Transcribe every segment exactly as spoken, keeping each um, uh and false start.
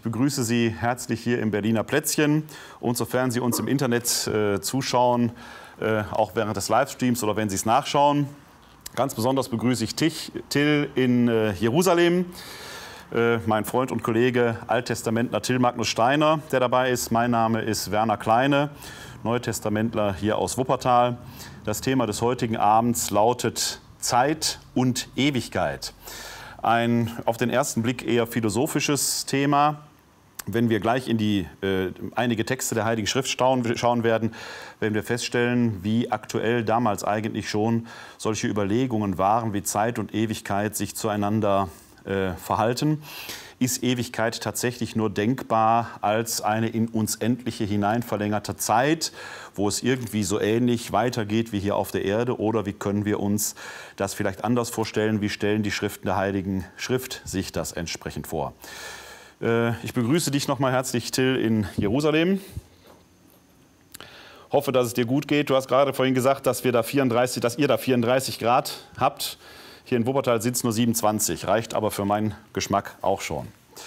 ich begrüße Sie herzlich hier im Berliner Plätzchen. Und sofern Sie uns im Internet äh, zuschauen, äh, auch während des Livestreams oder wenn Sie es nachschauen, ganz besonders begrüße ich Tich, Till in äh, Jerusalem. Äh, mein Freund und Kollege Alttestamentler Till Magnus Steiner, der dabei ist. Mein Name ist Werner Kleine, Neutestamentler hier aus Wuppertal. Das Thema des heutigen Abends lautet Zeit und Ewigkeit. Ein auf den ersten Blick eher philosophisches Thema. Wenn wir gleich in die, äh, einige Texte der Heiligen Schrift schauen, schauen werden, werden wir feststellen, wie aktuell damals eigentlich schon solche Überlegungen waren, wie Zeit und Ewigkeit sich zueinander äh, verhalten. Ist Ewigkeit tatsächlich nur denkbar als eine in uns Endliche hinein verlängerte Zeit, wo es irgendwie so ähnlich weitergeht wie hier auf der Erde? Oder wie können wir uns das vielleicht anders vorstellen? Wie stellen die Schriften der Heiligen Schrift sich das entsprechend vor? Äh, ich begrüße dich nochmal herzlich, Till, in Jerusalem. Hoffe, dass es dir gut geht. Du hast gerade vorhin gesagt, dass, wir da vierunddreißig, dass ihr da vierunddreißig Grad habt. Hier in Wuppertal sind es nur siebenundzwanzig, reicht aber für meinen Geschmack auch schon.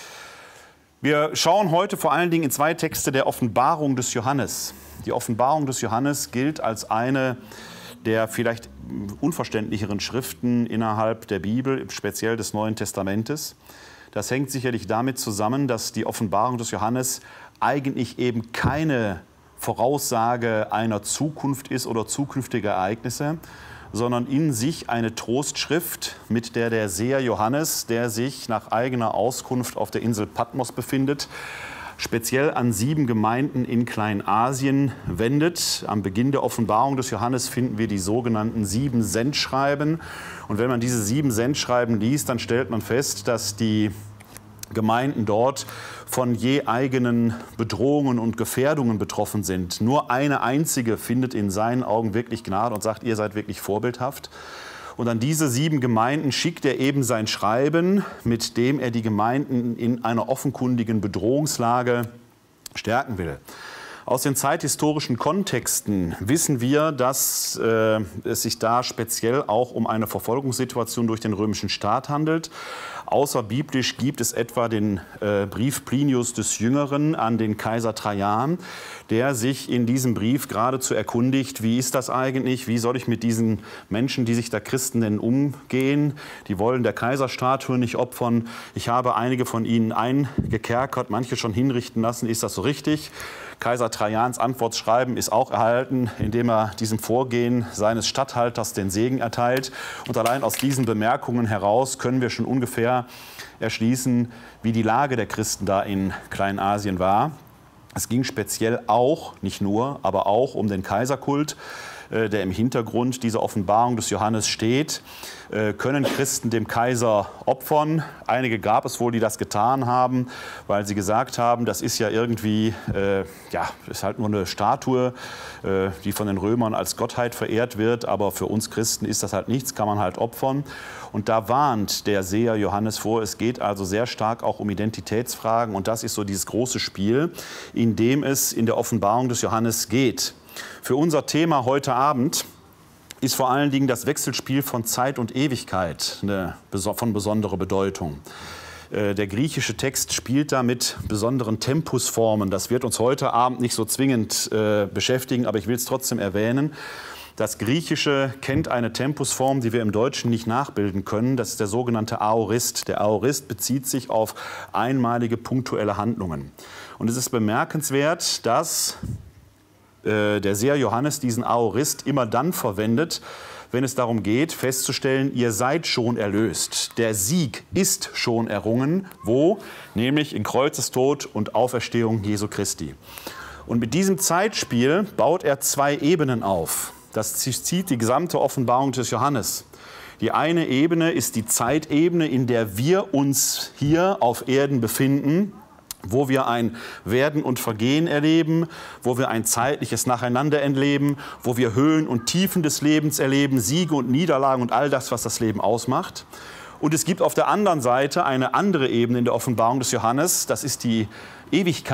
Wir schauen heute vor allen Dingen in zwei Texte der Offenbarung des Johannes. Die Offenbarung des Johannes gilt als eine der vielleicht unverständlicheren Schriften innerhalb der Bibel, speziell des Neuen Testamentes. Das hängt sicherlich damit zusammen, dass die Offenbarung des Johannes eigentlich eben keine Voraussage einer Zukunft ist oder zukünftiger Ereignisse, sondern in sich eine Trostschrift, mit der der Seher Johannes, der sich nach eigener Auskunft auf der Insel Patmos befindet, speziell an sieben Gemeinden in Kleinasien wendet. Am Beginn der Offenbarung des Johannes finden wir die sogenannten sieben Sendschreiben. Und wenn man diese sieben Sendschreiben liest, dann stellt man fest, dass die Gemeinden dort von je eigenen Bedrohungen und Gefährdungen betroffen sind. Nur eine einzige findet in seinen Augen wirklich Gnade und sagt, ihr seid wirklich vorbildhaft. Und an diese sieben Gemeinden schickt er eben sein Schreiben, mit dem er die Gemeinden in einer offenkundigen Bedrohungslage stärken will. Aus den zeithistorischen Kontexten wissen wir, dass äh, es sich da speziell auch um eine Verfolgungssituation durch den römischen Staat handelt. Außerbiblisch gibt es etwa den äh, Brief Plinius des Jüngeren an den Kaiser Trajan, der sich in diesem Brief geradezu erkundigt, wie ist das eigentlich, wie soll ich mit diesen Menschen, die sich da Christen nennen, umgehen? Die wollen der Kaiserstatue nicht opfern. Ich habe einige von ihnen eingekerkert, manche schon hinrichten lassen. Ist das so richtig? Kaiser Trajans Antwortschreiben ist auch erhalten, indem er diesem Vorgehen seines Statthalters den Segen erteilt. Und allein aus diesen Bemerkungen heraus können wir schon ungefähr erschließen, wie die Lage der Christen da in Kleinasien war. Es ging speziell auch, nicht nur, aber auch um den Kaiserkult, der im Hintergrund dieser Offenbarung des Johannes steht. Können Christen dem Kaiser opfern? Einige gab es wohl, die das getan haben, weil sie gesagt haben, das ist ja irgendwie, äh, ja, ist halt nur eine Statue, äh, die von den Römern als Gottheit verehrt wird, aber für uns Christen ist das halt nichts, kann man halt opfern. Und da warnt der Seher Johannes vor, es geht also sehr stark auch um Identitätsfragen und das ist so dieses große Spiel, in dem es in der Offenbarung des Johannes geht. Für unser Thema heute Abend ist vor allen Dingen das Wechselspiel von Zeit und Ewigkeit eine, von besonderer Bedeutung. Der griechische Text spielt da mit besonderen Tempusformen. Das wird uns heute Abend nicht so zwingend äh, beschäftigen, aber ich will es trotzdem erwähnen. Das Griechische kennt eine Tempusform, die wir im Deutschen nicht nachbilden können. Das ist der sogenannte Aorist. Der Aorist bezieht sich auf einmalige punktuelle Handlungen. Und es ist bemerkenswert, dass der Seher Johannes diesen Aorist immer dann verwendet, wenn es darum geht, festzustellen, ihr seid schon erlöst. Der Sieg ist schon errungen. Wo? Nämlich in Kreuzestod und Auferstehung Jesu Christi. Und mit diesem Zeitspiel baut er zwei Ebenen auf. Das zieht die gesamte Offenbarung des Johannes. Die eine Ebene ist die Zeitebene, in der wir uns hier auf Erden befinden, wo wir ein Werden und Vergehen erleben, wo wir ein zeitliches Nacheinander erleben, wo wir Höhen und Tiefen des Lebens erleben, Siege und Niederlagen und all das, was das Leben ausmacht. Und es gibt auf der anderen Seite eine andere Ebene in der Offenbarung des Johannes, das ist die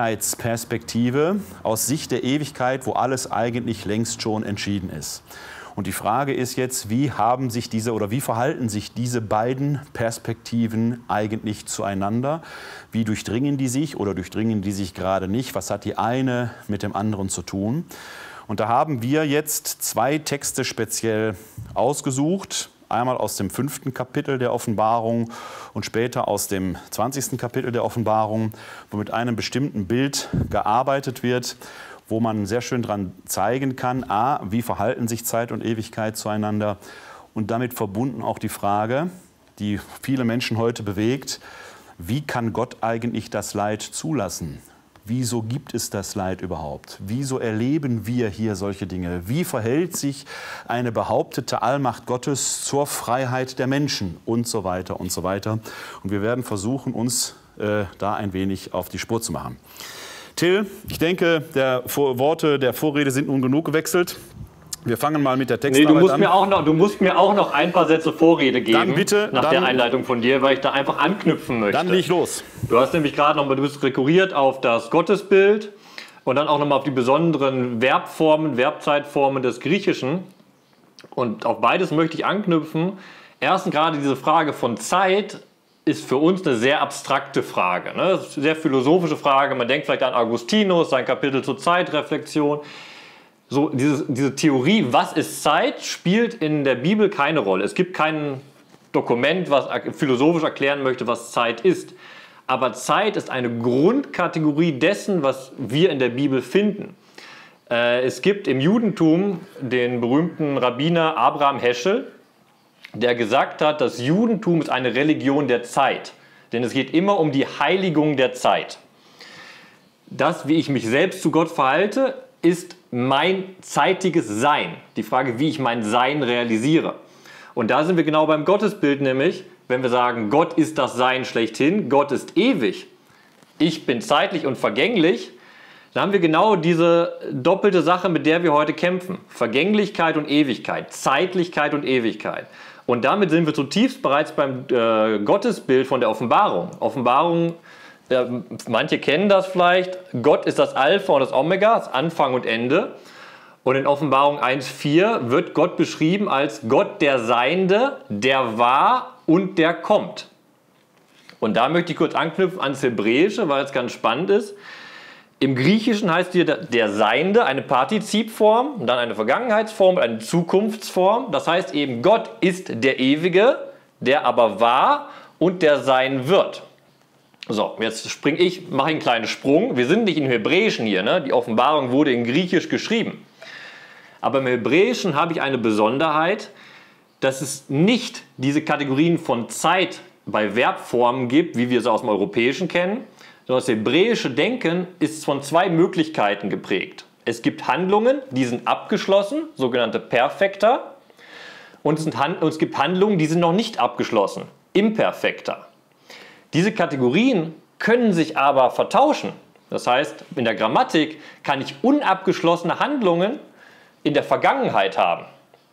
Ewigkeitsperspektive aus Sicht der Ewigkeit, wo alles eigentlich längst schon entschieden ist. Und die Frage ist jetzt, wie haben sich diese oder wie verhalten sich diese beiden Perspektiven eigentlich zueinander? Wie durchdringen die sich oder durchdringen die sich gerade nicht? Was hat die eine mit dem anderen zu tun? Und da haben wir jetzt zwei Texte speziell ausgesucht. Einmal aus dem fünften Kapitel der Offenbarung und später aus dem zwanzigsten Kapitel der Offenbarung, wo mit einem bestimmten Bild gearbeitet wird, wo man sehr schön dran zeigen kann, a, wie verhalten sich Zeit und Ewigkeit zueinander und damit verbunden auch die Frage, die viele Menschen heute bewegt, wie kann Gott eigentlich das Leid zulassen? Wieso gibt es das Leid überhaupt? Wieso erleben wir hier solche Dinge? Wie verhält sich eine behauptete Allmacht Gottes zur Freiheit der Menschen? Und so weiter und so weiter. Und wir werden versuchen, uns äh, da ein wenig auf die Spur zu machen. Till, ich denke, der Vor Worte der Vorrede sind nun genug gewechselt. Wir fangen mal mit der Textarbeit nee, du musst an. Mir auch noch, du musst mir auch noch ein paar Sätze Vorrede geben, dann bitte, nach dann, der Einleitung von dir, weil ich da einfach anknüpfen möchte. Dann leg los. Du hast nämlich gerade noch mal, du bist rekurriert auf das Gottesbild und dann auch noch mal auf die besonderen Verbformen, Verbzeitformen des Griechischen. Und auf beides möchte ich anknüpfen. Erstens gerade diese Frage von Zeit ist für uns eine sehr abstrakte Frage, ne? Sehr philosophische Frage. Man denkt vielleicht an Augustinus, sein Kapitel zur Zeitreflexion. So, diese, diese Theorie, was ist Zeit, spielt in der Bibel keine Rolle. Es gibt kein Dokument, was philosophisch erklären möchte, was Zeit ist. Aber Zeit ist eine Grundkategorie dessen, was wir in der Bibel finden. Äh, es gibt im Judentum den berühmten Rabbiner Abraham Heschel, der gesagt hat, das Judentum ist eine Religion der Zeit. Denn es geht immer um die Heiligung der Zeit. Das, wie ich mich selbst zu Gott verhalte, ist mein zeitiges Sein. Die Frage, wie ich mein Sein realisiere. Und da sind wir genau beim Gottesbild, nämlich, wenn wir sagen, Gott ist das Sein schlechthin, Gott ist ewig, ich bin zeitlich und vergänglich, dann haben wir genau diese doppelte Sache, mit der wir heute kämpfen. Vergänglichkeit und Ewigkeit, Zeitlichkeit und Ewigkeit. Und damit sind wir zutiefst bereits beim äh, Gottesbild von der Offenbarung. Offenbarung, äh, manche kennen das vielleicht, Gott ist das Alpha und das Omega, das Anfang und Ende. Und in Offenbarung eins Punkt vier wird Gott beschrieben als Gott der Seiende, der war und der kommt. Und da möchte ich kurz anknüpfen ans Hebräische, weil es ganz spannend ist. Im Griechischen heißt hier der Seiende eine Partizipform, und dann eine Vergangenheitsform und eine Zukunftsform. Das heißt eben, Gott ist der Ewige, der aber war und der sein wird. So, jetzt springe ich, mache einen kleinen Sprung. Wir sind nicht im Hebräischen hier, ne? Die Offenbarung wurde in Griechisch geschrieben. Aber im Hebräischen habe ich eine Besonderheit, dass es nicht diese Kategorien von Zeit bei Verbformen gibt, wie wir sie aus dem Europäischen kennen, sondern das hebräische Denken ist von zwei Möglichkeiten geprägt. Es gibt Handlungen, die sind abgeschlossen, sogenannte Perfekta, und es, sind und es gibt Handlungen, die sind noch nicht abgeschlossen, Imperfekta. Diese Kategorien können sich aber vertauschen. Das heißt, in der Grammatik kann ich unabgeschlossene Handlungen in der Vergangenheit haben.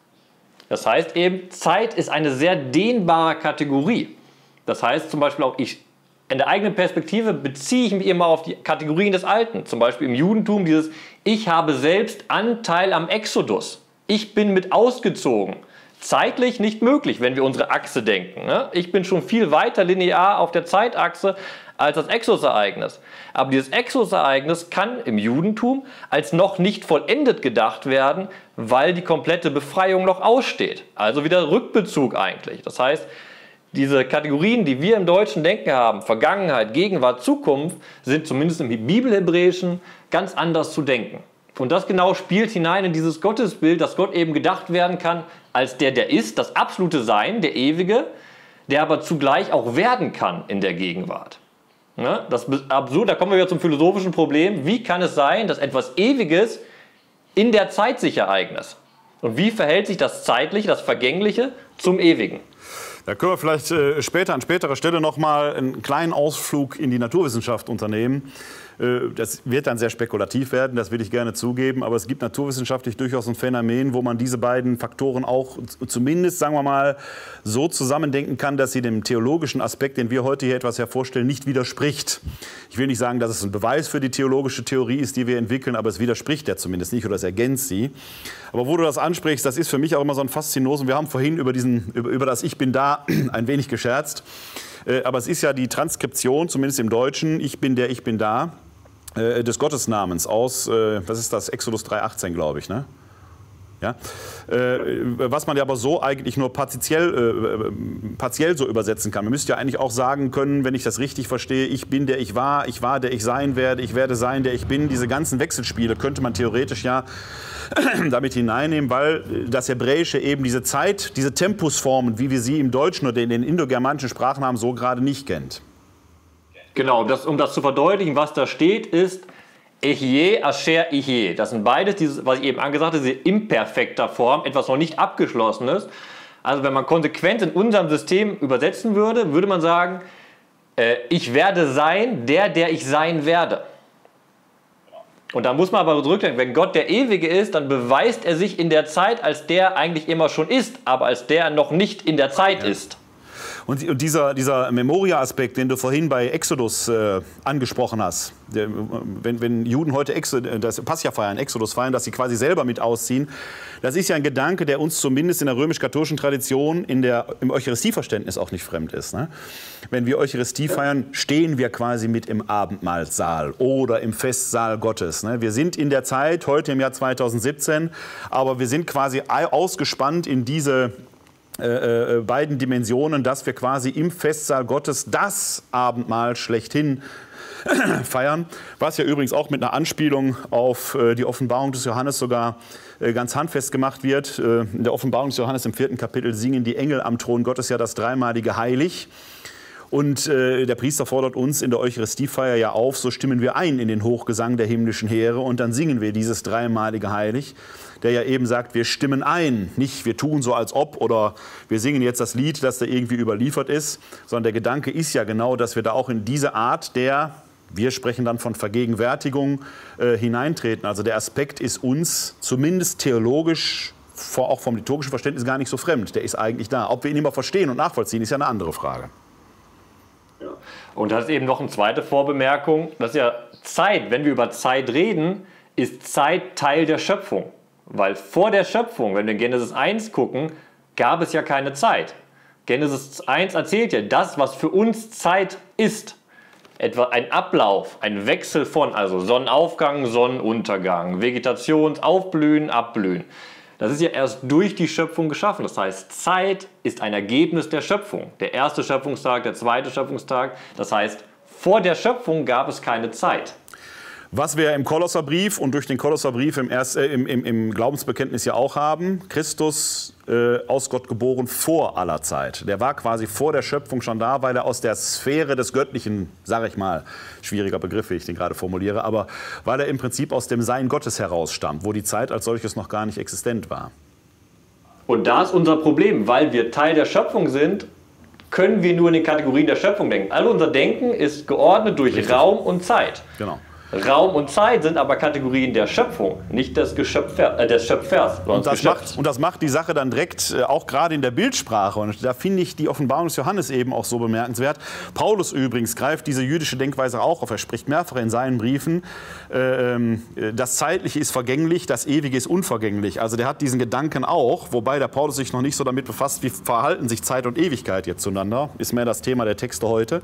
Das heißt eben, Zeit ist eine sehr dehnbare Kategorie. Das heißt zum Beispiel auch, ich, in der eigenen Perspektive beziehe ich mich immer auf die Kategorien des Alten. Zum Beispiel im Judentum dieses, ich habe selbst Anteil am Exodus. Ich bin mit ausgezogen. Zeitlich nicht möglich, wenn wir unsere Achse denken. Ne? Ich bin schon viel weiter linear auf der Zeitachse als das Exodus-Ereignis. Aber dieses Exodus-Ereignis kann im Judentum als noch nicht vollendet gedacht werden, weil die komplette Befreiung noch aussteht. Also wieder Rückbezug eigentlich. Das heißt, diese Kategorien, die wir im deutschen Denken haben, Vergangenheit, Gegenwart, Zukunft, sind zumindest im Bibelhebräischen ganz anders zu denken. Und das genau spielt hinein in dieses Gottesbild, dass Gott eben gedacht werden kann als der, der ist, das absolute Sein, der Ewige, der aber zugleich auch werden kann in der Gegenwart. Ne? Das ist absurd, da kommen wir wieder zum philosophischen Problem. Wie kann es sein, dass etwas Ewiges in der Zeit sich ereignet? Und wie verhält sich das Zeitliche, das Vergängliche zum Ewigen? Da können wir vielleicht äh, später an späterer Stelle noch mal einen kleinen Ausflug in die Naturwissenschaft unternehmen. Das wird dann sehr spekulativ werden, das will ich gerne zugeben, aber es gibt naturwissenschaftlich durchaus ein Phänomen, wo man diese beiden Faktoren auch zumindest, sagen wir mal, so zusammendenken kann, dass sie dem theologischen Aspekt, den wir heute hier etwas hervorstellen, nicht widerspricht. Ich will nicht sagen, dass es ein Beweis für die theologische Theorie ist, die wir entwickeln, aber es widerspricht ja zumindest nicht oder es ergänzt sie. Aber wo du das ansprichst, das ist für mich auch immer so ein Faszinosum. Wir haben vorhin über, diesen, über, über das Ich bin da ein wenig gescherzt. Aber es ist ja die Transkription, zumindest im Deutschen, ich bin der, ich bin da, des Gottesnamens aus, was ist das, Exodus drei achtzehn, glaube ich, ne? Ja? Was man ja aber so eigentlich nur partiell, partiell so übersetzen kann. Man müsste ja eigentlich auch sagen können, wenn ich das richtig verstehe, ich bin der ich war, ich war der ich sein werde, ich werde sein der ich bin. Diese ganzen Wechselspiele könnte man theoretisch ja damit hineinnehmen, weil das Hebräische eben diese Zeit, diese Tempusformen, wie wir sie im Deutschen oder in den indogermanischen Sprachen haben, so gerade nicht kennt. Genau, das, um das zu verdeutlichen, was da steht, ist Echje, Asher, Echje. Das sind beides, dieses, was ich eben angesagt habe, diese imperfekter Form, etwas noch nicht abgeschlossenes. Also wenn man konsequent in unserem System übersetzen würde, würde man sagen, äh, ich werde sein, der, der ich sein werde. Und da muss man aber zurückdenken, wenn Gott der Ewige ist, dann beweist er sich in der Zeit, als der eigentlich immer schon ist, aber als der noch nicht in der Zeit ja. ist. Und dieser, dieser Memoria-Aspekt, den du vorhin bei Exodus äh, angesprochen hast, der, wenn, wenn Juden heute Exod, das Pascha feiern, Exodus feiern, dass sie quasi selber mit ausziehen, das ist ja ein Gedanke, der uns zumindest in der römisch-katholischen Tradition in der, im Eucharistieverständnis auch nicht fremd ist. Ne? Wenn wir Eucharistie feiern, stehen wir quasi mit im Abendmahlsaal oder im Festsaal Gottes. Ne? Wir sind in der Zeit, heute im Jahr zweitausendsiebzehn, aber wir sind quasi ausgespannt in diese Äh, äh, beiden Dimensionen, dass wir quasi im Festsaal Gottes das Abendmahl schlechthin feiern, was ja übrigens auch mit einer Anspielung auf äh, die Offenbarung des Johannes sogar äh, ganz handfest gemacht wird. Äh, in der Offenbarung des Johannes im vierten Kapitel singen die Engel am Thron Gottes ja das dreimalige Heilig. Und äh, der Priester fordert uns in der Eucharistiefeier ja auf, so stimmen wir ein in den Hochgesang der himmlischen Heere und dann singen wir dieses dreimalige Heilig, der ja eben sagt, wir stimmen ein, nicht wir tun so als ob oder wir singen jetzt das Lied, das da irgendwie überliefert ist, sondern der Gedanke ist ja genau, dass wir da auch in diese Art der, wir sprechen dann von Vergegenwärtigung, äh, hineintreten. Also der Aspekt ist uns zumindest theologisch, auch vom liturgischen Verständnis gar nicht so fremd, der ist eigentlich da. Ob wir ihn immer verstehen und nachvollziehen, ist ja eine andere Frage. Ja. Und das ist eben noch eine zweite Vorbemerkung, das ist ja Zeit, wenn wir über Zeit reden, ist Zeit Teil der Schöpfung. Weil vor der Schöpfung, wenn wir in Genesis eins gucken, gab es ja keine Zeit. Genesis eins erzählt ja, das, was für uns Zeit ist, etwa ein Ablauf, ein Wechsel von, also Sonnenaufgang, Sonnenuntergang, Vegetationsaufblühen, Abblühen. Das ist ja erst durch die Schöpfung geschaffen. Das heißt, Zeit ist ein Ergebnis der Schöpfung. Der erste Schöpfungstag, der zweite Schöpfungstag. Das heißt, vor der Schöpfung gab es keine Zeit. Was wir im Kolosserbrief und durch den Kolosserbrief im, Erst, äh, im, im, im Glaubensbekenntnis ja auch haben, Christus äh, aus Gott geboren vor aller Zeit. Der war quasi vor der Schöpfung schon da, weil er aus der Sphäre des Göttlichen, sage ich mal, schwieriger Begriff, wie ich den gerade formuliere, aber weil er im Prinzip aus dem Sein Gottes heraus stammt, wo die Zeit als solches noch gar nicht existent war. Und da ist unser Problem, weil wir Teil der Schöpfung sind, können wir nur in den Kategorien der Schöpfung denken. All unser Denken ist geordnet durch Richtig. Raum und Zeit. Genau. Raum und Zeit sind aber Kategorien der Schöpfung, nicht des, Geschöpfer, äh, des Schöpfers. Und das, macht, und das macht die Sache dann direkt, äh, auch gerade in der Bildsprache. Und da finde ich die Offenbarung des Johannes eben auch so bemerkenswert. Paulus übrigens greift diese jüdische Denkweise auch auf. Er spricht mehrfach in seinen Briefen, äh, äh, das Zeitliche ist vergänglich, das Ewige ist unvergänglich. Also der hat diesen Gedanken auch, wobei der Paulus sich noch nicht so damit befasst, wie verhalten sich Zeit und Ewigkeit jetzt zueinander. Ist mehr das Thema der Texte heute.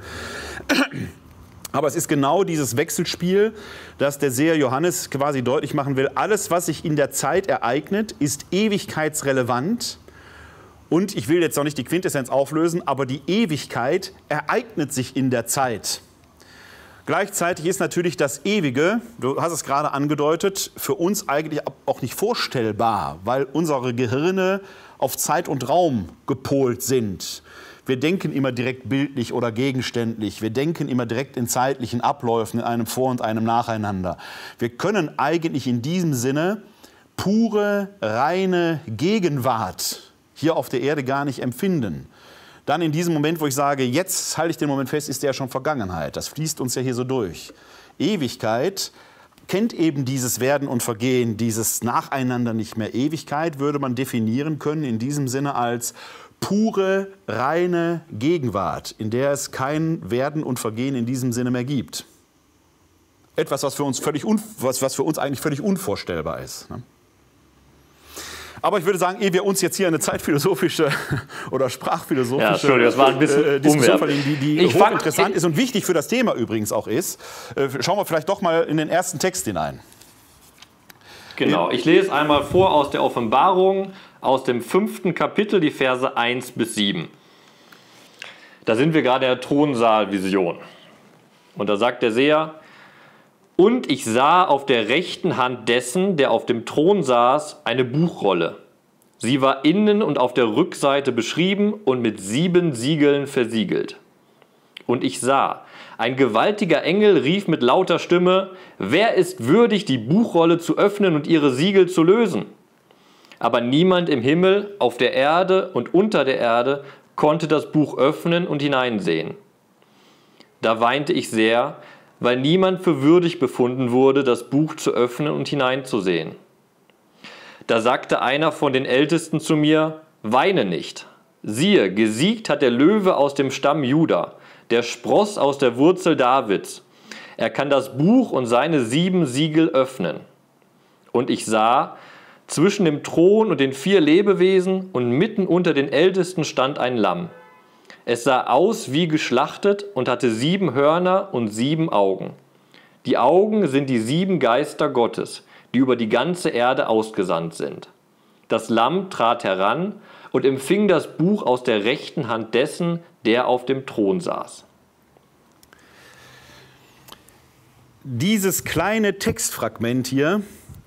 Aber es ist genau dieses Wechselspiel, das der Seher Johannes quasi deutlich machen will. Alles, was sich in der Zeit ereignet, ist ewigkeitsrelevant. Und ich will jetzt noch nicht die Quintessenz auflösen, aber die Ewigkeit ereignet sich in der Zeit. Gleichzeitig ist natürlich das Ewige, du hast es gerade angedeutet, für uns eigentlich auch nicht vorstellbar, weil unsere Gehirne auf Zeit und Raum gepolt sind. Wir denken immer direkt bildlich oder gegenständlich. Wir denken immer direkt in zeitlichen Abläufen, in einem Vor- und einem Nacheinander. Wir können eigentlich in diesem Sinne pure, reine Gegenwart hier auf der Erde gar nicht empfinden. Dann in diesem Moment, wo ich sage, jetzt halte ich den Moment fest, ist der schon Vergangenheit. Das fließt uns ja hier so durch. Ewigkeit kennt eben dieses Werden und Vergehen, dieses Nacheinander nicht mehr. Ewigkeit würde man definieren können in diesem Sinne als pure, reine Gegenwart, in der es kein Werden und Vergehen in diesem Sinne mehr gibt. Etwas, was für uns, völlig un, was, was für uns eigentlich völlig unvorstellbar ist. Ne? Aber ich würde sagen, ehe wir uns jetzt hier eine zeitphilosophische oder sprachphilosophische ja, das war ein bisschen äh, Diskussion verlieren, die, die ich hochinteressant fang, ist und wichtig für das Thema übrigens auch ist, äh, schauen wir vielleicht doch mal in den ersten Text hinein. Genau, ich lese einmal vor aus der Offenbarung, aus dem fünften Kapitel, die Verse eins bis sieben. Da sind wir gerade in der Thronsaalvision. Und da sagt der Seher: Und ich sah auf der rechten Hand dessen, der auf dem Thron saß, eine Buchrolle. Sie war innen und auf der Rückseite beschrieben und mit sieben Siegeln versiegelt. Und ich sah, ein gewaltiger Engel rief mit lauter Stimme: Wer ist würdig, die Buchrolle zu öffnen und ihre Siegel zu lösen? Aber niemand im Himmel, auf der Erde und unter der Erde konnte das Buch öffnen und hineinsehen. Da weinte ich sehr, weil niemand für würdig befunden wurde, das Buch zu öffnen und hineinzusehen. Da sagte einer von den Ältesten zu mir: Weine nicht. Siehe, gesiegt hat der Löwe aus dem Stamm Juda, der Spross aus der Wurzel Davids. Er kann das Buch und seine sieben Siegel öffnen. Und ich sah, zwischen dem Thron und den vier Lebewesen und mitten unter den Ältesten stand ein Lamm. Es sah aus wie geschlachtet und hatte sieben Hörner und sieben Augen. Die Augen sind die sieben Geister Gottes, die über die ganze Erde ausgesandt sind. Das Lamm trat heran und empfing das Buch aus der rechten Hand dessen, der auf dem Thron saß. Dieses kleine Textfragment hier,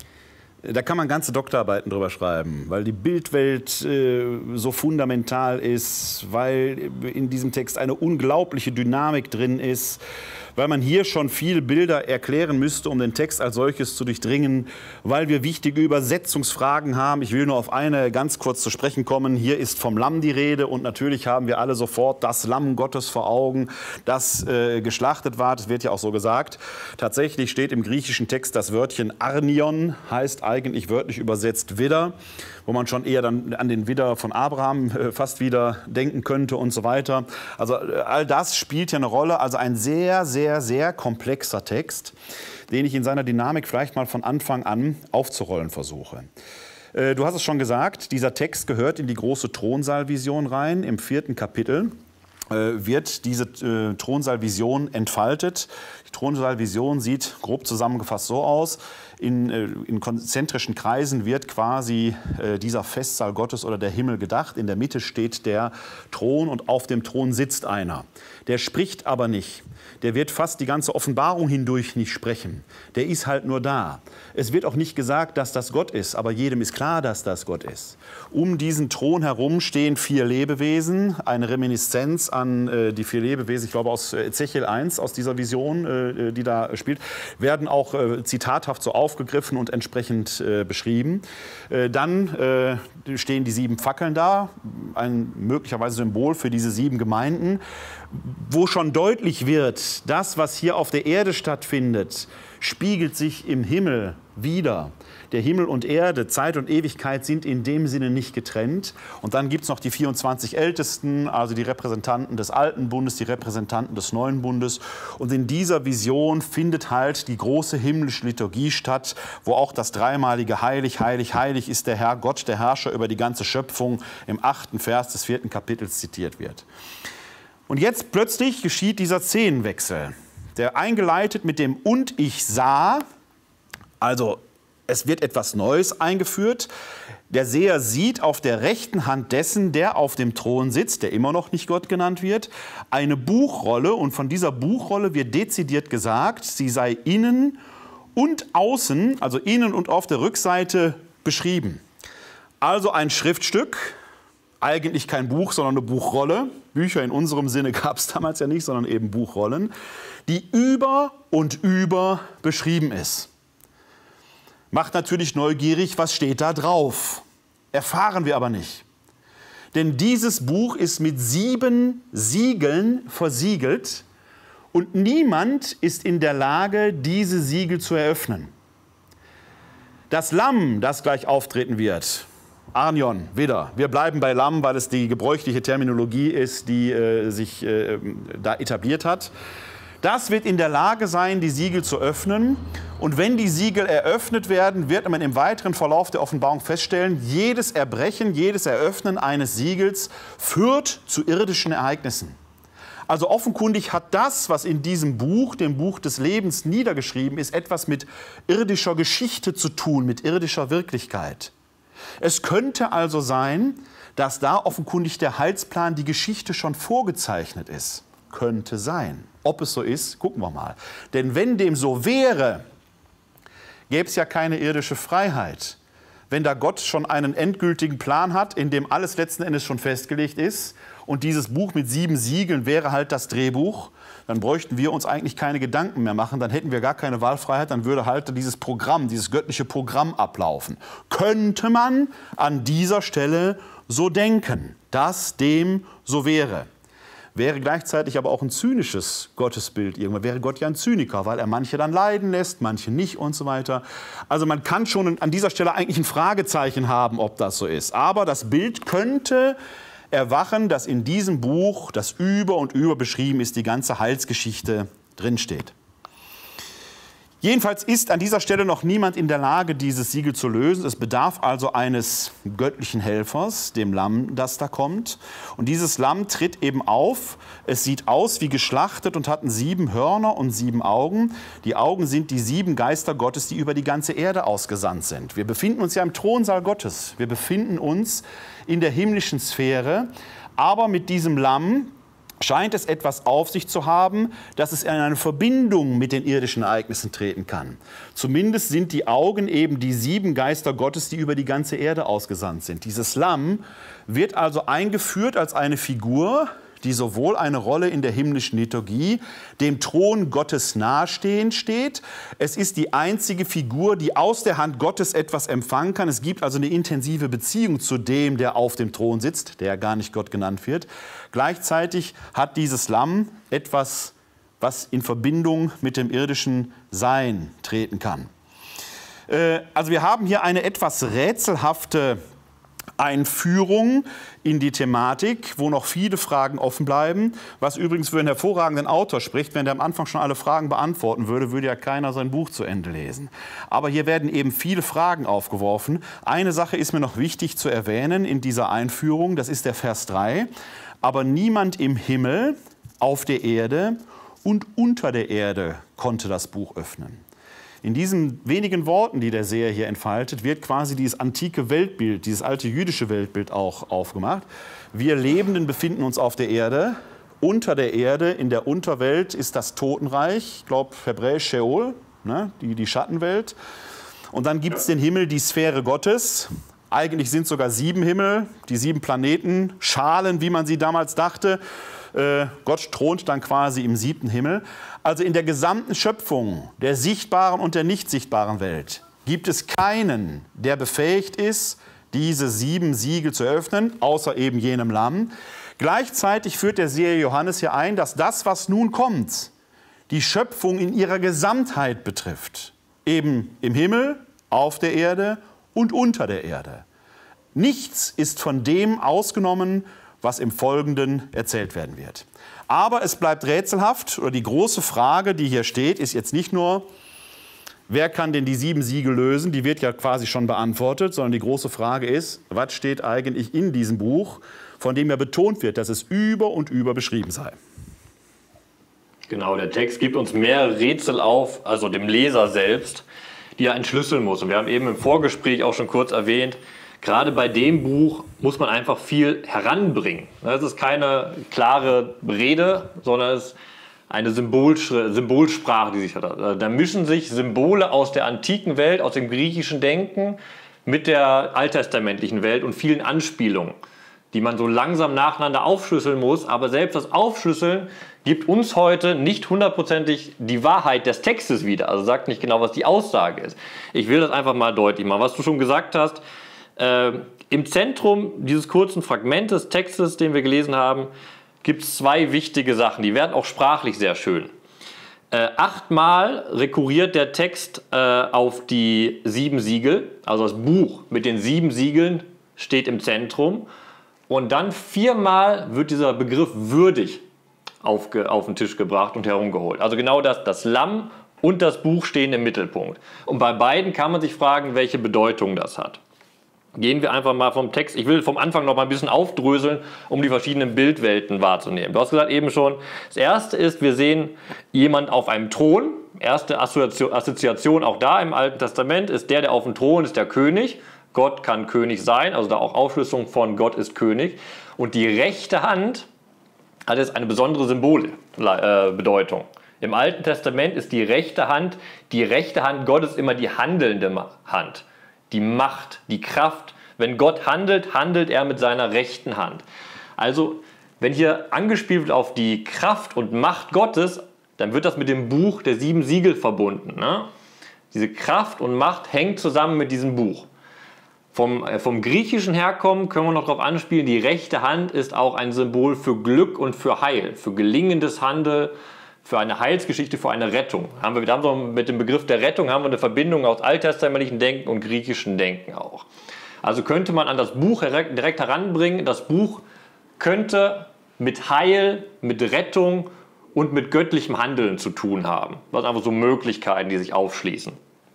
da kann man ganze Doktorarbeiten drüber schreiben, weil die Bildwelt äh, so fundamental ist, weil in diesem Text eine unglaubliche Dynamik drin ist, weil man hier schon viel Bilder erklären müsste, um den Text als solches zu durchdringen, weil wir wichtige Übersetzungsfragen haben. Ich will nur auf eine ganz kurz zu sprechen kommen. Hier ist vom Lamm die Rede und natürlich haben wir alle sofort das Lamm Gottes vor Augen, das äh, geschlachtet war. Das wird ja auch so gesagt. Tatsächlich steht im griechischen Text das Wörtchen Arnion, heißt eigentlich wörtlich übersetzt Widder, wo man schon eher dann an den Widder von Abraham äh, fast wieder denken könnte und so weiter. Also äh, all das spielt ja eine Rolle. Also ein sehr, sehr Sehr, sehr komplexer Text, den ich in seiner Dynamik vielleicht mal von Anfang an aufzurollen versuche. Äh, du hast es schon gesagt, dieser Text gehört in die große Thronsaalvision rein. Im vierten Kapitel äh, wird diese äh, Thronsaalvision entfaltet. Die Thronsaalvision sieht grob zusammengefasst so aus: In, äh, in konzentrischen Kreisen wird quasi äh, dieser Festsaal Gottes oder der Himmel gedacht. In der Mitte steht der Thron und auf dem Thron sitzt einer. Der spricht aber nicht. Der wird fast die ganze Offenbarung hindurch nicht sprechen. Der ist halt nur da. Es wird auch nicht gesagt, dass das Gott ist, aber jedem ist klar, dass das Gott ist. Um diesen Thron herum stehen vier Lebewesen, eine Reminiszenz an äh, die vier Lebewesen, ich glaube aus Ezechiel eins, aus dieser Vision, äh, die da spielt, werden auch äh, zitathaft so aufgegriffen und entsprechend äh, beschrieben. Äh, dann äh, stehen die sieben Fackeln da, ein möglicherweise Symbol für diese sieben Gemeinden, wo schon deutlich wird, das, was hier auf der Erde stattfindet, spiegelt sich im Himmel wider. Der Himmel und Erde, Zeit und Ewigkeit sind in dem Sinne nicht getrennt. Und dann gibt es noch die vierundzwanzig Ältesten, also die Repräsentanten des Alten Bundes, die Repräsentanten des Neuen Bundes. Und in dieser Vision findet halt die große himmlische Liturgie statt, wo auch das dreimalige Heilig, Heilig, Heilig ist der Herr, Gott, der Herrscher über die ganze Schöpfung im achten Vers des vierten Kapitels zitiert wird. Und jetzt plötzlich geschieht dieser Szenenwechsel, der eingeleitet mit dem Und ich sah, also es wird etwas Neues eingeführt. Der Seher sieht auf der rechten Hand dessen, der auf dem Thron sitzt, der immer noch nicht Gott genannt wird, eine Buchrolle. Und von dieser Buchrolle wird dezidiert gesagt, sie sei innen und außen, also innen und auf der Rückseite beschrieben. Also ein Schriftstück, eigentlich kein Buch, sondern eine Buchrolle. Bücher in unserem Sinne gab es damals ja nicht, sondern eben Buchrollen, die über und über beschrieben ist. Macht natürlich neugierig, was steht da drauf. Erfahren wir aber nicht. Denn dieses Buch ist mit sieben Siegeln versiegelt Und niemand ist in der Lage, diese Siegel zu eröffnen. Das Lamm, das gleich auftreten wird, Arnion, Widder, wir bleiben bei Lamm, weil es die gebräuchliche Terminologie ist, die äh, sich äh, da etabliert hat. Das wird in der Lage sein, die Siegel zu öffnen. Und wenn die Siegel eröffnet werden, wird man im weiteren Verlauf der Offenbarung feststellen, jedes Erbrechen, jedes Eröffnen eines Siegels führt zu irdischen Ereignissen. Also offenkundig hat das, was in diesem Buch, dem Buch des Lebens, niedergeschrieben ist, etwas mit irdischer Geschichte zu tun, mit irdischer Wirklichkeit. Es könnte also sein, dass da offenkundig der Heilsplan, die Geschichte schon vorgezeichnet ist. Könnte sein. Ob es so ist, gucken wir mal. Denn wenn dem so wäre, gäbe es ja keine irdische Freiheit. Wenn da Gott schon einen endgültigen Plan hat, in dem alles letzten Endes schon festgelegt ist und dieses Buch mit sieben Siegeln wäre halt das Drehbuch, dann bräuchten wir uns eigentlich keine Gedanken mehr machen, dann hätten wir gar keine Wahlfreiheit, dann würde halt dieses Programm, dieses göttliche Programm ablaufen. Könnte man an dieser Stelle so denken, dass dem so wäre. Wäre gleichzeitig aber auch ein zynisches Gottesbild. Irgendwann wäre Gott ja ein Zyniker, weil er manche dann leiden lässt, manche nicht und so weiter. Also man kann schon an dieser Stelle eigentlich ein Fragezeichen haben, ob das so ist. Aber das Bild könnte erwachen, dass in diesem Buch, das über und über beschrieben ist, die ganze Heilsgeschichte drinsteht. Jedenfalls ist an dieser Stelle noch niemand in der Lage, dieses Siegel zu lösen. Es bedarf also eines göttlichen Helfers, dem Lamm, das da kommt. Und dieses Lamm tritt eben auf. Es sieht aus wie geschlachtet und hat sieben Hörner und sieben Augen. Die Augen sind die sieben Geister Gottes, die über die ganze Erde ausgesandt sind. Wir befinden uns ja im Thronsaal Gottes. Wir befinden uns in der himmlischen Sphäre. Aber mit diesem Lamm scheint es etwas auf sich zu haben, dass es in eine Verbindung mit den irdischen Ereignissen treten kann. Zumindest sind die Augen eben die sieben Geister Gottes, die über die ganze Erde ausgesandt sind. Dieses Lamm wird also eingeführt als eine Figur, die sowohl eine Rolle in der himmlischen Liturgie, dem Thron Gottes nahestehend steht. Es ist die einzige Figur, die aus der Hand Gottes etwas empfangen kann. Es gibt also eine intensive Beziehung zu dem, der auf dem Thron sitzt, der gar nicht Gott genannt wird. Gleichzeitig hat dieses Lamm etwas, was in Verbindung mit dem irdischen Sein treten kann. Äh, also wir haben hier eine etwas rätselhafte Einführung in die Thematik, wo noch viele Fragen offen bleiben, was übrigens für einen hervorragenden Autor spricht. Wenn der am Anfang schon alle Fragen beantworten würde, würde ja keiner sein Buch zu Ende lesen. Aber hier werden eben viele Fragen aufgeworfen. Eine Sache ist mir noch wichtig zu erwähnen in dieser Einführung, das ist der Vers drei. Aber niemand im Himmel, auf der Erde und unter der Erde konnte das Buch öffnen. In diesen wenigen Worten, die der Seher hier entfaltet, wird quasi dieses antike Weltbild, dieses alte jüdische Weltbild auch aufgemacht. Wir Lebenden befinden uns auf der Erde. Unter der Erde, in der Unterwelt, ist das Totenreich, ich glaube hebräisch Sheol, ne, die, die Schattenwelt. Und dann gibt es den Himmel, die Sphäre Gottes. Eigentlich sind sogar sieben Himmel, die sieben Planeten, Schalen, wie man sie damals dachte. Äh, Gott thront dann quasi im siebten Himmel. Also in der gesamten Schöpfung, der sichtbaren und der nicht sichtbaren Welt, gibt es keinen, der befähigt ist, diese sieben Siegel zu öffnen, außer eben jenem Lamm. Gleichzeitig führt der Seher Johannes hier ein, dass das, was nun kommt, die Schöpfung in ihrer Gesamtheit betrifft. Eben im Himmel, auf der Erde und unter der Erde. Nichts ist von dem ausgenommen, was im Folgenden erzählt werden wird. Aber es bleibt rätselhaft, oder die große Frage, die hier steht, ist jetzt nicht nur, wer kann denn die sieben Siegel lösen? Die wird ja quasi schon beantwortet, sondern die große Frage ist, was steht eigentlich in diesem Buch, von dem ja betont wird, dass es über und über beschrieben sei. Genau, der Text gibt uns mehr Rätsel auf, also dem Leser selbst, die er entschlüsseln muss. Und wir haben eben im Vorgespräch auch schon kurz erwähnt, gerade bei dem Buch muss man einfach viel heranbringen. Es ist keine klare Rede, sondern es ist eine Symbolsprache, die sich hat. Da mischen sich Symbole aus der antiken Welt, aus dem griechischen Denken mit der alttestamentlichen Welt und vielen Anspielungen, die man so langsam nacheinander aufschlüsseln muss. Aber selbst das Aufschlüsseln gibt uns heute nicht hundertprozentig die Wahrheit des Textes wieder. Also sagt nicht genau, was die Aussage ist. Ich will das einfach mal deutlich machen. Was du schon gesagt hast, äh, im Zentrum dieses kurzen Fragmentes, Textes, den wir gelesen haben, gibt es zwei wichtige Sachen. Die werden auch sprachlich sehr schön. Äh, achtmal rekurriert der Text äh, auf die sieben Siegel, also das Buch mit den sieben Siegeln steht im Zentrum. Und dann viermal wird dieser Begriff würdig auf, auf den Tisch gebracht und herumgeholt. Also genau das, das Lamm und das Buch stehen im Mittelpunkt. Und bei beiden kann man sich fragen, welche Bedeutung das hat. Gehen wir einfach mal vom Text. Ich will vom Anfang noch mal ein bisschen aufdröseln, um die verschiedenen Bildwelten wahrzunehmen. Du hast gesagt eben schon, das erste ist, wir sehen jemand auf einem Thron. Erste Assoziation auch da im Alten Testament ist der, der auf dem Thron ist, der König. Gott kann König sein, also da auch Aufschlüsselung von Gott ist König. Und die rechte Hand hat jetzt eine besondere Symbolbedeutung. Im Alten Testament ist die rechte Hand, die rechte Hand Gottes immer die handelnde Hand. Die Macht, die Kraft. Wenn Gott handelt, handelt er mit seiner rechten Hand. Also, wenn hier angespielt wird auf die Kraft und Macht Gottes, dann wird das mit dem Buch der sieben Siegel verbunden. Ne? Diese Kraft und Macht hängt zusammen mit diesem Buch. Vom, äh, vom Griechischen herkommen können wir noch darauf anspielen, die rechte Hand ist auch ein Symbol für Glück und für Heil, für gelingendes Handeln, für eine Heilsgeschichte, für eine Rettung. Haben wir, wir haben so mit dem Begriff der Rettung haben wir eine Verbindung aus alttestamentlichen Denken und griechischem Denken auch. Also könnte man an das Buch direkt heranbringen, das Buch könnte mit Heil, mit Rettung und mit göttlichem Handeln zu tun haben. Das sind einfach so Möglichkeiten, die sich aufschließen.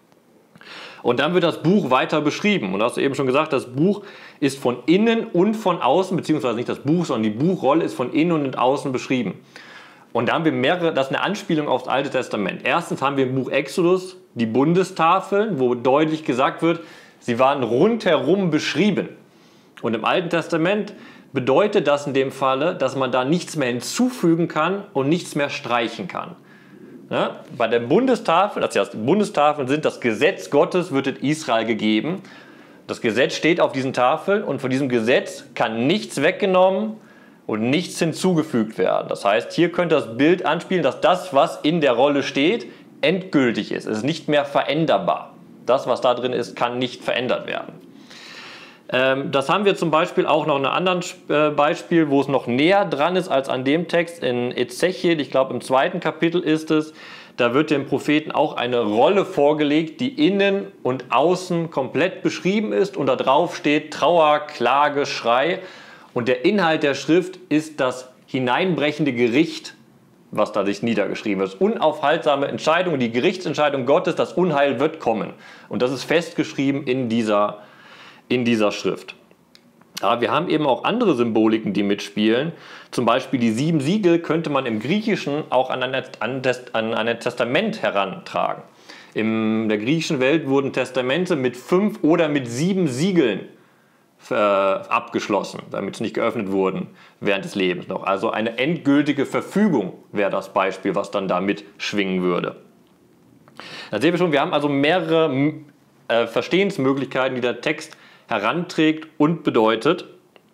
Und dann wird das Buch weiter beschrieben. Und du hast eben schon gesagt, das Buch ist von innen und von außen, beziehungsweise nicht das Buch, sondern die Buchrolle ist von innen und außen beschrieben. Und da haben wir mehrere, das ist eine Anspielung aufs Alte Testament. Erstens haben wir im Buch Exodus die Bundestafeln, wo deutlich gesagt wird, sie waren rundherum beschrieben. Und im Alten Testament bedeutet das in dem Falle, dass man da nichts mehr hinzufügen kann und nichts mehr streichen kann. Ja, bei der Bundestafel, das heißt, die Bundestafeln sind das Gesetz Gottes, wird in Israel gegeben. Das Gesetz steht auf diesen Tafeln und von diesem Gesetz kann nichts weggenommen und nichts hinzugefügt werden. Das heißt, hier könnte das Bild anspielen, dass das, was in der Rolle steht, endgültig ist. Es ist nicht mehr veränderbar. Das, was da drin ist, kann nicht verändert werden. Ähm, das haben wir zum Beispiel auch noch in einem anderen äh, Beispiel, wo es noch näher dran ist als an dem Text in Ezechiel. Ich glaube, im zweiten Kapitel ist es. Da wird dem Propheten auch eine Rolle vorgelegt, die innen und außen komplett beschrieben ist. Und da drauf steht Trauer, Klage, Schrei. Und der Inhalt der Schrift ist das hineinbrechende Gericht, was da sich niedergeschrieben ist. Unaufhaltsame Entscheidung, die Gerichtsentscheidung Gottes, das Unheil wird kommen. Und das ist festgeschrieben in dieser, in dieser Schrift. Aber wir haben eben auch andere Symboliken, die mitspielen. Zum Beispiel die sieben Siegel könnte man im Griechischen auch an ein, an ein Testament herantragen. In der griechischen Welt wurden Testamente mit fünf oder mit sieben Siegeln Äh, abgeschlossen, damit sie nicht geöffnet wurden während des Lebens noch. Also eine endgültige Verfügung wäre das Beispiel, was dann da mitschwingen würde. Da sehen wir schon, wir haben also mehrere äh, Verstehensmöglichkeiten, die der Text heranträgt und bedeutet.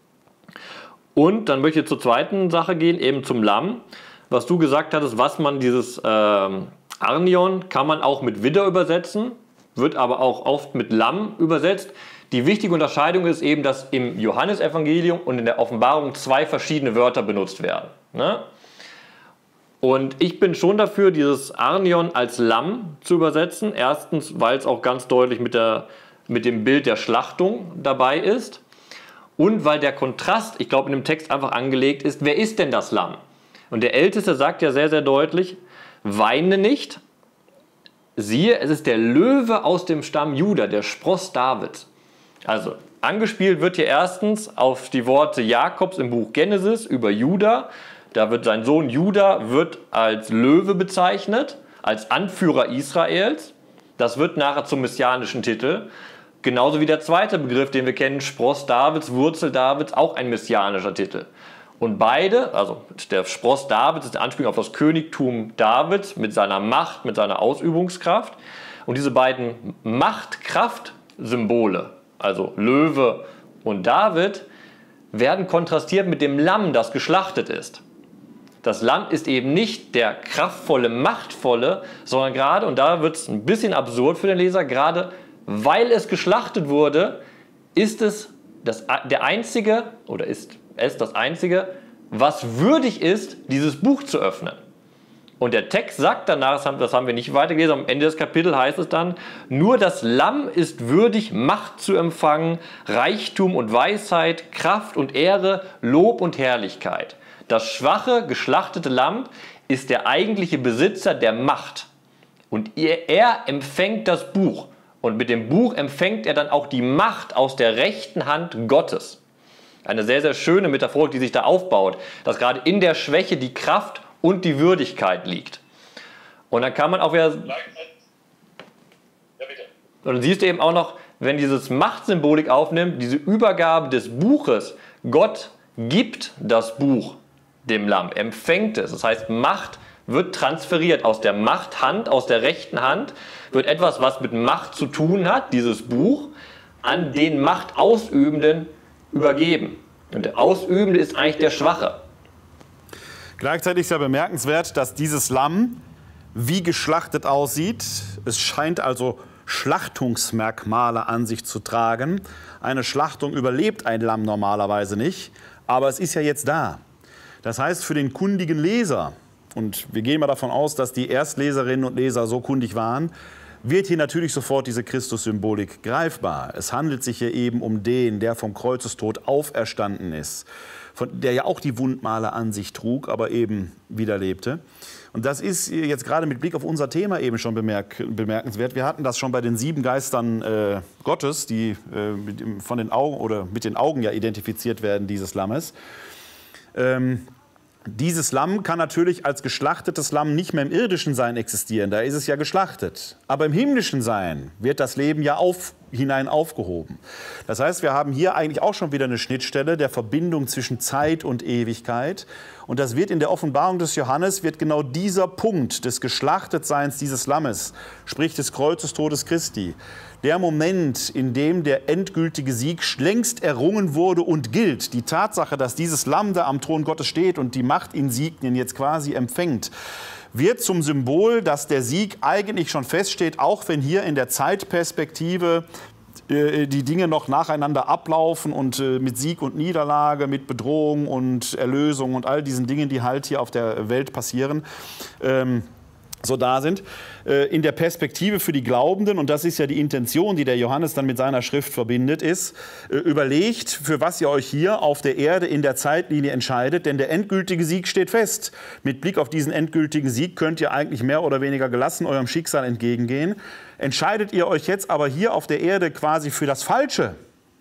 Und dann möchte ich zur zweiten Sache gehen, eben zum Lamm. Was du gesagt hattest, was man dieses äh, Arnion kann man auch mit Widder übersetzen, wird aber auch oft mit Lamm übersetzt. Die wichtige Unterscheidung ist eben, dass im Johannesevangelium und in der Offenbarung zwei verschiedene Wörter benutzt werden. Ne? Und ich bin schon dafür, dieses Arnion als Lamm zu übersetzen. Erstens, weil es auch ganz deutlich mit, der, mit dem Bild der Schlachtung dabei ist. Und weil der Kontrast, ich glaube, in dem Text einfach angelegt ist, wer ist denn das Lamm? Und der Älteste sagt ja sehr, sehr deutlich, weine nicht. Siehe, es ist der Löwe aus dem Stamm Juda, der Spross Davids. Also, angespielt wird hier erstens auf die Worte Jakobs im Buch Genesis über Juda. Da wird sein Sohn Juda wird als Löwe bezeichnet, als Anführer Israels. Das wird nachher zum messianischen Titel. Genauso wie der zweite Begriff, den wir kennen, Spross Davids, Wurzel Davids, auch ein messianischer Titel. Und beide, also der Spross Davids ist der Anspielung auf das Königtum Davids mit seiner Macht, mit seiner Ausübungskraft. Und diese beiden Macht-Kraft-Symbole, also Löwe und David, werden kontrastiert mit dem Lamm, das geschlachtet ist. Das Lamm ist eben nicht der kraftvolle, machtvolle, sondern gerade, und da wird es ein bisschen absurd für den Leser, gerade weil es geschlachtet wurde, ist es das, der einzige, oder ist es das einzige, was würdig ist, dieses Buch zu öffnen. Und der Text sagt danach, das haben wir nicht weitergelesen, am Ende des Kapitels heißt es dann, nur das Lamm ist würdig, Macht zu empfangen, Reichtum und Weisheit, Kraft und Ehre, Lob und Herrlichkeit. Das schwache, geschlachtete Lamm ist der eigentliche Besitzer der Macht. Und er, er empfängt das Buch. Und mit dem Buch empfängt er dann auch die Macht aus der rechten Hand Gottes. Eine sehr, sehr schöne Metaphorik, die sich da aufbaut, dass gerade in der Schwäche die Kraft und die Würdigkeit liegt. Und dann kann man auch wieder... Ja, bitte. Und dann siehst du eben auch noch, wenn dieses Machtsymbolik aufnimmt, diese Übergabe des Buches, Gott gibt das Buch dem Lamm, empfängt es. Das heißt, Macht wird transferiert aus der Machthand, aus der rechten Hand, wird etwas, was mit Macht zu tun hat, dieses Buch, an den Machtausübenden übergeben. Und der Ausübende ist eigentlich der Schwache. Gleichzeitig ist ja bemerkenswert, dass dieses Lamm wie geschlachtet aussieht. Es scheint also Schlachtungsmerkmale an sich zu tragen. Eine Schlachtung überlebt ein Lamm normalerweise nicht, aber es ist ja jetzt da. Das heißt, für den kundigen Leser, und wir gehen mal davon aus, dass die Erstleserinnen und Leser so kundig waren, wird hier natürlich sofort diese Christus-Symbolik greifbar. Es handelt sich hier eben um den, der vom Kreuzestod auferstanden ist, von der ja auch die Wundmale an sich trug, aber eben wieder lebte. Und das ist jetzt gerade mit Blick auf unser Thema eben schon bemerk bemerkenswert. Wir hatten das schon bei den sieben Geistern äh, Gottes, die äh, mit, von den Augen oder mit den Augen ja identifiziert werden dieses Lammes. Ähm, Dieses Lamm kann natürlich als geschlachtetes Lamm nicht mehr im irdischen Sein existieren, da ist es ja geschlachtet. Aber im himmlischen Sein wird das Leben ja auf, hinein aufgehoben. Das heißt, wir haben hier eigentlich auch schon wieder eine Schnittstelle der Verbindung zwischen Zeit und Ewigkeit. Und das wird in der Offenbarung des Johannes, wird genau dieser Punkt des Geschlachtetseins dieses Lammes, sprich des Kreuzestodes Christi, der Moment, in dem der endgültige Sieg längst errungen wurde und gilt, die Tatsache, dass dieses Lamm da am Thron Gottes steht und die Machtinsignien jetzt quasi empfängt, wird zum Symbol, dass der Sieg eigentlich schon feststeht, auch wenn hier in der Zeitperspektive äh, die Dinge noch nacheinander ablaufen und äh, mit Sieg und Niederlage, mit Bedrohung und Erlösung und all diesen Dingen, die halt hier auf der Welt passieren, ähm, so da sind, in der Perspektive für die Glaubenden, und das ist ja die Intention, die der Johannes dann mit seiner Schrift verbindet, ist, überlegt, für was ihr euch hier auf der Erde in der Zeitlinie entscheidet, denn der endgültige Sieg steht fest. Mit Blick auf diesen endgültigen Sieg könnt ihr eigentlich mehr oder weniger gelassen eurem Schicksal entgegengehen. Entscheidet ihr euch jetzt aber hier auf der Erde quasi für das Falsche,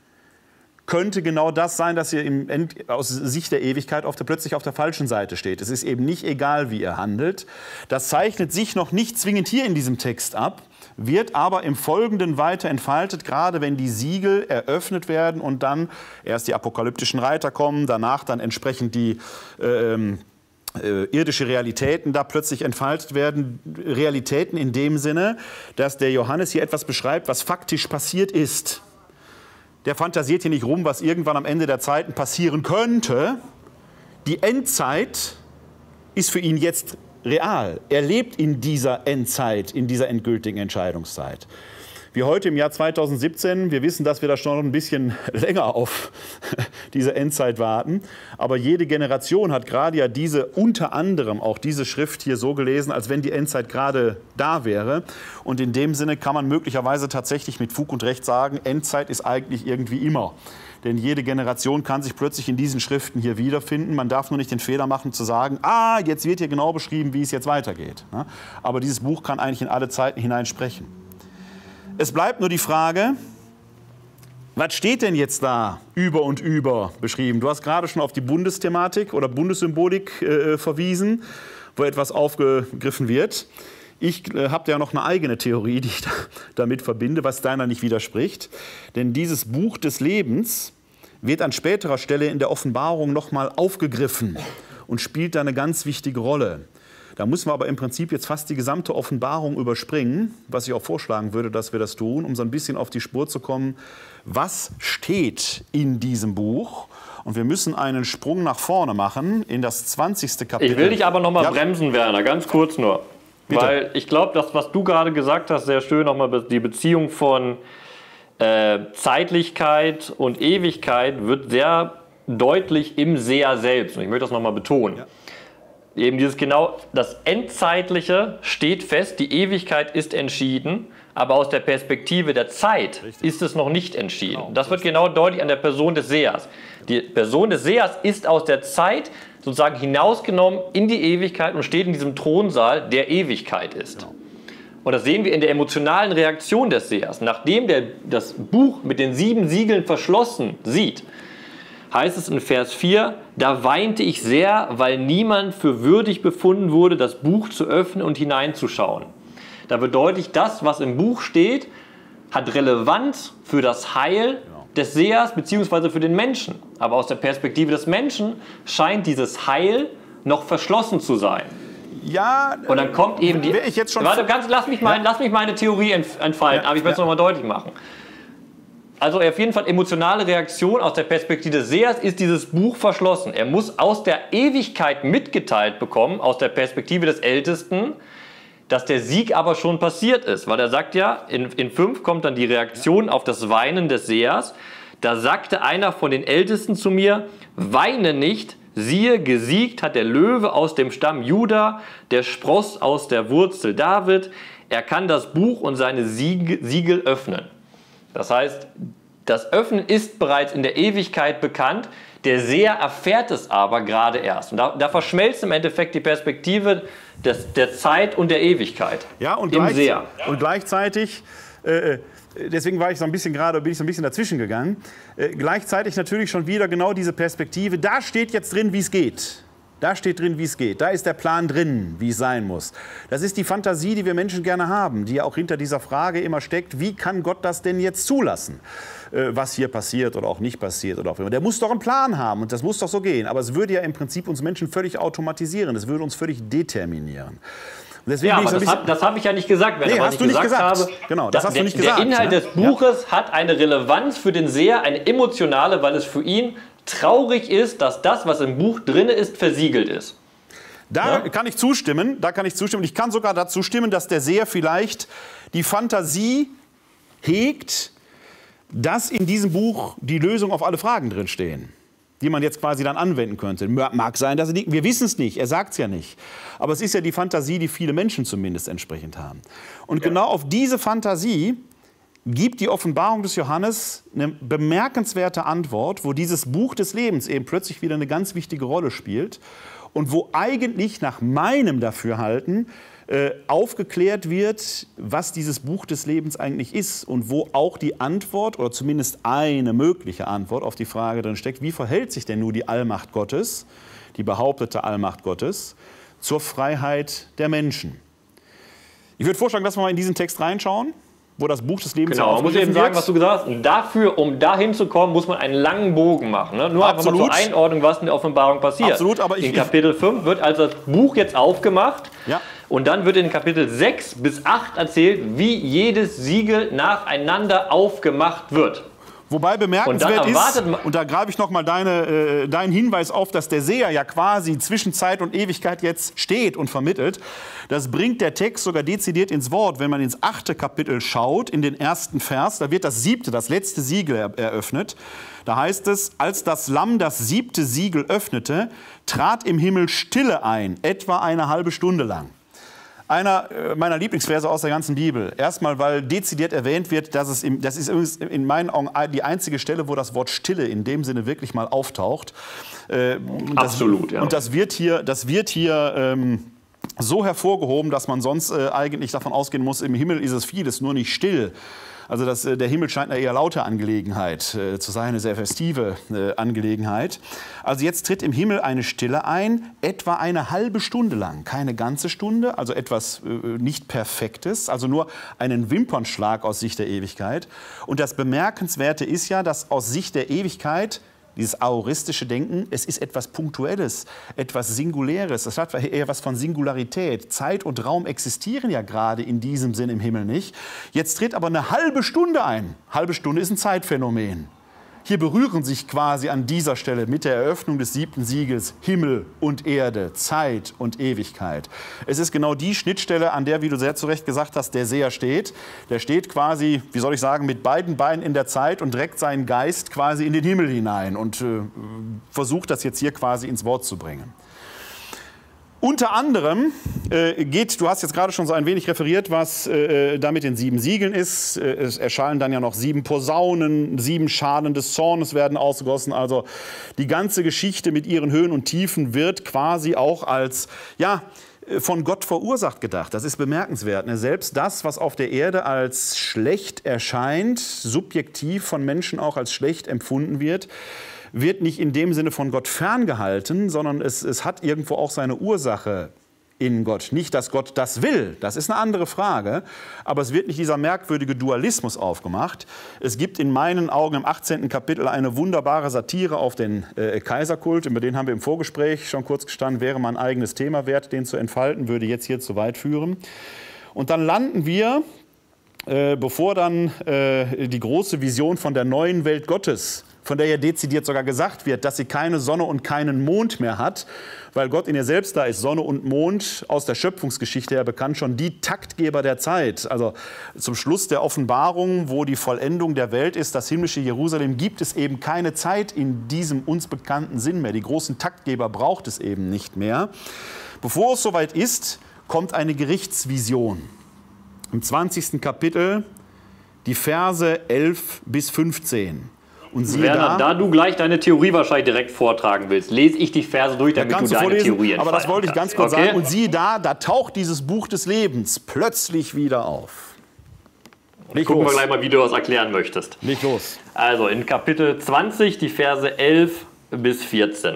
könnte genau das sein, dass ihr im End, aus Sicht der Ewigkeit auf der, plötzlich auf der falschen Seite steht. Es ist eben nicht egal, wie ihr handelt. Das zeichnet sich noch nicht zwingend hier in diesem Text ab, wird aber im Folgenden weiter entfaltet, gerade wenn die Siegel eröffnet werden und dann erst die apokalyptischen Reiter kommen, danach dann entsprechend die ähm, äh, irdische Realitäten da plötzlich entfaltet werden. Realitäten in dem Sinne, dass der Johannes hier etwas beschreibt, was faktisch passiert ist. Der fantasiert hier nicht rum, was irgendwann am Ende der Zeiten passieren könnte. Die Endzeit ist für ihn jetzt real. Er lebt in dieser Endzeit, in dieser endgültigen Entscheidungszeit. Wir heute im Jahr zweitausendsiebzehn, wir wissen, dass wir da schon noch ein bisschen länger auf diese Endzeit warten. Aber jede Generation hat gerade ja diese, unter anderem auch diese Schrift hier so gelesen, als wenn die Endzeit gerade da wäre. Und in dem Sinne kann man möglicherweise tatsächlich mit Fug und Recht sagen, Endzeit ist eigentlich irgendwie immer. Denn jede Generation kann sich plötzlich in diesen Schriften hier wiederfinden. Man darf nur nicht den Fehler machen zu sagen, ah, jetzt wird hier genau beschrieben, wie es jetzt weitergeht. Aber dieses Buch kann eigentlich in alle Zeiten hinein sprechen. Es bleibt nur die Frage, was steht denn jetzt da über und über beschrieben? Du hast gerade schon auf die Bundesthematik oder Bundessymbolik äh, verwiesen, wo etwas aufgegriffen wird. Ich äh, habe ja noch eine eigene Theorie, die ich da, damit verbinde, was deiner nicht widerspricht. Denn dieses Buch des Lebens wird an späterer Stelle in der Offenbarung noch mal aufgegriffen und spielt da eine ganz wichtige Rolle. Da müssen wir aber im Prinzip jetzt fast die gesamte Offenbarung überspringen, was ich auch vorschlagen würde, dass wir das tun, um so ein bisschen auf die Spur zu kommen, was steht in diesem Buch. Und wir müssen einen Sprung nach vorne machen in das zwanzigste Kapitel. Ich will dich aber noch mal ja. bremsen, Werner, ganz kurz nur. Bitte. Weil ich glaube, das, was du gerade gesagt hast, sehr schön, nochmal die Beziehung von äh, Zeitlichkeit und Ewigkeit wird sehr deutlich im Seher selbst. Und ich möchte das nochmal betonen. Ja. Eben dieses genau, das Endzeitliche steht fest, die Ewigkeit ist entschieden, aber aus der Perspektive der Zeit Richtig. ist es noch nicht entschieden. Genau. Das wird genau deutlich an der Person des Sehers. Die Person des Sehers ist aus der Zeit sozusagen hinausgenommen in die Ewigkeit und steht in diesem Thronsaal, der Ewigkeit ist. Genau. Und das sehen wir in der emotionalen Reaktion des Sehers. Nachdem der das Buch mit den sieben Siegeln verschlossen sieht, heißt es in Vers vier, da weinte ich sehr, weil niemand für würdig befunden wurde, das Buch zu öffnen und hineinzuschauen. Da bedeutet das, was im Buch steht, hat Relevanz für das Heil des Sehers bzw. für den Menschen. Aber aus der Perspektive des Menschen scheint dieses Heil noch verschlossen zu sein. Ja, und dann kommt eben die... Ich jetzt schon warte, ganz, lass, mich mein, ja. lass mich meine Theorie entfalten, ja, aber ich will es ja. noch mal deutlich machen. Also auf jeden Fall emotionale Reaktion aus der Perspektive des Sehers ist dieses Buch verschlossen. Er muss aus der Ewigkeit mitgeteilt bekommen, aus der Perspektive des Ältesten, dass der Sieg aber schon passiert ist. Weil er sagt ja, in, in fünf kommt dann die Reaktion auf das Weinen des Sehers. Da sagte einer von den Ältesten zu mir, weine nicht, siehe, gesiegt hat der Löwe aus dem Stamm Juda, der Spross aus der Wurzel David. Er kann das Buch und seine Siegel, Siegel öffnen. Das heißt, das Öffnen ist bereits in der Ewigkeit bekannt, der Seher erfährt es aber gerade erst. Und da, da verschmelzt im Endeffekt die Perspektive des, der Zeit und der Ewigkeit ja, und im gleich, Seher. Und gleichzeitig, äh, deswegen war ich so ein bisschen gerade, bin ich so ein bisschen dazwischen gegangen, äh, gleichzeitig natürlich schon wieder genau diese Perspektive, da steht jetzt drin, wie es geht. Da steht drin, wie es geht. Da ist der Plan drin, wie es sein muss. Das ist die Fantasie, die wir Menschen gerne haben, die ja auch hinter dieser Frage immer steckt, wie kann Gott das denn jetzt zulassen, was hier passiert oder auch nicht passiert oder auch immer. Der muss doch einen Plan haben und das muss doch so gehen. Aber es würde ja im Prinzip uns Menschen völlig automatisieren. Es würde uns völlig determinieren. Deswegen ja, aber so das habe hab ich ja nicht gesagt. Wenn nee, hast ich du nicht gesagt, gesagt. Habe, genau, das hast der, du nicht gesagt. Der Inhalt ne? des Buches ja. hat eine Relevanz für den Seher, eine emotionale, weil es für ihn traurig ist, dass das, was im Buch drin ist, versiegelt ist. Da ja? kann ich zustimmen, da kann ich zustimmen. Ich kann sogar dazu stimmen, dass der Seher vielleicht die Fantasie hegt, dass in diesem Buch die Lösung auf alle Fragen drinstehen, die man jetzt quasi dann anwenden könnte. Mag sein, dass er die, wir wissen es nicht, er sagt es ja nicht. Aber es ist ja die Fantasie, die viele Menschen zumindest entsprechend haben. Und ja. genau auf diese Fantasie gibt die Offenbarung des Johannes eine bemerkenswerte Antwort, wo dieses Buch des Lebens eben plötzlich wieder eine ganz wichtige Rolle spielt und wo eigentlich nach meinem Dafürhalten äh, aufgeklärt wird, was dieses Buch des Lebens eigentlich ist und wo auch die Antwort oder zumindest eine mögliche Antwort auf die Frage drin steckt, wie verhält sich denn nun die Allmacht Gottes, die behauptete Allmacht Gottes, zur Freiheit der Menschen. Ich würde vorschlagen, dass wir mal in diesen Text reinschauen, wo das Buch des Lebens genau, man muss eben sagen, was du gesagt hast. Und dafür, um dahin zu kommen, muss man einen langen Bogen machen. Ne? Nur Absolut. einfach mal zur Einordnung, was in der Offenbarung passiert. Absolut, aber ich, in Kapitel fünf wird also das Buch jetzt aufgemacht. Ja. Und dann wird in Kapitel sechs bis acht erzählt, wie jedes Siegel nacheinander aufgemacht wird. Wobei bemerkenswert ist, und da greife ich noch mal deine, äh, deinen Hinweis auf, dass der Seher ja quasi zwischen Zeit und Ewigkeit jetzt steht und vermittelt. Das bringt der Text sogar dezidiert ins Wort, wenn man ins achte Kapitel schaut, in den ersten Vers. Da wird das siebte, das letzte Siegel er eröffnet. Da heißt es, als das Lamm das siebte Siegel öffnete, trat im Himmel Stille ein, etwa eine halbe Stunde lang. Einer meiner Lieblingsverse aus der ganzen Bibel. Erstmal, weil dezidiert erwähnt wird, dass es im, das ist in meinen Augen die einzige Stelle, wo das Wort Stille in dem Sinne wirklich mal auftaucht. Äh, Absolut, das, ja. Und das wird hier, das wird hier ähm, so hervorgehoben, dass man sonst äh, eigentlich davon ausgehen muss, im Himmel ist es vieles, nur nicht still. Also das, der Himmel scheint eine eher laute Angelegenheit äh, zu sein, eine sehr festive äh, Angelegenheit. Also jetzt tritt im Himmel eine Stille ein, etwa eine halbe Stunde lang. Keine ganze Stunde, also etwas äh, nicht Perfektes, also nur einen Wimpernschlag aus Sicht der Ewigkeit. Und das Bemerkenswerte ist ja, dass aus Sicht der Ewigkeit dieses aoristische Denken, es ist etwas Punktuelles, etwas Singuläres. Das hat eher was von Singularität. Zeit und Raum existieren ja gerade in diesem Sinn im Himmel nicht. Jetzt tritt aber eine halbe Stunde ein. Halbe Stunde ist ein Zeitphänomen. Hier berühren sich quasi an dieser Stelle mit der Eröffnung des siebten Siegels Himmel und Erde, Zeit und Ewigkeit. Es ist genau die Schnittstelle, an der, wie du sehr zu Recht gesagt hast, der Seher steht. Der steht quasi, wie soll ich sagen, mit beiden Beinen in der Zeit und reckt seinen Geist quasi in den Himmel hinein und äh, versucht das jetzt hier quasi ins Wort zu bringen. Unter anderem äh, geht, du hast jetzt gerade schon so ein wenig referiert, was äh, da mit den sieben Siegeln ist. Äh, es erschallen dann ja noch sieben Posaunen, sieben Schalen des Zornes werden ausgegossen. Also die ganze Geschichte mit ihren Höhen und Tiefen wird quasi auch als, ja, von Gott verursacht gedacht. Das ist bemerkenswert. Ne? Selbst das, was auf der Erde als schlecht erscheint, subjektiv von Menschen auch als schlecht empfunden wird, wird nicht in dem Sinne von Gott ferngehalten, sondern es, es hat irgendwo auch seine Ursache in Gott. Nicht, dass Gott das will, das ist eine andere Frage, aber es wird nicht dieser merkwürdige Dualismus aufgemacht. Es gibt in meinen Augen im achtzehnten Kapitel eine wunderbare Satire auf den äh, Kaiserkult, über den haben wir im Vorgespräch schon kurz gestanden, wäre mal ein eigenes Thema wert, den zu entfalten, würde jetzt hier zu weit führen. Und dann landen wir, äh, bevor dann äh, die große Vision von der neuen Welt Gottes, von der ja dezidiert sogar gesagt wird, dass sie keine Sonne und keinen Mond mehr hat, weil Gott in ihr selbst da ist. Sonne und Mond, aus der Schöpfungsgeschichte her bekannt, schon die Taktgeber der Zeit. Also zum Schluss der Offenbarung, wo die Vollendung der Welt ist, das himmlische Jerusalem, gibt es eben keine Zeit in diesem uns bekannten Sinn mehr. Die großen Taktgeber braucht es eben nicht mehr. Bevor es soweit ist, kommt eine Gerichtsvision. Im zwanzigsten Kapitel die Verse elf bis fünfzehn. Und siehe Werner, da, da du gleich deine Theorie wahrscheinlich direkt vortragen willst, lese ich die Verse durch, damit kannst du du deine vorlesen, Theorie aber das wollte ich ganz kurz okay. sagen. Und siehe da, da taucht dieses Buch des Lebens plötzlich wieder auf. Leg Gucken los. wir gleich mal, wie du das erklären möchtest. Leg los. Also in Kapitel zwanzig, die Verse elf bis vierzehn.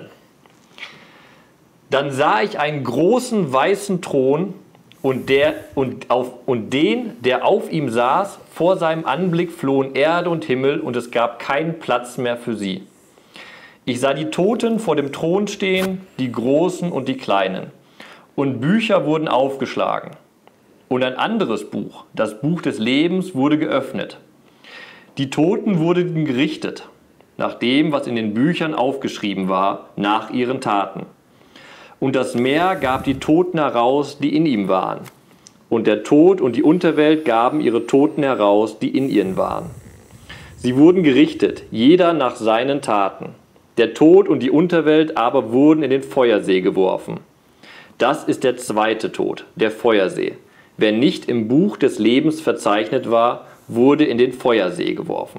Dann sah ich einen großen weißen Thron und, der, und, auf, und den, der auf ihm saß, vor seinem Anblick flohen Erde und Himmel und es gab keinen Platz mehr für sie. Ich sah die Toten vor dem Thron stehen, die Großen und die Kleinen. Und Bücher wurden aufgeschlagen. Und ein anderes Buch, das Buch des Lebens, wurde geöffnet. Die Toten wurden gerichtet, nach dem, was in den Büchern aufgeschrieben war, nach ihren Taten. Und das Meer gab die Toten heraus, die in ihm waren. Und der Tod und die Unterwelt gaben ihre Toten heraus, die in ihnen waren. Sie wurden gerichtet, jeder nach seinen Taten. Der Tod und die Unterwelt aber wurden in den Feuersee geworfen. Das ist der zweite Tod, der Feuersee. Wer nicht im Buch des Lebens verzeichnet war, wurde in den Feuersee geworfen.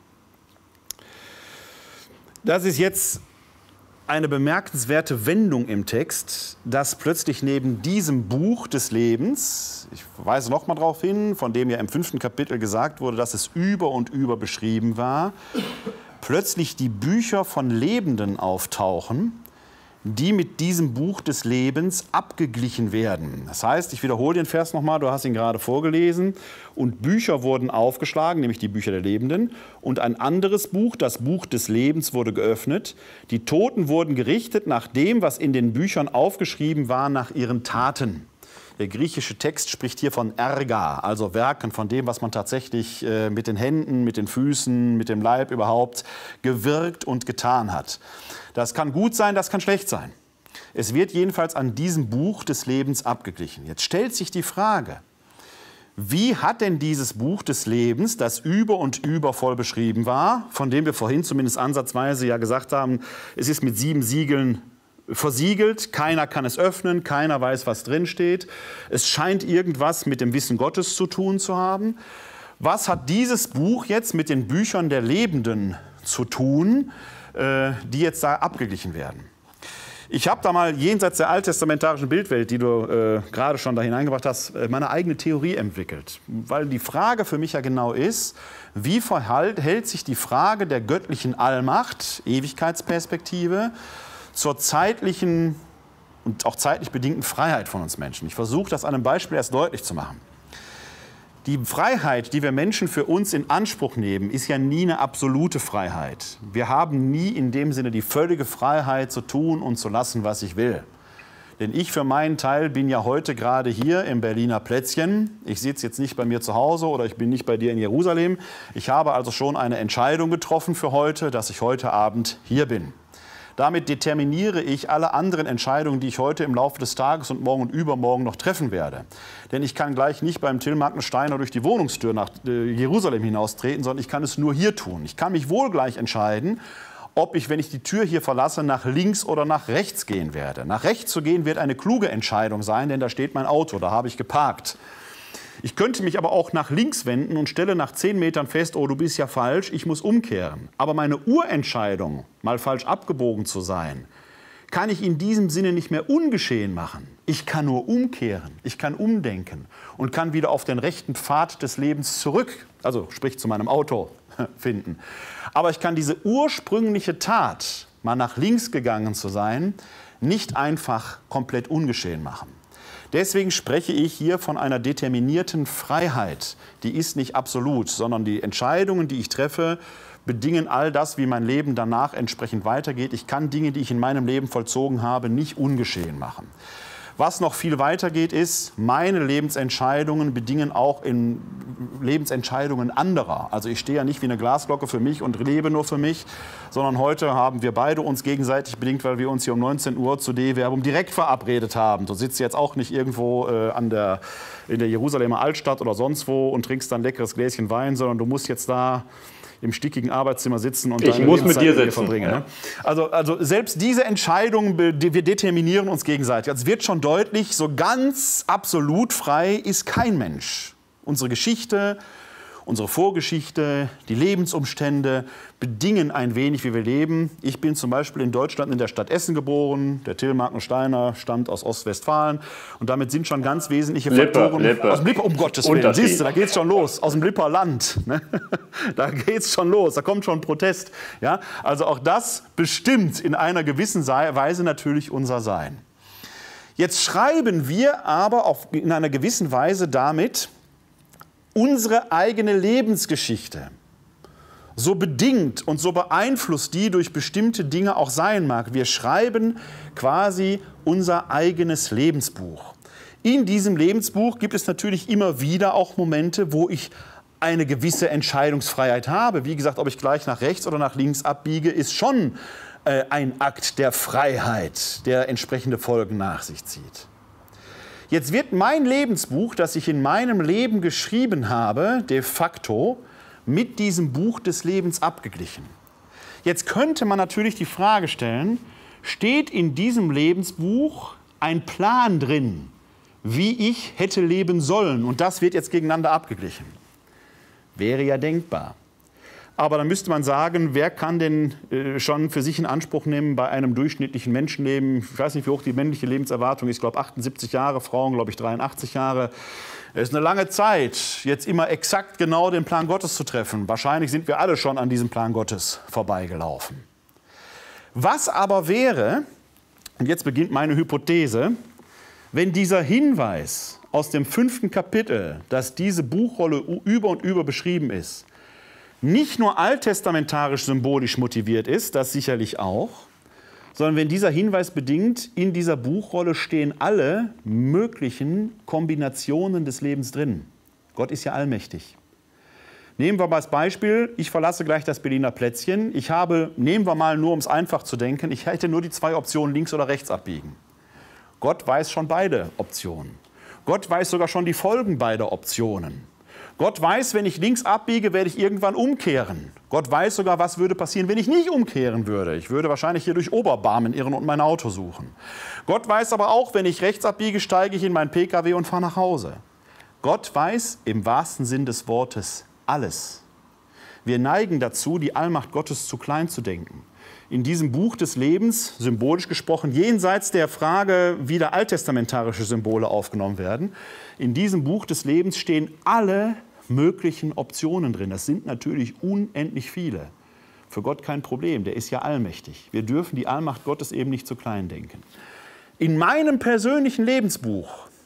Das ist jetzt eine bemerkenswerte Wendung im Text, dass plötzlich neben diesem Buch des Lebens, ich weise noch mal darauf hin, von dem ja im fünften Kapitel gesagt wurde, dass es über und über beschrieben war, plötzlich die Bücher von Lebenden auftauchen, die mit diesem Buch des Lebens abgeglichen werden. Das heißt, ich wiederhole den Vers noch mal, du hast ihn gerade vorgelesen, und Bücher wurden aufgeschlagen, nämlich die Bücher der Lebenden, und ein anderes Buch, das Buch des Lebens, wurde geöffnet. Die Toten wurden gerichtet nach dem, was in den Büchern aufgeschrieben war, nach ihren Taten. Der griechische Text spricht hier von Erga, also Werken, von dem, was man tatsächlich äh, mit den Händen, mit den Füßen, mit dem Leib überhaupt gewirkt und getan hat. Das kann gut sein, das kann schlecht sein. Es wird jedenfalls an diesem Buch des Lebens abgeglichen. Jetzt stellt sich die Frage, wie hat denn dieses Buch des Lebens, das über und über voll beschrieben war, von dem wir vorhin zumindest ansatzweise ja gesagt haben, es ist mit sieben Siegeln versiegelt, keiner kann es öffnen, keiner weiß, was drin steht. Es scheint irgendwas mit dem Wissen Gottes zu tun zu haben. Was hat dieses Buch jetzt mit den Büchern der Lebenden zu tun, die jetzt da abgeglichen werden? Ich habe da mal jenseits der alttestamentarischen Bildwelt, die du äh, gerade schon da hineingebracht hast, meine eigene Theorie entwickelt. Weil die Frage für mich ja genau ist, wie verhält sich die Frage der göttlichen Allmacht, Ewigkeitsperspektive, zur zeitlichen und auch zeitlich bedingten Freiheit von uns Menschen. Ich versuche das an einem Beispiel erst deutlich zu machen. Die Freiheit, die wir Menschen für uns in Anspruch nehmen, ist ja nie eine absolute Freiheit. Wir haben nie in dem Sinne die völlige Freiheit zu tun und zu lassen, was ich will. Denn ich für meinen Teil bin ja heute gerade hier im Berliner Plätzchen. Ich sitze jetzt nicht bei mir zu Hause oder ich bin nicht bei dir in Jerusalem. Ich habe also schon eine Entscheidung getroffen für heute, dass ich heute Abend hier bin. Damit determiniere ich alle anderen Entscheidungen, die ich heute im Laufe des Tages und morgen und übermorgen noch treffen werde. Denn ich kann gleich nicht beim Till Magner-Steiner durch die Wohnungstür nach äh, Jerusalem hinaustreten, sondern ich kann es nur hier tun. Ich kann mich wohl gleich entscheiden, ob ich, wenn ich die Tür hier verlasse, nach links oder nach rechts gehen werde. Nach rechts zu gehen wird eine kluge Entscheidung sein, denn da steht mein Auto, da habe ich geparkt. Ich könnte mich aber auch nach links wenden und stelle nach zehn Metern fest, oh, du bist ja falsch, ich muss umkehren. Aber meine Urentscheidung, mal falsch abgebogen zu sein, kann ich in diesem Sinne nicht mehr ungeschehen machen. Ich kann nur umkehren, ich kann umdenken und kann wieder auf den rechten Pfad des Lebens zurück, also sprich zu meinem Auto, finden. Aber ich kann diese ursprüngliche Tat, mal nach links gegangen zu sein, nicht einfach komplett ungeschehen machen. Deswegen spreche ich hier von einer determinierten Freiheit. Die ist nicht absolut, sondern die Entscheidungen, die ich treffe, bedingen all das, wie mein Leben danach entsprechend weitergeht. Ich kann Dinge, die ich in meinem Leben vollzogen habe, nicht ungeschehen machen. Was noch viel weiter geht, ist, meine Lebensentscheidungen bedingen auch in Lebensentscheidungen anderer. Also ich stehe ja nicht wie eine Glasglocke für mich und lebe nur für mich, sondern heute haben wir beide uns gegenseitig bedingt, weil wir uns hier um neunzehn Uhr zu D E-Werbung direkt verabredet haben. Du sitzt jetzt auch nicht irgendwo äh, an der, in der Jerusalemer Altstadt oder sonst wo und trinkst dann ein leckeres Gläschen Wein, sondern du musst jetzt da im stickigen Arbeitszimmer sitzen und ich deine muss mit Lebenszeit dir mit sitzen. verbringen. Ja. Ne? Also, also selbst diese Entscheidungen, wir determinieren uns gegenseitig. Also es wird schon deutlich, so ganz absolut frei ist kein Mensch. Unsere Geschichte, unsere Vorgeschichte, die Lebensumstände bedingen ein wenig, wie wir leben. Ich bin zum Beispiel in Deutschland in der Stadt Essen geboren. Der Till Markensteiner stammt aus Ostwestfalen. Und damit sind schon ganz wesentliche Lippe, Faktoren. Lippe. Aus dem Lippe, um Gottes Willen. Siehst du, da geht's schon los. Aus dem Lipper Land. Ne? Da geht's schon los. Da kommt schon Protest. Ja? Also auch das bestimmt in einer gewissen Weise natürlich unser Sein. Jetzt schreiben wir aber auf, in einer gewissen Weise damit unsere eigene Lebensgeschichte. So bedingt und so beeinflusst die durch bestimmte Dinge auch sein mag. Wir schreiben quasi unser eigenes Lebensbuch. In diesem Lebensbuch gibt es natürlich immer wieder auch Momente, wo ich eine gewisse Entscheidungsfreiheit habe. Wie gesagt, ob ich gleich nach rechts oder nach links abbiege, ist schon äh, ein Akt der Freiheit, der entsprechende Folgen nach sich zieht. Jetzt wird mein Lebensbuch, das ich in meinem Leben geschrieben habe, de facto mit diesem Buch des Lebens abgeglichen. Jetzt könnte man natürlich die Frage stellen, steht in diesem Lebensbuch ein Plan drin, wie ich hätte leben sollen? Und das wird jetzt gegeneinander abgeglichen. Wäre ja denkbar. Aber dann müsste man sagen, wer kann denn äh, schon für sich in Anspruch nehmen, bei einem durchschnittlichen Menschenleben, ich weiß nicht, wie hoch die männliche Lebenserwartung ist, ich glaube achtundsiebzig Jahre, Frauen, glaube ich, dreiundachtzig Jahre. Es ist eine lange Zeit, jetzt immer exakt genau den Plan Gottes zu treffen. Wahrscheinlich sind wir alle schon an diesem Plan Gottes vorbeigelaufen. Was aber wäre, und jetzt beginnt meine Hypothese, wenn dieser Hinweis aus dem fünften Kapitel, dass diese Buchrolle über und über beschrieben ist, nicht nur alttestamentarisch symbolisch motiviert ist, das sicherlich auch, sondern wenn dieser Hinweis bedingt, in dieser Buchrolle stehen alle möglichen Kombinationen des Lebens drin. Gott ist ja allmächtig. Nehmen wir mal als Beispiel, ich verlasse gleich das Berliner Plätzchen. Ich habe, nehmen wir mal nur, um es einfach zu denken, ich hätte nur die zwei Optionen links oder rechts abbiegen. Gott weiß schon beide Optionen. Gott weiß sogar schon die Folgen beider Optionen. Gott weiß, wenn ich links abbiege, werde ich irgendwann umkehren. Gott weiß sogar, was würde passieren, wenn ich nicht umkehren würde. Ich würde wahrscheinlich hier durch Oberbarmen irren und mein Auto suchen. Gott weiß aber auch, wenn ich rechts abbiege, steige ich in meinen P K W und fahre nach Hause. Gott weiß im wahrsten Sinn des Wortes alles. Wir neigen dazu, die Allmacht Gottes zu klein zu denken. In diesem Buch des Lebens, symbolisch gesprochen, jenseits der Frage, wie da alttestamentarische Symbole aufgenommen werden, in diesem Buch des Lebens stehen alle möglichen Optionen drin. Das sind natürlich unendlich viele. Für Gott kein Problem, der ist ja allmächtig. Wir dürfen die Allmacht Gottes eben nicht zu klein denken. In meinem persönlichen Lebensbuch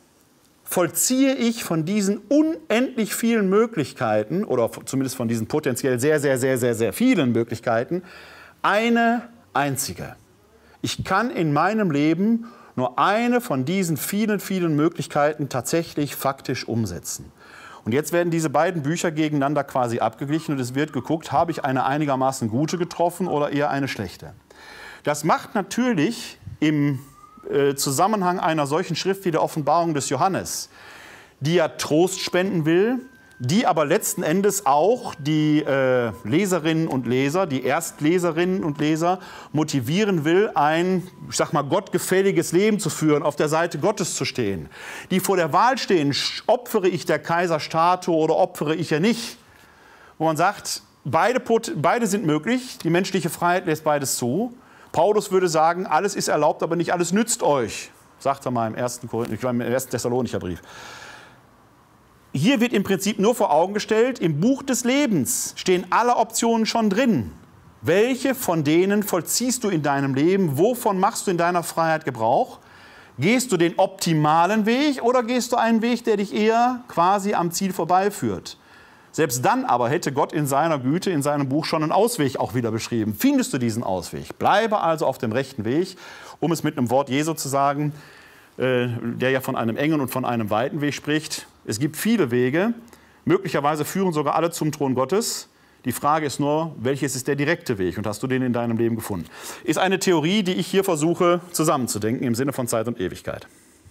vollziehe ich von diesen unendlich vielen Möglichkeiten, oder zumindest von diesen potenziell sehr, sehr, sehr, sehr, sehr vielen Möglichkeiten, eine einzige. Ich kann in meinem Leben nur eine von diesen vielen, vielen Möglichkeiten tatsächlich faktisch umsetzen. Und jetzt werden diese beiden Bücher gegeneinander quasi abgeglichen und es wird geguckt, habe ich eine einigermaßen gute getroffen oder eher eine schlechte. Das macht natürlich im äh, Zusammenhang einer solchen Schrift wie der Offenbarung des Johannes, die ja Trost spenden will, die aber letzten Endes auch die äh, Leserinnen und Leser, die Erstleserinnen und Leser motivieren will, ein, ich sag mal, gottgefälliges Leben zu führen, auf der Seite Gottes zu stehen. Die vor der Wahl stehen, opfere ich der Kaiserstatue oder opfere ich ja nicht. Wo man sagt, beide, beide sind möglich, die menschliche Freiheit lässt beides zu. Paulus würde sagen, alles ist erlaubt, aber nicht alles nützt euch, sagt er mal im ersten, ich meine, im ersten Thessalonicher Brief. Hier wird im Prinzip nur vor Augen gestellt, im Buch des Lebens stehen alle Optionen schon drin. Welche von denen vollziehst du in deinem Leben? Wovon machst du in deiner Freiheit Gebrauch? Gehst du den optimalen Weg oder gehst du einen Weg, der dich eher quasi am Ziel vorbeiführt? Selbst dann aber hätte Gott in seiner Güte, in seinem Buch schon einen Ausweg auch wieder beschrieben. Findest du diesen Ausweg? Bleibe also auf dem rechten Weg, um es mit einem Wort Jesu zu sagen, äh, der ja von einem engen und von einem weiten Weg spricht. Es gibt viele Wege, möglicherweise führen sogar alle zum Thron Gottes. Die Frage ist nur, welches ist der direkte Weg und hast du den in deinem Leben gefunden? Ist eine Theorie, die ich hier versuche zusammenzudenken im Sinne von Zeit und Ewigkeit.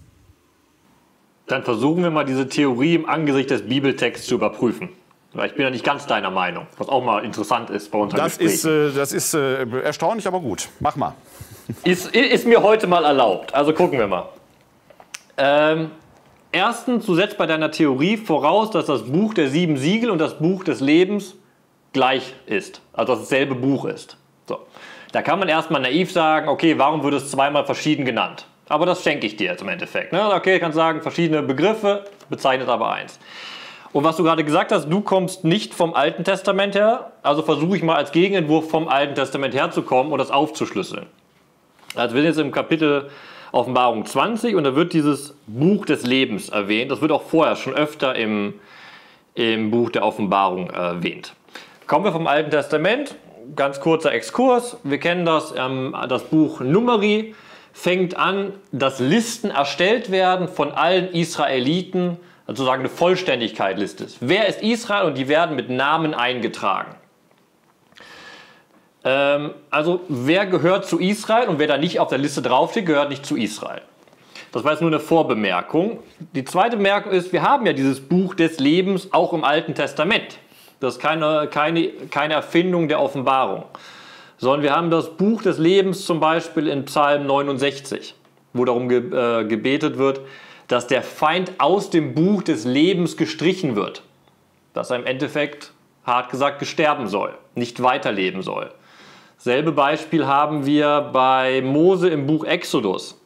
Dann versuchen wir mal diese Theorie im Angesicht des Bibeltexts zu überprüfen. Weil ich bin ja nicht ganz deiner Meinung, was auch mal interessant ist bei unseren das Gesprächen. Ist, äh, das ist äh, erstaunlich, aber gut. Mach mal. Ist, ist mir heute mal erlaubt. Also gucken wir mal. Ähm, erstens, du setzt bei deiner Theorie voraus, dass das Buch der sieben Siegel und das Buch des Lebens gleich ist. Also dass es dasselbe Buch ist. So. Da kann man erstmal naiv sagen, okay, warum wird es zweimal verschieden genannt? Aber das schenke ich dir jetzt im Endeffekt. Ne? Okay, ich kann sagen, verschiedene Begriffe, bezeichnet aber eins. Und was du gerade gesagt hast, du kommst nicht vom Alten Testament her, also versuche ich mal als Gegenentwurf vom Alten Testament herzukommen und das aufzuschlüsseln. Also wir sind jetzt im Kapitel Offenbarung zwanzig und da wird dieses Buch des Lebens erwähnt. Das wird auch vorher schon öfter im, im Buch der Offenbarung erwähnt. Kommen wir vom Alten Testament, ganz kurzer Exkurs. Wir kennen das, ähm, das Buch Numeri fängt an, dass Listen erstellt werden von allen Israeliten, sozusagen eine Vollständigkeit ist. Wer ist Israel? Und die werden mit Namen eingetragen. Ähm, also wer gehört zu Israel und wer da nicht auf der Liste draufsteht, gehört nicht zu Israel. Das war jetzt nur eine Vorbemerkung. Die zweite Bemerkung ist, wir haben ja dieses Buch des Lebens auch im Alten Testament. Das ist keine, keine, keine Erfindung der Offenbarung. Sondern wir haben das Buch des Lebens zum Beispiel in Psalm neunundsechzig, wo darum ge, äh, gebetet wird, dass der Feind aus dem Buch des Lebens gestrichen wird. Dass er im Endeffekt, hart gesagt, gesterben soll, nicht weiterleben soll. Selbe Beispiel haben wir bei Mose im Buch Exodus,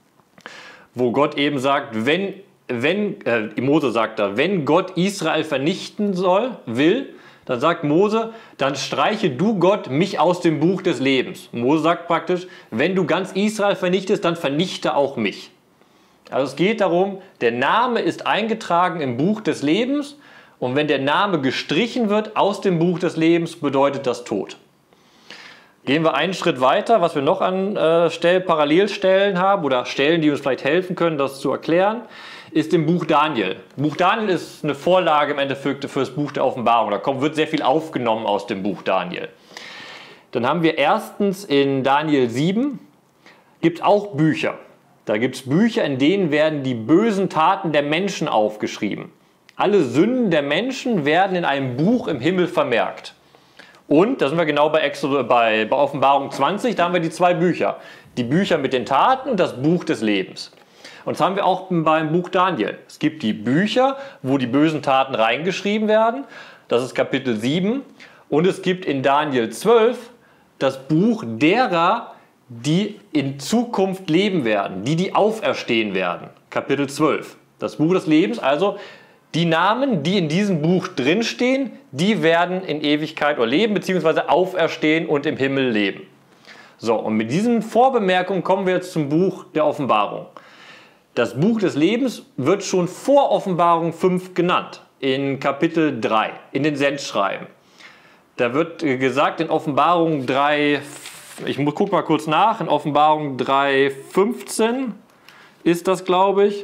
wo Gott eben sagt, wenn, wenn äh, Mose sagt da, wenn Gott Israel vernichten soll, will, dann sagt Mose, dann streiche du Gott mich aus dem Buch des Lebens. Mose sagt praktisch, wenn du ganz Israel vernichtest, dann vernichte auch mich. Also es geht darum, der Name ist eingetragen im Buch des Lebens und wenn der Name gestrichen wird aus dem Buch des Lebens, bedeutet das Tod. Gehen wir einen Schritt weiter, was wir noch an äh, Stell Parallelstellen haben oder Stellen, die uns vielleicht helfen können, das zu erklären, ist im Buch Daniel. Buch Daniel ist eine Vorlage im Endeffekt für das Buch der Offenbarung. Da kommt, wird sehr viel aufgenommen aus dem Buch Daniel. Dann haben wir erstens in Daniel sieben, gibt es auch Bücher. Da gibt es Bücher, in denen werden die bösen Taten der Menschen aufgeschrieben. Alle Sünden der Menschen werden in einem Buch im Himmel vermerkt. Und, da sind wir genau bei, Exodus, bei, bei Offenbarung zwanzig, da haben wir die zwei Bücher. Die Bücher mit den Taten und das Buch des Lebens. Und das haben wir auch beim Buch Daniel. Es gibt die Bücher, wo die bösen Taten reingeschrieben werden. Das ist Kapitel sieben. Und es gibt in Daniel zwölf das Buch derer, die in Zukunft leben werden, die, die auferstehen werden. Kapitel zwölf. Das Buch des Lebens, also die Namen, die in diesem Buch drinstehen, die werden in Ewigkeit oder leben, beziehungsweise auferstehen und im Himmel leben. So, und mit diesen Vorbemerkungen kommen wir jetzt zum Buch der Offenbarung. Das Buch des Lebens wird schon vor Offenbarung fünf genannt, in Kapitel drei, in den Sendschreiben. Da wird gesagt in Offenbarung drei, ich gucke mal kurz nach, in Offenbarung drei fünfzehn ist das, glaube ich,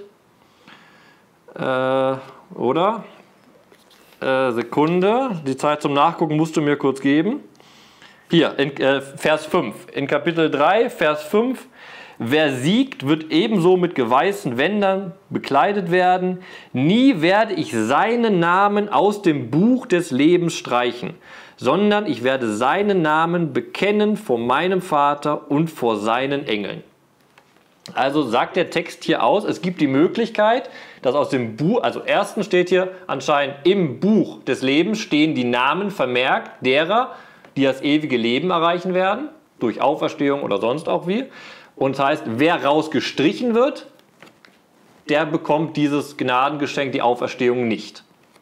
äh, oder? Äh, Sekunde, die Zeit zum Nachgucken musst du mir kurz geben. Hier, in äh, Vers fünf, in Kapitel drei, Vers fünf, Wer siegt, wird ebenso mit geweißten Wändern bekleidet werden. Nie werde ich seinen Namen aus dem Buch des Lebens streichen, sondern ich werde seinen Namen bekennen vor meinem Vater und vor seinen Engeln. Also sagt der Text hier aus, es gibt die Möglichkeit, dass aus dem Buch, also erstens steht hier anscheinend im Buch des Lebens stehen die Namen vermerkt derer, die das ewige Leben erreichen werden, durch Auferstehung oder sonst auch wie. Und das heißt, wer rausgestrichen wird, der bekommt dieses Gnadengeschenk, die Auferstehung, nicht.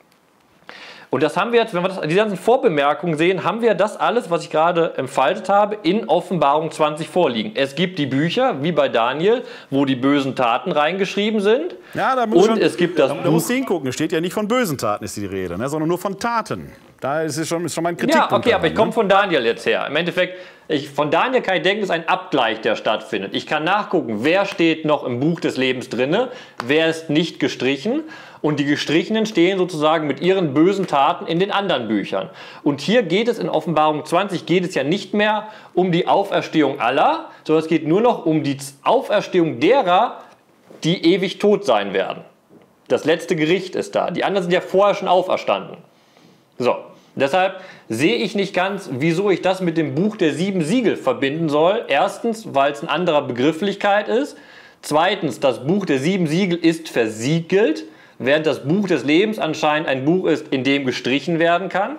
Und das haben wir jetzt, wenn wir das, die ganzen Vorbemerkungen sehen, haben wir das alles, was ich gerade entfaltet habe, in Offenbarung zwanzig vorliegen. Es gibt die Bücher, wie bei Daniel, wo die bösen Taten reingeschrieben sind. Ja, da muss und schon, es gibt das da, Buch. Da musst du hingucken, es steht ja nicht von bösen Taten, ist die Rede, ne, sondern nur von Taten. Da ist es schon, ist schon mein Kritikpunkt. Ja, okay, daran, aber ich ne? komme von Daniel jetzt her. Im Endeffekt, ich, von Daniel kann ich denken, es ist ein Abgleich, der stattfindet. Ich kann nachgucken, wer steht noch im Buch des Lebens drinne, wer ist nicht gestrichen. Und die Gestrichenen stehen sozusagen mit ihren bösen Taten in den anderen Büchern. Und hier geht es in Offenbarung zwanzig, geht es ja nicht mehr um die Auferstehung aller, sondern es geht nur noch um die Auferstehung derer, die ewig tot sein werden. Das letzte Gericht ist da. Die anderen sind ja vorher schon auferstanden. So, deshalb sehe ich nicht ganz, wieso ich das mit dem Buch der sieben Siegel verbinden soll. Erstens, weil es eine andere Begrifflichkeit ist. Zweitens, das Buch der sieben Siegel ist versiegelt, während das Buch des Lebens anscheinend ein Buch ist, in dem gestrichen werden kann.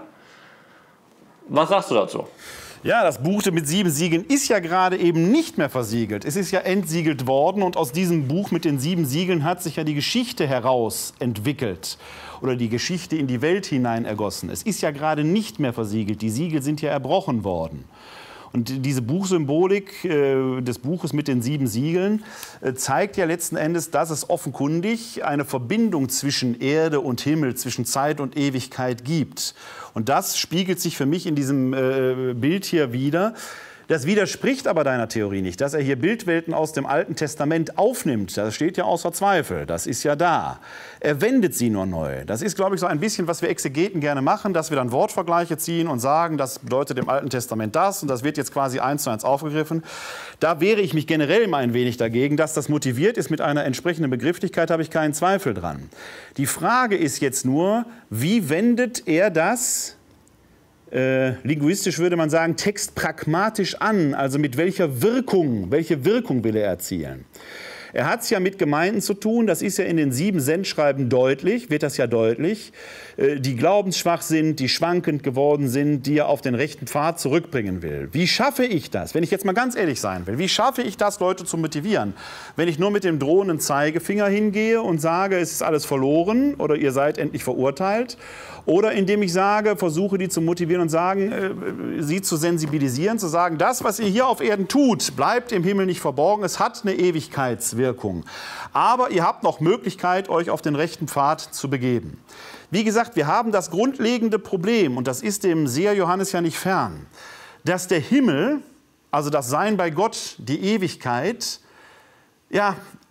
Was sagst du dazu? Ja, das Buch mit sieben Siegeln ist ja gerade eben nicht mehr versiegelt. Es ist ja entsiegelt worden und aus diesem Buch mit den sieben Siegeln hat sich ja die Geschichte heraus entwickelt oder die Geschichte in die Welt hinein ergossen. Es ist ja gerade nicht mehr versiegelt. Die Siegel sind ja erbrochen worden. Und diese Buchsymbolik äh, des Buches mit den sieben Siegeln äh, zeigt ja letzten Endes, dass es offenkundig eine Verbindung zwischen Erde und Himmel, zwischen Zeit und Ewigkeit gibt. Und das spiegelt sich für mich in diesem äh, Bild hier wider. Das widerspricht aber deiner Theorie nicht, dass er hier Bildwelten aus dem Alten Testament aufnimmt. Das steht ja außer Zweifel, das ist ja da. Er wendet sie nur neu. Das ist, glaube ich, so ein bisschen, was wir Exegeten gerne machen, dass wir dann Wortvergleiche ziehen und sagen, das bedeutet im Alten Testament das und das wird jetzt quasi eins zu eins aufgegriffen. Da wehre ich mich generell mal ein wenig dagegen. Dass das motiviert ist mit einer entsprechenden Begrifflichkeit, habe ich keinen Zweifel dran. Die Frage ist jetzt nur, wie wendet er das Äh, linguistisch würde man sagen, textpragmatisch an, also mit welcher Wirkung, welche Wirkung will er erzielen. Er hat es ja mit Gemeinden zu tun, das ist ja in den sieben Sendschreiben deutlich, wird das ja deutlich, äh, die glaubensschwach sind, die schwankend geworden sind, die er auf den rechten Pfad zurückbringen will. Wie schaffe ich das, wenn ich jetzt mal ganz ehrlich sein will, wie schaffe ich das, Leute zu motivieren, wenn ich nur mit dem drohenden Zeigefinger hingehe und sage, es ist alles verloren oder ihr seid endlich verurteilt? Oder indem ich sage, versuche die zu motivieren und sagen, äh, sie zu sensibilisieren, zu sagen, das, was ihr hier auf Erden tut, bleibt im Himmel nicht verborgen, es hat eine Ewigkeitswirkung. Aber ihr habt noch Möglichkeit, euch auf den rechten Pfad zu begeben. Wie gesagt, wir haben das grundlegende Problem, und das ist dem Seher Johannes ja nicht fern, dass der Himmel, also das Sein bei Gott, die Ewigkeit, ja,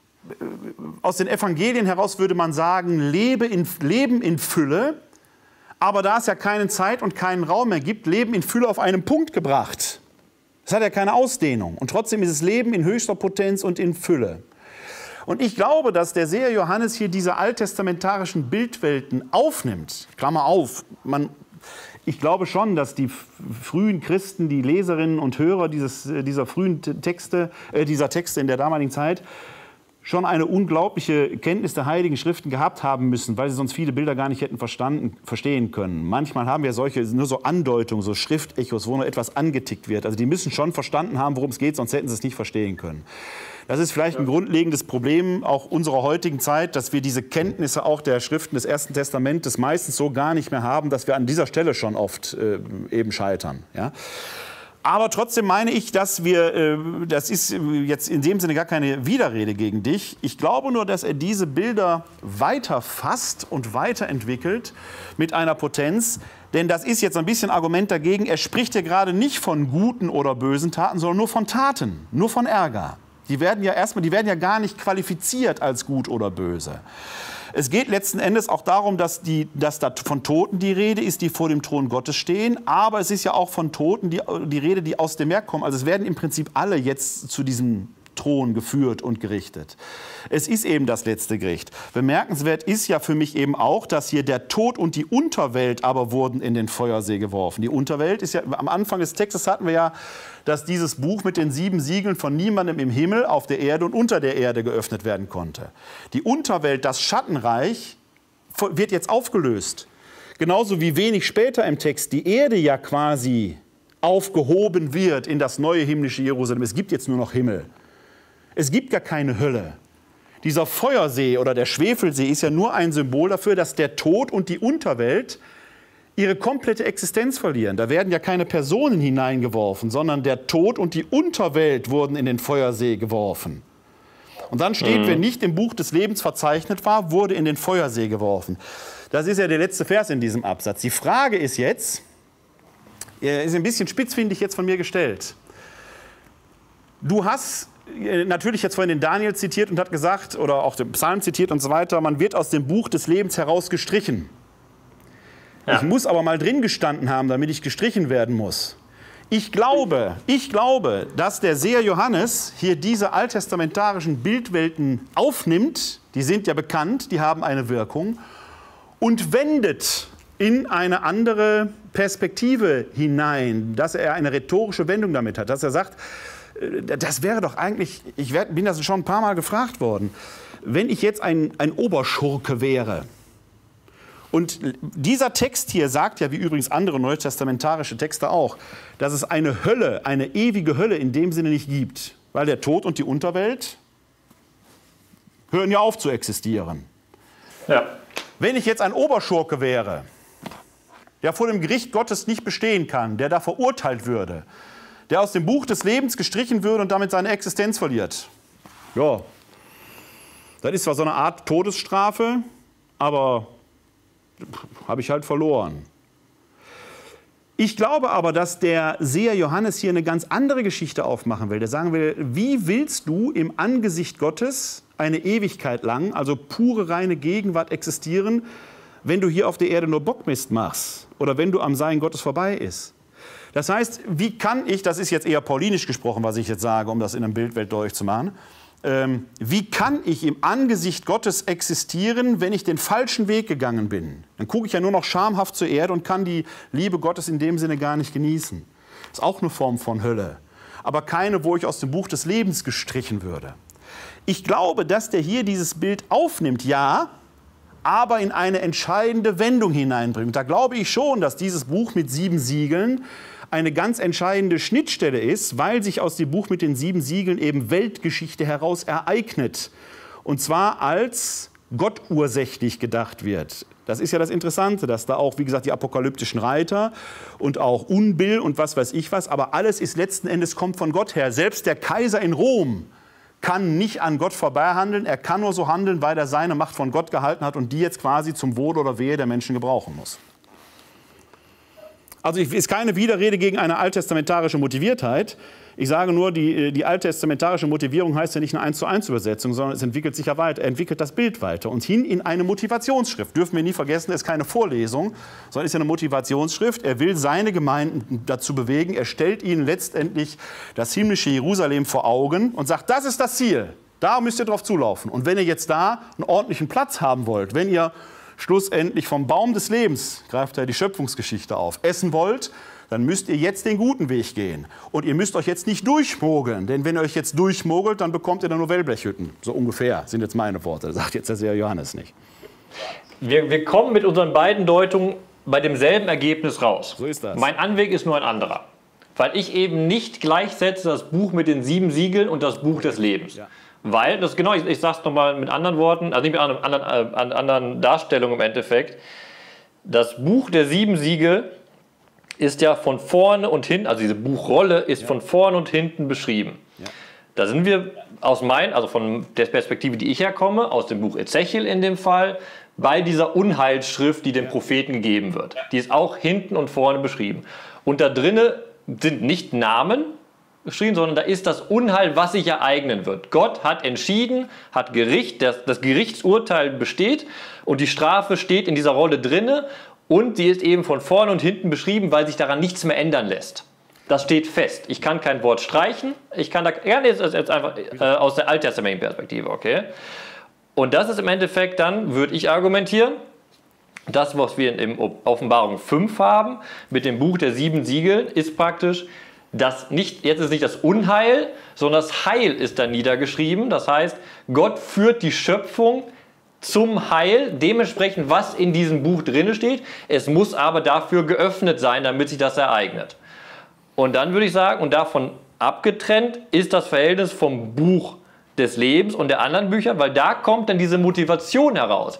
aus den Evangelien heraus würde man sagen, Lebe in, Leben in Fülle, aber da es ja keine Zeit und keinen Raum mehr gibt, Leben in Fülle auf einen Punkt gebracht. Es hat ja keine Ausdehnung. Und trotzdem ist es Leben in höchster Potenz und in Fülle. Und ich glaube, dass der Seher Johannes hier diese alttestamentarischen Bildwelten aufnimmt. Klammer auf, man, ich glaube schon, dass die frühen Christen, die Leserinnen und Hörer dieses, dieser frühen Texte, äh, dieser Texte in der damaligen Zeit, schon eine unglaubliche Kenntnis der Heiligen Schriften gehabt haben müssen, weil sie sonst viele Bilder gar nicht hätten verstanden, verstehen können. Manchmal haben wir solche, nur so Andeutungen, so Schriftechos, wo nur etwas angetickt wird. Also die müssen schon verstanden haben, worum es geht, sonst hätten sie es nicht verstehen können. Das ist vielleicht ein grundlegendes Problem auch unserer heutigen Zeit, dass wir diese Kenntnisse auch der Schriften des Ersten Testamentes meistens so gar nicht mehr haben, dass wir an dieser Stelle schon oft äh, eben scheitern. Ja? Aber trotzdem meine ich, dass wir, äh, das ist jetzt in dem Sinne gar keine Widerrede gegen dich. Ich glaube nur, dass er diese Bilder weiter fasst und weiterentwickelt mit einer Potenz. Denn das ist jetzt ein bisschen Argument dagegen. Er spricht hier gerade nicht von guten oder bösen Taten, sondern nur von Taten, nur von Ärger. Die werden ja erstmal, die werden ja gar nicht qualifiziert als gut oder böse. Es geht letzten Endes auch darum, dass, die, dass da von Toten die Rede ist, die vor dem Thron Gottes stehen. Aber es ist ja auch von Toten die, die Rede, die aus dem Meer kommen. Also es werden im Prinzip alle jetzt zu diesem Thron geführt und gerichtet. Es ist eben das letzte Gericht. Bemerkenswert ist ja für mich eben auch, dass hier der Tod und die Unterwelt aber wurden in den Feuersee geworfen. Die Unterwelt ist ja, am Anfang des Textes hatten wir ja, dass dieses Buch mit den sieben Siegeln von niemandem im Himmel, auf der Erde und unter der Erde geöffnet werden konnte. Die Unterwelt, das Schattenreich, wird jetzt aufgelöst. Genauso wie wenig später im Text die Erde ja quasi aufgehoben wird in das neue himmlische Jerusalem. Es gibt jetzt nur noch Himmel. Es gibt gar keine Hölle. Dieser Feuersee oder der Schwefelsee ist ja nur ein Symbol dafür, dass der Tod und die Unterwelt ihre komplette Existenz verlieren. Da werden ja keine Personen hineingeworfen, sondern der Tod und die Unterwelt wurden in den Feuersee geworfen. Und dann steht, mhm. wer nicht im Buch des Lebens verzeichnet war, wurde in den Feuersee geworfen. Das ist ja der letzte Vers in diesem Absatz. Die Frage ist jetzt, ist ein bisschen spitzfindig jetzt von mir gestellt. Du hast natürlich jetzt vorhin den Daniel zitiert und hat gesagt, oder auch den Psalm zitiert und so weiter, man wird aus dem Buch des Lebens heraus gestrichen. Ja. Ich muss aber mal drin gestanden haben, damit ich gestrichen werden muss. Ich glaube, ich glaube, dass der Seher Johannes hier diese alttestamentarischen Bildwelten aufnimmt, die sind ja bekannt, die haben eine Wirkung, und wendet in eine andere Perspektive hinein, dass er eine rhetorische Wendung damit hat, dass er sagt, das wäre doch eigentlich, ich bin das schon ein paar Mal gefragt worden, wenn ich jetzt ein, ein Oberschurke wäre. Und dieser Text hier sagt ja, wie übrigens andere neutestamentarische Texte auch, dass es eine Hölle, eine ewige Hölle in dem Sinne nicht gibt. Weil der Tod und die Unterwelt hören ja auf zu existieren. Ja. Wenn ich jetzt ein Oberschurke wäre, der vor dem Gericht Gottes nicht bestehen kann, der da verurteilt würde, der aus dem Buch des Lebens gestrichen würde und damit seine Existenz verliert. Ja, das ist zwar so eine Art Todesstrafe, aber habe ich halt verloren. Ich glaube aber, dass der Seher Johannes hier eine ganz andere Geschichte aufmachen will. Der sagen will, wie willst du im Angesicht Gottes eine Ewigkeit lang, also pure, reine Gegenwart existieren, wenn du hier auf der Erde nur Bockmist machst oder wenn du am Sein Gottes vorbei ist? Das heißt, wie kann ich, das ist jetzt eher paulinisch gesprochen, was ich jetzt sage, um das in einem Bildwelt deutlich zu machen, ähm, wie kann ich im Angesicht Gottes existieren, wenn ich den falschen Weg gegangen bin? Dann gucke ich ja nur noch schamhaft zur Erde und kann die Liebe Gottes in dem Sinne gar nicht genießen. Das ist auch eine Form von Hölle, aber keine, wo ich aus dem Buch des Lebens gestrichen würde. Ich glaube, dass der hier dieses Bild aufnimmt, ja, aber in eine entscheidende Wendung hineinbringt. Da glaube ich schon, dass dieses Buch mit sieben Siegeln eine ganz entscheidende Schnittstelle ist, weil sich aus dem Buch mit den sieben Siegeln eben Weltgeschichte heraus ereignet. Und zwar als gottursächlich gedacht wird. Das ist ja das Interessante, dass da auch, wie gesagt, die apokalyptischen Reiter und auch Unbill und was weiß ich was, aber alles ist letzten Endes, kommt von Gott her. Selbst der Kaiser in Rom kann nicht an Gott vorbei handeln, er kann nur so handeln, weil er seine Macht von Gott gehalten hat und die jetzt quasi zum Wohl oder Wehe der Menschen gebrauchen muss. Also es ist keine Widerrede gegen eine alttestamentarische Motiviertheit. Ich sage nur, die, die alttestamentarische Motivierung heißt ja nicht eine eins zu eins Übersetzung, sondern es entwickelt sich ja weiter, entwickelt das Bild weiter und hin in eine Motivationsschrift. Dürfen wir nie vergessen, es ist keine Vorlesung, sondern es ist ja eine Motivationsschrift. Er will seine Gemeinden dazu bewegen, er stellt ihnen letztendlich das himmlische Jerusalem vor Augen und sagt, das ist das Ziel, da müsst ihr drauf zulaufen. Und wenn ihr jetzt da einen ordentlichen Platz haben wollt, wenn ihr schlussendlich vom Baum des Lebens, greift er die Schöpfungsgeschichte auf, essen wollt, dann müsst ihr jetzt den guten Weg gehen. Und ihr müsst euch jetzt nicht durchmogeln, denn wenn ihr euch jetzt durchmogelt, dann bekommt ihr dann nur Wellblechhütten. So ungefähr sind jetzt meine Worte, das sagt jetzt der Seher Johannes nicht. Wir, wir kommen mit unseren beiden Deutungen bei demselben Ergebnis raus. So ist das. Mein Anweg ist nur ein anderer, weil ich eben nicht gleichsetze das Buch mit den sieben Siegeln und das Buch des Lebens. Ja. Weil, das genau, ich, ich sage es nochmal mit anderen Worten, also nicht mit anderen, anderen, äh, anderen Darstellungen im Endeffekt. Das Buch der sieben Siegel ist ja von vorne und hinten, also diese Buchrolle ist ja von vorne und hinten beschrieben. Ja. Da sind wir aus mein, also von der Perspektive, die ich herkomme, aus dem Buch Ezechiel in dem Fall, bei dieser Unheilsschrift, die dem Propheten gegeben wird. Die ist auch hinten und vorne beschrieben. Und da drinne sind nicht Namen geschrieben, sondern da ist das Unheil, was sich ereignen wird. Gott hat entschieden, hat Gericht, das, das Gerichtsurteil besteht und die Strafe steht in dieser Rolle drinne und sie ist eben von vorne und hinten beschrieben, weil sich daran nichts mehr ändern lässt. Das steht fest. Ich kann kein Wort streichen. Ich kann da, ja, nee, das ist jetzt einfach äh, aus der alttestamentlichen Perspektive, okay? Und das ist im Endeffekt dann, würde ich argumentieren, das, was wir in Offenbarung fünf haben, mit dem Buch der sieben Siegeln, ist praktisch, das nicht, jetzt ist nicht das Unheil, sondern das Heil ist da niedergeschrieben. Das heißt, Gott führt die Schöpfung zum Heil, dementsprechend, was in diesem Buch drin steht. Es muss aber dafür geöffnet sein, damit sich das ereignet. Und dann würde ich sagen, und davon abgetrennt ist das Verhältnis vom Buch des Lebens und der anderen Bücher, weil da kommt dann diese Motivation heraus.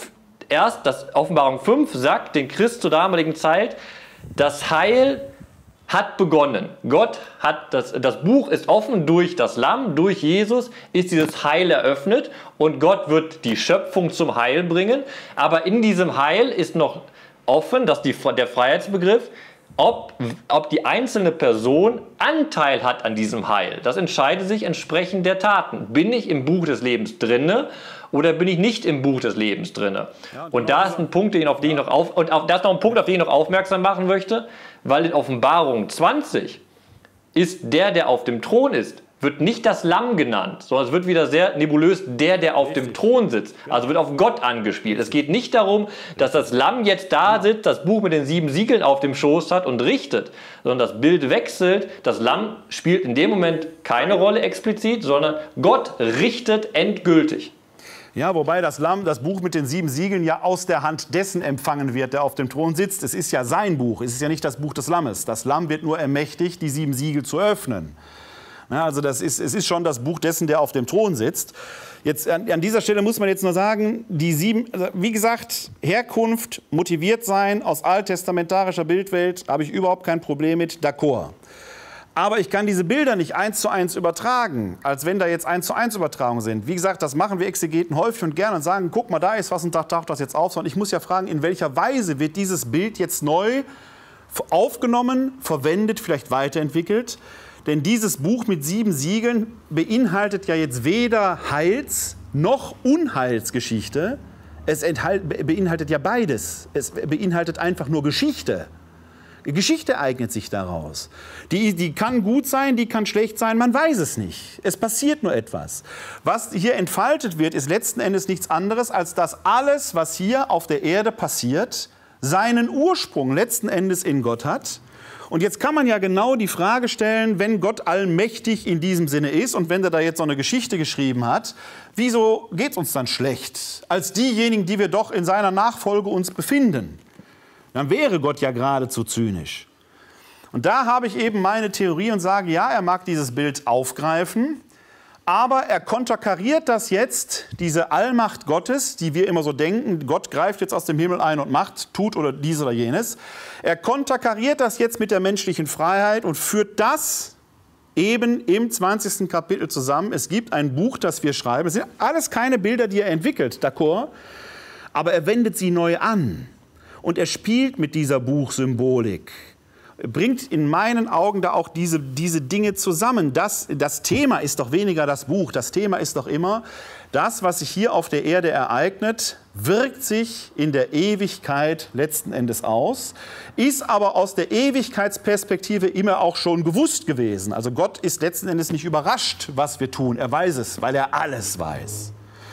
Erst, das Offenbarung fünf sagt den Christ zur damaligen Zeit, das Heil hat begonnen. Gott hat, das, das Buch ist offen durch das Lamm, durch Jesus ist dieses Heil eröffnet und Gott wird die Schöpfung zum Heil bringen. Aber in diesem Heil ist noch offen, dass die, der Freiheitsbegriff, ob, ob die einzelne Person Anteil hat an diesem Heil. Das entscheidet sich entsprechend der Taten. Bin ich im Buch des Lebens drinne oder bin ich nicht im Buch des Lebens drinne? Ja, und da ist ein Punkt, auf den ich noch auf, und auf, da ist noch ein Punkt, auf den ich noch aufmerksam machen möchte, weil in Offenbarung zwanzig ist der, der auf dem Thron ist, wird nicht das Lamm genannt, sondern es wird wieder sehr nebulös der, der auf dem Thron sitzt. Also wird auf Gott angespielt. Es geht nicht darum, dass das Lamm jetzt da sitzt, das Buch mit den sieben Siegeln auf dem Schoß hat und richtet, sondern das Bild wechselt. Das Lamm spielt in dem Moment keine Rolle explizit, sondern Gott richtet endgültig. Ja, wobei das Lamm, das Buch mit den sieben Siegeln ja aus der Hand dessen empfangen wird, der auf dem Thron sitzt. Es ist ja sein Buch, es ist ja nicht das Buch des Lammes. Das Lamm wird nur ermächtigt, die sieben Siegel zu öffnen. Ja, also das ist, es ist schon das Buch dessen, der auf dem Thron sitzt. Jetzt, an, an dieser Stelle muss man jetzt nur sagen, die sieben, also wie gesagt, Herkunft, motiviert sein aus alttestamentarischer Bildwelt, habe ich überhaupt kein Problem mit, d'accord. Aber ich kann diese Bilder nicht eins zu eins übertragen, als wenn da jetzt eins zu eins Übertragungen sind. Wie gesagt, das machen wir Exegeten häufig und gerne und sagen, guck mal, da ist was und da taucht das jetzt auf. Sondern ich muss ja fragen, in welcher Weise wird dieses Bild jetzt neu aufgenommen, verwendet, vielleicht weiterentwickelt. Denn dieses Buch mit sieben Siegeln beinhaltet ja jetzt weder Heils- noch Unheilsgeschichte. Es beinhaltet ja beides. Es beinhaltet einfach nur Geschichte. Geschichte ereignet sich daraus. Die, die kann gut sein, die kann schlecht sein, man weiß es nicht. Es passiert nur etwas. Was hier entfaltet wird, ist letzten Endes nichts anderes, als dass alles, was hier auf der Erde passiert, seinen Ursprung letzten Endes in Gott hat. Und jetzt kann man ja genau die Frage stellen, wenn Gott allmächtig in diesem Sinne ist und wenn er da jetzt so eine Geschichte geschrieben hat, wieso geht es uns dann schlecht, als diejenigen, die wir doch in seiner Nachfolge uns befinden? Dann wäre Gott ja geradezu zynisch. Und da habe ich eben meine Theorie und sage, ja, er mag dieses Bild aufgreifen, aber er konterkariert das jetzt, diese Allmacht Gottes, die wir immer so denken, Gott greift jetzt aus dem Himmel ein und macht, tut oder dies oder jenes. Er konterkariert das jetzt mit der menschlichen Freiheit und führt das eben im zwanzigsten Kapitel zusammen. Es gibt ein Buch, das wir schreiben. Es sind alles keine Bilder, die er entwickelt, d'accord, aber er wendet sie neu an. Und er spielt mit dieser Buchsymbolik, bringt in meinen Augen da auch diese, diese Dinge zusammen. Das, das Thema ist doch weniger das Buch, das Thema ist doch immer, das, was sich hier auf der Erde ereignet, wirkt sich in der Ewigkeit letzten Endes aus, ist aber aus der Ewigkeitsperspektive immer auch schon gewusst gewesen. Also Gott ist letzten Endes nicht überrascht, was wir tun, er weiß es, weil er alles weiß.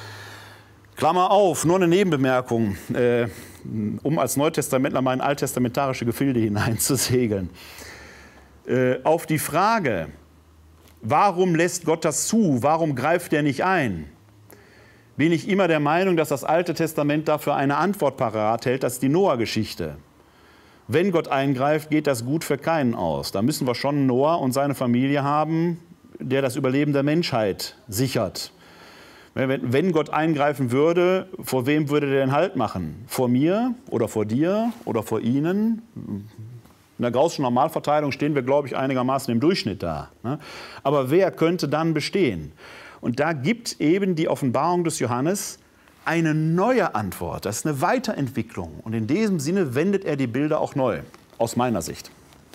Klammer auf, nur eine Nebenbemerkung, äh, um als Neutestamentler mal in alttestamentarische Gefilde hineinzusegeln. Äh, auf die Frage, warum lässt Gott das zu, warum greift er nicht ein, bin ich immer der Meinung, dass das Alte Testament dafür eine Antwort parat hält, das ist die Noah-Geschichte. Wenn Gott eingreift, geht das gut für keinen aus. Da müssen wir schon Noah und seine Familie haben, der das Überleben der Menschheit sichert. Wenn Gott eingreifen würde, vor wem würde der denn Halt machen? Vor mir oder vor dir oder vor Ihnen? In der Gaußschen Normalverteilung stehen wir, glaube ich, einigermaßen im Durchschnitt da. Aber wer könnte dann bestehen? Und da gibt eben die Offenbarung des Johannes eine neue Antwort. Das ist eine Weiterentwicklung. Und in diesem Sinne wendet er die Bilder auch neu, aus meiner Sicht.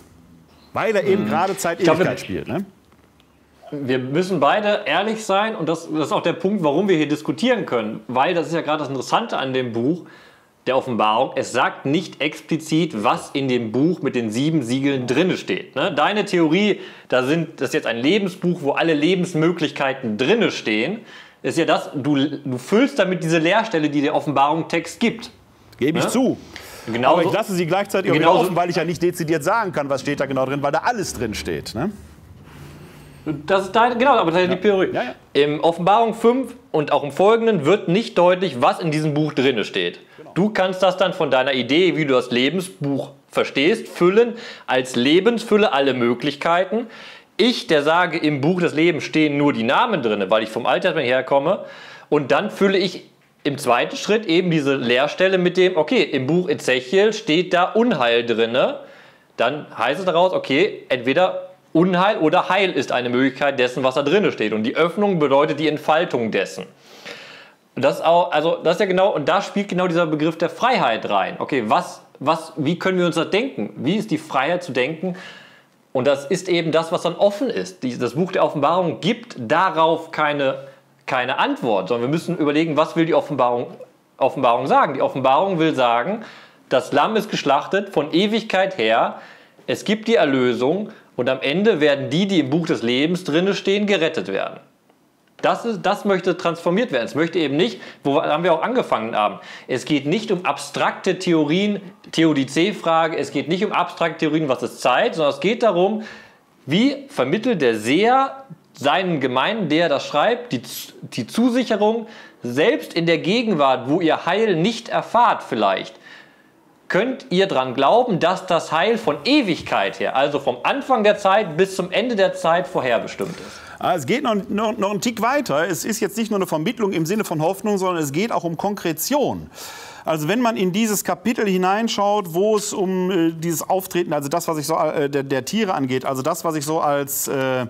Weil er eben gerade Zeit-Ewigkeit spielt. Ne? Wir müssen beide ehrlich sein und das, das ist auch der Punkt, warum wir hier diskutieren können. Weil, das ist ja gerade das Interessante an dem Buch, der Offenbarung, es sagt nicht explizit, was in dem Buch mit den sieben Siegeln drin steht. Ne? Deine Theorie, da sind, das ist jetzt ein Lebensbuch, wo alle Lebensmöglichkeiten drin stehen, ist ja das, du, du füllst damit diese Leerstelle, die der Offenbarung-Text gibt. Gebe ich ne? zu. Genauso, aber ich lasse sie gleichzeitig auch genauso, wieder offen, weil ich ja nicht dezidiert sagen kann, was steht da genau drin, weil da alles drin steht. Ne? Das ist deine, genau, aber das ist ja die Theorie. Ja, ja. Im Offenbarung fünf und auch im Folgenden wird nicht deutlich, was in diesem Buch drin steht. Genau. Du kannst das dann von deiner Idee, wie du das Lebensbuch verstehst, füllen, als Lebensfülle alle Möglichkeiten. Ich, der sage, im Buch des Lebens stehen nur die Namen drin, weil ich vom Alten Testament herkomme. Und dann fülle ich im zweiten Schritt eben diese Leerstelle mit dem, okay, im Buch Ezechiel steht da Unheil drin. Dann heißt es daraus, okay, entweder Unheil oder Heil ist eine Möglichkeit dessen, was da drin steht. Und die Öffnung bedeutet die Entfaltung dessen. Und das, auch, also das ist ja genau, und da spielt genau dieser Begriff der Freiheit rein. Okay, was, was, wie können wir uns das denken? Wie ist die Freiheit zu denken? Und das ist eben das, was dann offen ist. Das Buch der Offenbarung gibt darauf keine, keine Antwort, sondern wir müssen überlegen, was will die Offenbarung, Offenbarung sagen. Die Offenbarung will sagen, das Lamm ist geschlachtet von Ewigkeit her, es gibt die Erlösung, und am Ende werden die, die im Buch des Lebens drin stehen, gerettet werden. Das, ist, das möchte transformiert werden. Es möchte eben nicht, wo haben wir auch angefangen haben, es geht nicht um abstrakte Theorien, Theodizee-Frage, es geht nicht um abstrakte Theorien, was ist Zeit, sondern es geht darum, wie vermittelt der Seher seinen Gemeinden, der das schreibt, die, die Zusicherung, selbst in der Gegenwart, wo ihr Heil nicht erfahrt vielleicht, könnt ihr daran glauben, dass das Heil von Ewigkeit her, also vom Anfang der Zeit bis zum Ende der Zeit vorherbestimmt ist. Es geht noch, noch, noch einen Tick weiter. Es ist jetzt nicht nur eine Vermittlung im Sinne von Hoffnung, sondern es geht auch um Konkretion. Also wenn man in dieses Kapitel hineinschaut, wo es um äh, dieses Auftreten, also das, was ich so äh, der, der Tiere angeht, also das, was ich so als äh,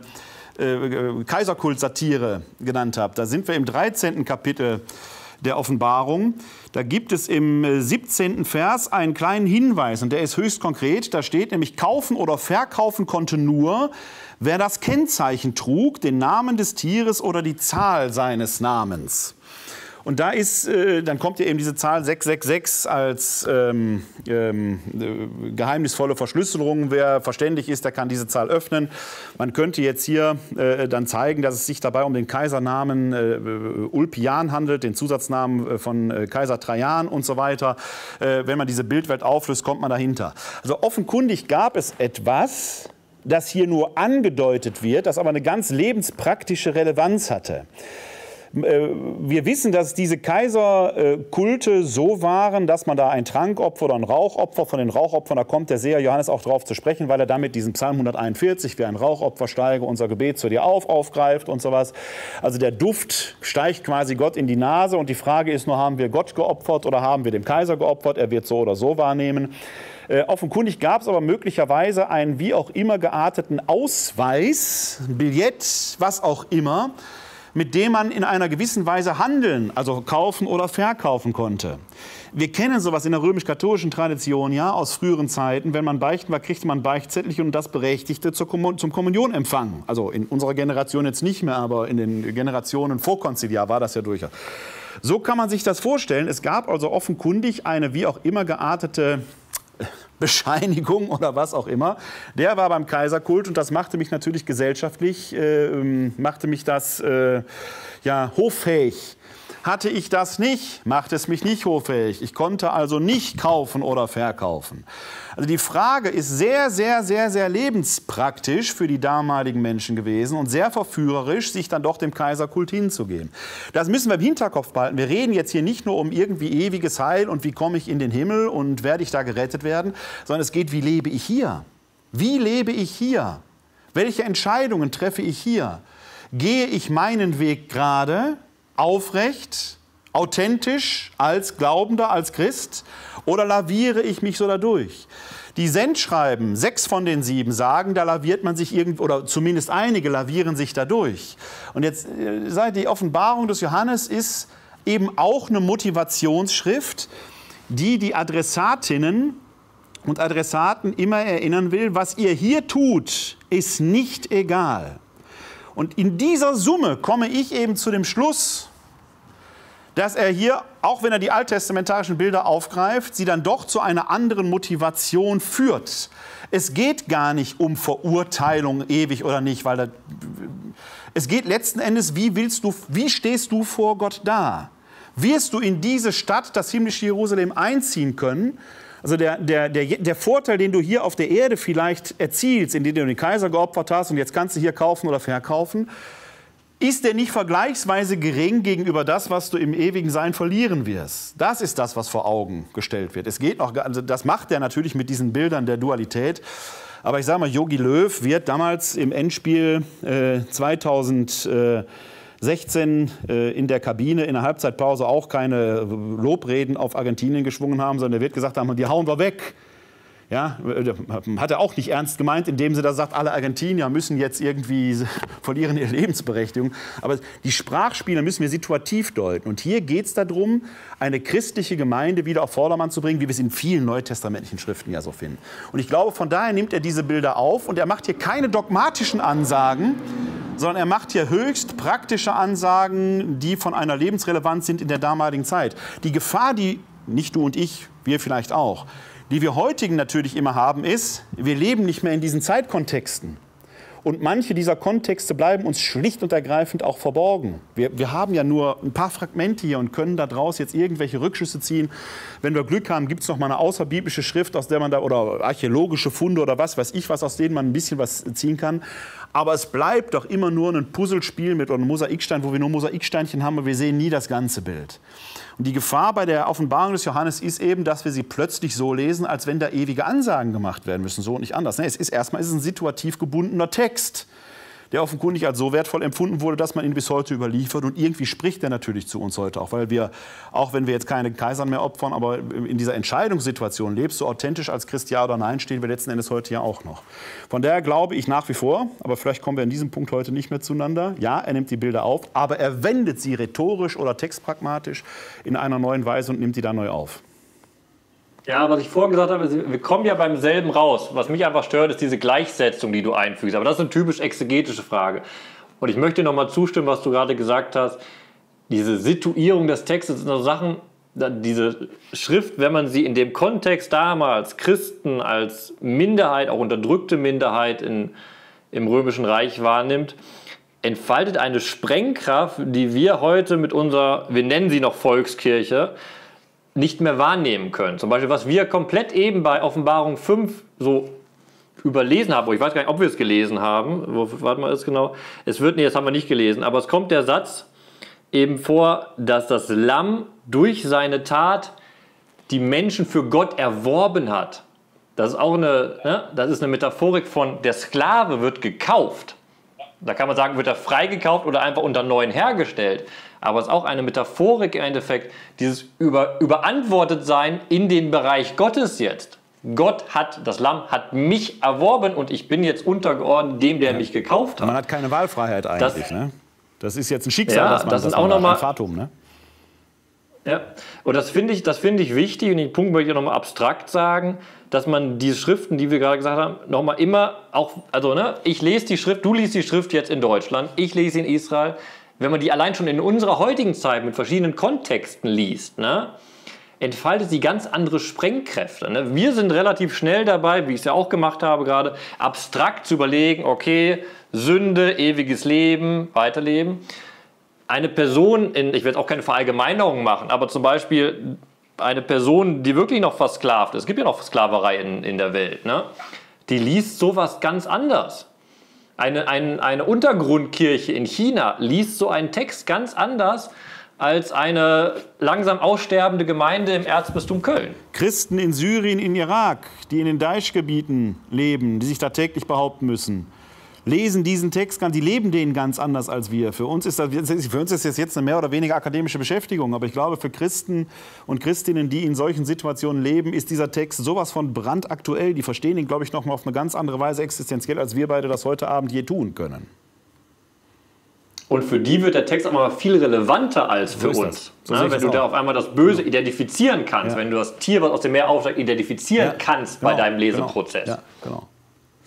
äh, Kaiserkult-Satire genannt habe, da sind wir im dreizehnten Kapitel der Offenbarung. Da gibt es im siebzehnten Vers einen kleinen Hinweis, und der ist höchst konkret. Da steht nämlich, kaufen oder verkaufen konnte nur, wer das Kennzeichen trug, den Namen des Tieres oder die Zahl seines Namens. Und da ist, äh, dann kommt ja eben diese Zahl sechs sechs sechs als ähm, ähm, äh, geheimnisvolle Verschlüsselung. Wer verständig ist, der kann diese Zahl öffnen. Man könnte jetzt hier äh, dann zeigen, dass es sich dabei um den Kaisernamen äh, Ulpian handelt, den Zusatznamen von äh, Kaiser Trajan und so weiter. Äh, wenn man diese Bildwelt auflöst, kommt man dahinter. Also offenkundig gab es etwas, das hier nur angedeutet wird, das aber eine ganz lebenspraktische Relevanz hatte. Wir wissen, dass diese Kaiserkulte so waren, dass man da ein Trankopfer oder ein Rauchopfer, von den Rauchopfern, da kommt der Seher Johannes auch drauf zu sprechen, weil er damit diesen Psalm hunderteinundvierzig, wie ein Rauchopfer steige unser Gebet zu dir auf, aufgreift und sowas. Also der Duft steigt quasi Gott in die Nase, und die Frage ist nur, haben wir Gott geopfert oder haben wir dem Kaiser geopfert? Er wird so oder so wahrnehmen. Äh, offenkundig gab es aber möglicherweise einen wie auch immer gearteten Ausweis, Billett, was auch immer, mit dem man in einer gewissen Weise handeln, also kaufen oder verkaufen konnte. Wir kennen sowas in der römisch-katholischen Tradition, ja, aus früheren Zeiten. Wenn man beichten war, kriegte man Beichtzettelchen und das berechtigte zur Kommun zum Kommunionempfang. Also in unserer Generation jetzt nicht mehr, aber in den Generationen vorkonziliar war das ja durchaus. So kann man sich das vorstellen. Es gab also offenkundig eine wie auch immer geartete Bescheinigung oder was auch immer. Der war beim Kaiserkult, und das machte mich natürlich gesellschaftlich, äh, machte mich das äh, ja, hoffähig. Hatte ich das nicht, machte es mich nicht hoffähig. Ich konnte also nicht kaufen oder verkaufen. Also die Frage ist sehr, sehr, sehr, sehr lebenspraktisch für die damaligen Menschen gewesen und sehr verführerisch, sich dann doch dem Kaiserkult hinzugeben. Das müssen wir im Hinterkopf behalten. Wir reden jetzt hier nicht nur um irgendwie ewiges Heil und wie komme ich in den Himmel und werde ich da gerettet werden, sondern es geht, wie lebe ich hier? Wie lebe ich hier? Welche Entscheidungen treffe ich hier? Gehe ich meinen Weg gerade, aufrecht, authentisch, als Glaubender, als Christ, oder laviere ich mich so dadurch? Die Sendschreiben, sechs von den sieben, sagen, da laviert man sich irgendwo, oder zumindest einige lavieren sich dadurch. Und jetzt, äh, die Offenbarung des Johannes ist eben auch eine Motivationsschrift, die die Adressatinnen und Adressaten immer erinnern will, was ihr hier tut, ist nicht egal. Und in dieser Summe komme ich eben zu dem Schluss, dass er hier, auch wenn er die alttestamentarischen Bilder aufgreift, sie dann doch zu einer anderen Motivation führt. Es geht gar nicht um Verurteilung ewig oder nicht, weil da, es geht letzten Endes, wie willst du, wie stehst du vor Gott da? Wirst du in diese Stadt, das himmlische Jerusalem, einziehen können? Also der, der, der, der Vorteil, den du hier auf der Erde vielleicht erzielst, indem du den Kaiser geopfert hast und jetzt kannst du hier kaufen oder verkaufen, ist der nicht vergleichsweise gering gegenüber das, was du im ewigen Sein verlieren wirst. Das ist das, was vor Augen gestellt wird. Es geht noch, also das macht er natürlich mit diesen Bildern der Dualität. Aber ich sage mal, Jogi Löw wird damals im Endspiel äh, zweitausendsechzehn äh, in der Kabine in der Halbzeitpause auch keine Lobreden auf Argentinien geschwungen haben, sondern er wird gesagt haben, die hauen wir weg. Ja, hat er auch nicht ernst gemeint, indem sie da sagt, alle Argentinier müssen jetzt irgendwie verlieren ihre Lebensberechtigung. Aber die Sprachspiele müssen wir situativ deuten. Und hier geht es darum, eine christliche Gemeinde wieder auf Vordermann zu bringen, wie wir es in vielen neutestamentlichen Schriften ja so finden. Und ich glaube, von daher nimmt er diese Bilder auf und er macht hier keine dogmatischen Ansagen, sondern er macht hier höchst praktische Ansagen, die von einer Lebensrelevanz sind in der damaligen Zeit. Die Gefahr, die nicht du und ich, wir vielleicht auch, die wir heutigen natürlich immer haben, ist, wir leben nicht mehr in diesen Zeitkontexten. Und manche dieser Kontexte bleiben uns schlicht und ergreifend auch verborgen. Wir, wir haben ja nur ein paar Fragmente hier und können daraus jetzt irgendwelche Rückschlüsse ziehen. Wenn wir Glück haben, gibt es noch mal eine außerbiblische Schrift, aus der man da, oder archäologische Funde oder was weiß ich was, aus denen man ein bisschen was ziehen kann. Aber es bleibt doch immer nur ein Puzzlespiel mit einem Mosaikstein, wo wir nur Mosaiksteinchen haben und wir sehen nie das ganze Bild. Und die Gefahr bei der Offenbarung des Johannes ist eben, dass wir sie plötzlich so lesen, als wenn da ewige Ansagen gemacht werden müssen, so und nicht anders. Es ist erstmal ist es ein situativ gebundener Text, der offenkundig als so wertvoll empfunden wurde, dass man ihn bis heute überliefert. Und irgendwie spricht er natürlich zu uns heute auch, weil wir, auch wenn wir jetzt keine Kaisern mehr opfern, aber in dieser Entscheidungssituation, lebst du authentisch als Christ, ja oder nein, stehen wir letzten Endes heute ja auch noch. Von daher glaube ich nach wie vor, aber vielleicht kommen wir in diesem Punkt heute nicht mehr zueinander, ja, er nimmt die Bilder auf, aber er wendet sie rhetorisch oder textpragmatisch in einer neuen Weise und nimmt die dann neu auf. Ja, was ich vorhin gesagt habe, wir kommen ja beim selben raus. Was mich einfach stört, ist diese Gleichsetzung, die du einfügst. Aber das ist eine typisch exegetische Frage. Und ich möchte noch mal zustimmen, was du gerade gesagt hast. Diese Situierung des Textes sind so Sachen, diese Schrift, wenn man sie in dem Kontext damals Christen als Minderheit, auch unterdrückte Minderheit in, im Römischen Reich wahrnimmt, entfaltet eine Sprengkraft, die wir heute mit unserer, wir nennen sie noch Volkskirche, nicht mehr wahrnehmen können. Zum Beispiel, was wir komplett eben bei Offenbarung fünf so überlesen haben, ich weiß gar nicht, ob wir es gelesen haben, wo, warte mal, ist genau, es wird, nee, das haben wir nicht gelesen, aber es kommt der Satz eben vor, dass das Lamm durch seine Tat die Menschen für Gott erworben hat. Das ist auch eine, ne, das ist eine Metaphorik von, der Sklave wird gekauft. Da kann man sagen, wird er freigekauft oder einfach unter Neuen hergestellt. Aber es ist auch eine Metaphorik im Endeffekt, dieses über, Überantwortetsein in den Bereich Gottes jetzt. Gott hat, das Lamm hat mich erworben und ich bin jetzt untergeordnet dem, der ja. mich gekauft hat. Man hat keine Wahlfreiheit eigentlich. Das, ne? Das ist jetzt ein Schicksal, ja, das man, das das auch man noch mal, ein Fatum, ne? Ja, und das finde ich, das finde ich wichtig, und den Punkt möchte ich nochmal abstrakt sagen, dass man diese Schriften, die wir gerade gesagt haben, nochmal immer auch, also ne, ich lese die Schrift, du liest die Schrift jetzt in Deutschland, ich lese sie in Israel, wenn man die allein schon in unserer heutigen Zeit mit verschiedenen Kontexten liest, ne, entfaltet sie ganz andere Sprengkräfte. Ne? Wir sind relativ schnell dabei, wie ich es ja auch gemacht habe gerade, abstrakt zu überlegen, okay, Sünde, ewiges Leben, Weiterleben. Eine Person, in, ich werde auch keine Verallgemeinerung machen, aber zum Beispiel eine Person, die wirklich noch versklavt ist, es gibt ja noch Sklaverei in, in der Welt, ne? Die liest sowas ganz anders. Eine, ein, eine Untergrundkirche in China liest so einen Text ganz anders als eine langsam aussterbende Gemeinde im Erzbistum Köln. Christen in Syrien, in Irak, die in den Daesh-Gebieten leben, die sich da täglich behaupten müssen, lesen diesen Text, die leben den ganz anders als wir. Für uns ist das, für uns ist das jetzt eine mehr oder weniger akademische Beschäftigung, aber ich glaube, für Christen und Christinnen, die in solchen Situationen leben, ist dieser Text sowas von brandaktuell. Die verstehen ihn, glaube ich, noch mal auf eine ganz andere Weise existenziell, als wir beide das heute Abend je tun können. Und für die wird der Text auch mal viel relevanter als für so uns. So ne? Wenn du da auf einmal das Böse genau. identifizieren kannst, ja. wenn du das Tier, was aus dem Meer aufsteigt, identifizieren ja. kannst genau. bei deinem Leseprozess. Genau. Ja, genau.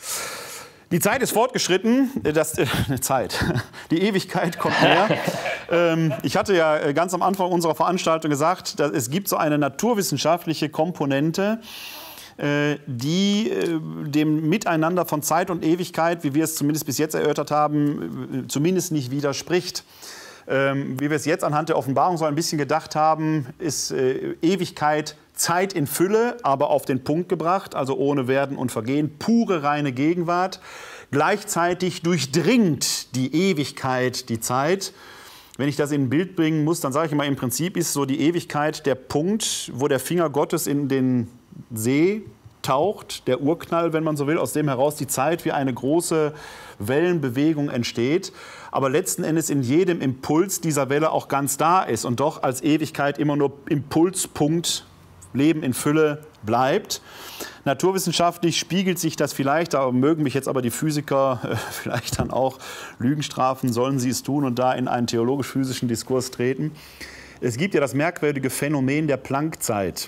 Die Zeit ist fortgeschritten, das, äh, Zeit, die Ewigkeit kommt näher. Ähm, ich hatte ja ganz am Anfang unserer Veranstaltung gesagt, dass es gibt so eine naturwissenschaftliche Komponente, äh, die äh, dem Miteinander von Zeit und Ewigkeit, wie wir es zumindest bis jetzt erörtert haben, äh, zumindest nicht widerspricht. Ähm, wie wir es jetzt anhand der Offenbarung so ein bisschen gedacht haben, ist äh, Ewigkeit Zeit in Fülle, aber auf den Punkt gebracht, also ohne Werden und Vergehen, pure reine Gegenwart. Gleichzeitig durchdringt die Ewigkeit die Zeit. Wenn ich das in ein Bild bringen muss, dann sage ich immer, im Prinzip ist so die Ewigkeit der Punkt, wo der Finger Gottes in den See taucht, der Urknall, wenn man so will, aus dem heraus die Zeit wie eine große Wellenbewegung entsteht, aber letzten Endes in jedem Impuls dieser Welle auch ganz da ist und doch als Ewigkeit immer nur Impulspunkt, Leben in Fülle bleibt. Naturwissenschaftlich spiegelt sich das vielleicht, da mögen mich jetzt aber die Physiker äh, vielleicht dann auch Lügen strafen, sollen sie es tun und da in einen theologisch-physischen Diskurs treten. Es gibt ja das merkwürdige Phänomen der Planck-Zeit.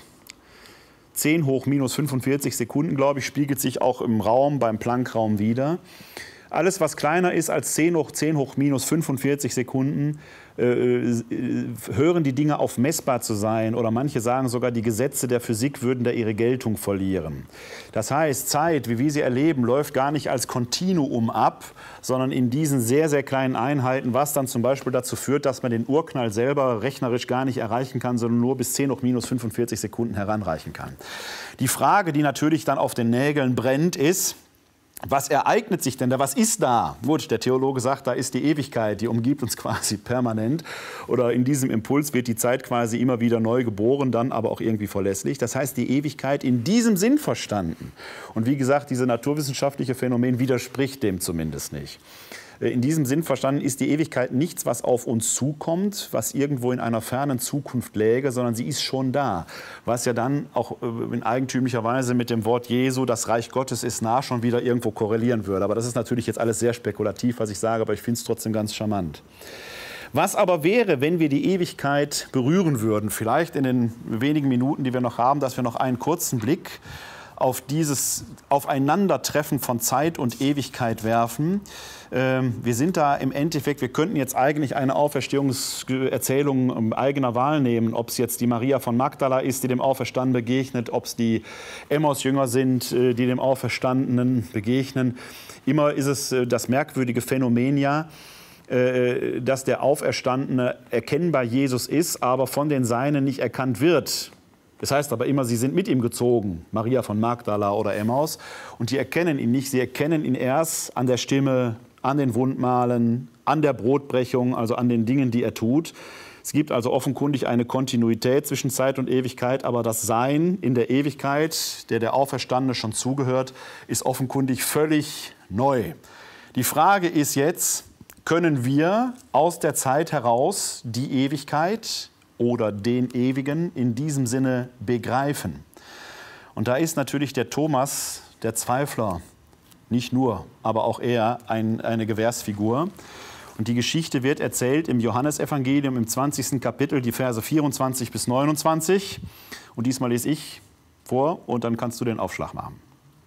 zehn hoch minus fünfundvierzig Sekunden, glaube ich, spiegelt sich auch im Raum, beim Planck-Raum wieder. Alles, was kleiner ist als zehn hoch zehn hoch minus fünfundvierzig Sekunden, äh, äh, hören die Dinge auf, messbar zu sein. Oder manche sagen sogar, die Gesetze der Physik würden da ihre Geltung verlieren. Das heißt, Zeit, wie wir sie erleben, läuft gar nicht als Kontinuum ab, sondern in diesen sehr, sehr kleinen Einheiten, was dann zum Beispiel dazu führt, dass man den Urknall selber rechnerisch gar nicht erreichen kann, sondern nur bis zehn hoch minus fünfundvierzig Sekunden heranreichen kann. Die Frage, die natürlich dann auf den Nägeln brennt, ist, was ereignet sich denn da? Was ist da? Gut, der Theologe sagt, da ist die Ewigkeit, die umgibt uns quasi permanent. Oder in diesem Impuls wird die Zeit quasi immer wieder neu geboren, dann aber auch irgendwie verlässlich. Das heißt, die Ewigkeit in diesem Sinn verstanden. Und wie gesagt, dieses naturwissenschaftliche Phänomen widerspricht dem zumindest nicht. In diesem Sinn verstanden ist die Ewigkeit nichts, was auf uns zukommt, was irgendwo in einer fernen Zukunft läge, sondern sie ist schon da. Was ja dann auch in eigentümlicher Weise mit dem Wort Jesu, das Reich Gottes ist nah, schon wieder irgendwo korrelieren würde. Aber das ist natürlich jetzt alles sehr spekulativ, was ich sage, aber ich finde es trotzdem ganz charmant. Was aber wäre, wenn wir die Ewigkeit berühren würden? Vielleicht in den wenigen Minuten, die wir noch haben, dass wir noch einen kurzen Blick auf dieses Aufeinandertreffen von Zeit und Ewigkeit werfen. Ähm, wir sind da im Endeffekt, wir könnten jetzt eigentlich eine Auferstehungserzählung eigener Wahl nehmen, ob es jetzt die Maria von Magdala ist, die dem Auferstandenen begegnet, ob es die Emmaus-Jünger sind, die dem Auferstandenen begegnen. Immer ist es das merkwürdige Phänomen ja, dass der Auferstandene erkennbar Jesus ist, aber von den Seinen nicht erkannt wird. Das heißt aber immer, sie sind mit ihm gezogen, Maria von Magdala oder Emmaus, und die erkennen ihn nicht. Sie erkennen ihn erst an der Stimme, an den Wundmalen, an der Brotbrechung, also an den Dingen, die er tut. Es gibt also offenkundig eine Kontinuität zwischen Zeit und Ewigkeit, aber das Sein in der Ewigkeit, der der Auferstandene schon zugehört, ist offenkundig völlig neu. Die Frage ist jetzt, können wir aus der Zeit heraus die Ewigkeit oder den Ewigen in diesem Sinne begreifen? Und da ist natürlich der Thomas, der Zweifler, nicht nur, aber auch er ein, eine Gewährsfigur. Und die Geschichte wird erzählt im Johannesevangelium im zwanzigsten Kapitel, die Verse vierundzwanzig bis neunundzwanzig. Und diesmal lese ich vor und dann kannst du den Aufschlag machen.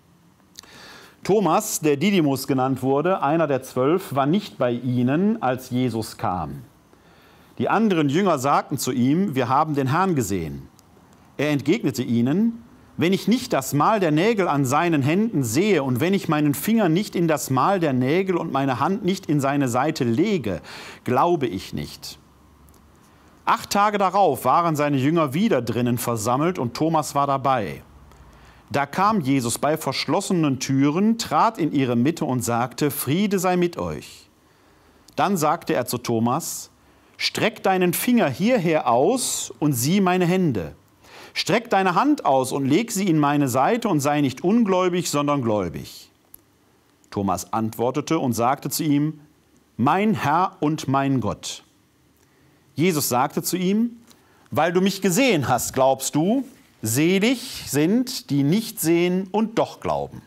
Thomas, der Didymus genannt wurde, einer der zwölf, war nicht bei ihnen, als Jesus kam. Die anderen Jünger sagten zu ihm, wir haben den Herrn gesehen. Er entgegnete ihnen, wenn ich nicht das Mal der Nägel an seinen Händen sehe und wenn ich meinen Finger nicht in das Mal der Nägel und meine Hand nicht in seine Seite lege, glaube ich nicht. Acht Tage darauf waren seine Jünger wieder drinnen versammelt und Thomas war dabei. Da kam Jesus bei verschlossenen Türen, trat in ihre Mitte und sagte, Friede sei mit euch. Dann sagte er zu Thomas, streck deinen Finger hierher aus und sieh meine Hände. Streck deine Hand aus und leg sie in meine Seite und sei nicht ungläubig, sondern gläubig. Thomas antwortete und sagte zu ihm, mein Herr und mein Gott. Jesus sagte zu ihm, weil du mich gesehen hast, glaubst du, selig sind, die nicht sehen und doch glauben.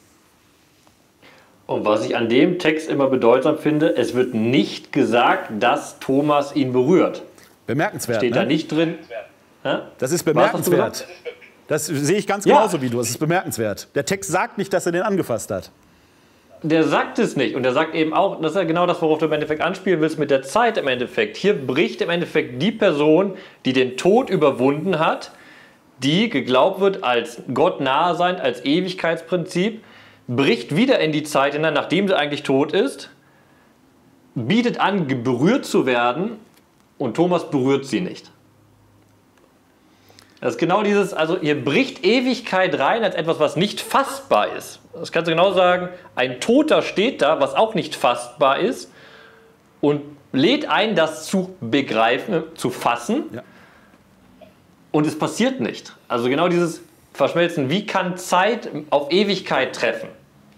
Und was ich an dem Text immer bedeutsam finde, es wird nicht gesagt, dass Thomas ihn berührt. Bemerkenswert, Steht ne? da nicht drin. Ja? Das ist bemerkenswert. Das sehe ich ganz genauso Ja. wie du. Das ist bemerkenswert. Der Text sagt nicht, dass er den angefasst hat. der sagt es nicht. Und er sagt eben auch, das ist ja genau das, worauf du im Endeffekt anspielen willst, mit der Zeit im Endeffekt. Hier bricht im Endeffekt die Person, die den Tod überwunden hat, die geglaubt wird als Gott nahe sein, als Ewigkeitsprinzip, bricht wieder in die Zeit hinein, nachdem sie eigentlich tot ist, bietet an, berührt zu werden, und Thomas berührt sie nicht. Das ist genau dieses, also hier bricht Ewigkeit rein als etwas, was nicht fassbar ist. Das kannst du genau sagen, ein Toter steht da, was auch nicht fassbar ist, und lädt ein, das zu begreifen, zu fassen, ja. Und es passiert nicht. Also genau dieses Verschmelzen, wie kann Zeit auf Ewigkeit treffen?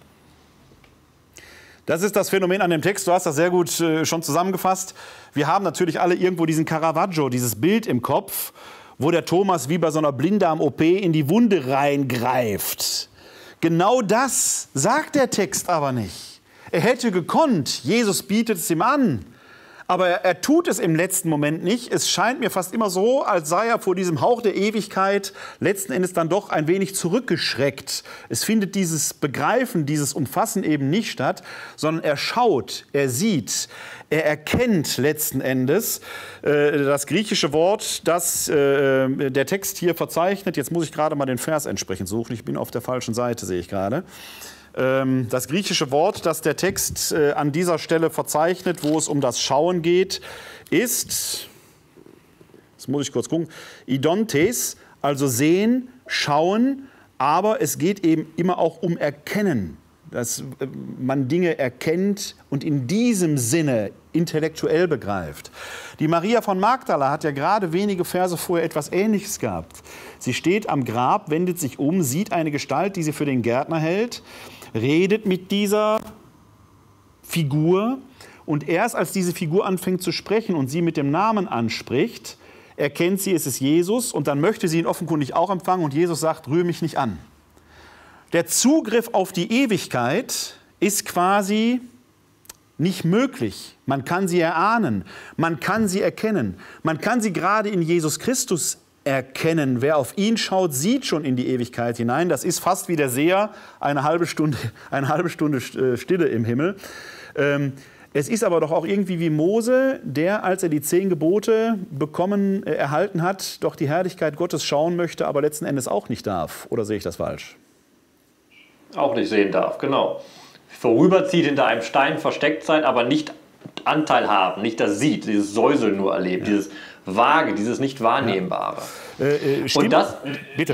Das ist das Phänomen an dem Text, du hast das sehr gut äh, schon zusammengefasst. Wir haben natürlich alle irgendwo diesen Caravaggio, dieses Bild im Kopf, wo der Thomas wie bei so einer Blinddarm-O P in die Wunde reingreift. Genau das sagt der Text aber nicht. Er hätte gekonnt, Jesus bietet es ihm an, aber er, er tut es im letzten Moment nicht. Es scheint mir fast immer so, als sei er vor diesem Hauch der Ewigkeit letzten Endes dann doch ein wenig zurückgeschreckt. Es findet dieses Begreifen, dieses Umfassen eben nicht statt, sondern er schaut, er sieht, er erkennt letzten Endes äh, das griechische Wort, das äh, der Text hier verzeichnet. Jetzt muss ich gerade mal den Vers entsprechend suchen. Ich bin auf der falschen Seite, sehe ich gerade. Das griechische Wort, das der Text äh, an dieser Stelle verzeichnet, wo es um das Schauen geht, ist, das muss ich kurz gucken, idontes, also sehen, schauen, aber es geht eben immer auch um Erkennen, dass äh, man Dinge erkennt und in diesem Sinne intellektuell begreift. Die Maria von Magdala hat ja gerade wenige Verse vorher etwas Ähnliches gehabt. Sie steht am Grab, wendet sich um, sieht eine Gestalt, die sie für den Gärtner hält, redet mit dieser Figur, und erst als diese Figur anfängt zu sprechen und sie mit dem Namen anspricht, erkennt sie, es ist Jesus, und dann möchte sie ihn offenkundig auch empfangen, und Jesus sagt, rühre mich nicht an. Der Zugriff auf die Ewigkeit ist quasi nicht möglich. Man kann sie erahnen, man kann sie erkennen, man kann sie gerade in Jesus Christus erkennen. Wer auf ihn schaut, sieht schon in die Ewigkeit hinein. Das ist fast wie der Seher, eine halbe Stunde, eine halbe Stunde Stille im Himmel. Ähm, es ist aber doch auch irgendwie wie Mose, der, als er die zehn Gebote bekommen, äh, erhalten hat, doch die Herrlichkeit Gottes schauen möchte, aber letzten Endes auch nicht darf. Oder sehe ich das falsch? Auch nicht sehen darf, genau. Vorüberzieht, hinter einem Stein versteckt sein, aber nicht Anteil haben, nicht das sieht, dieses Säuseln nur erlebt, ja. Dieses Vage, dieses Nicht-Wahrnehmbare. Ja. Äh, äh, Und das, bitte.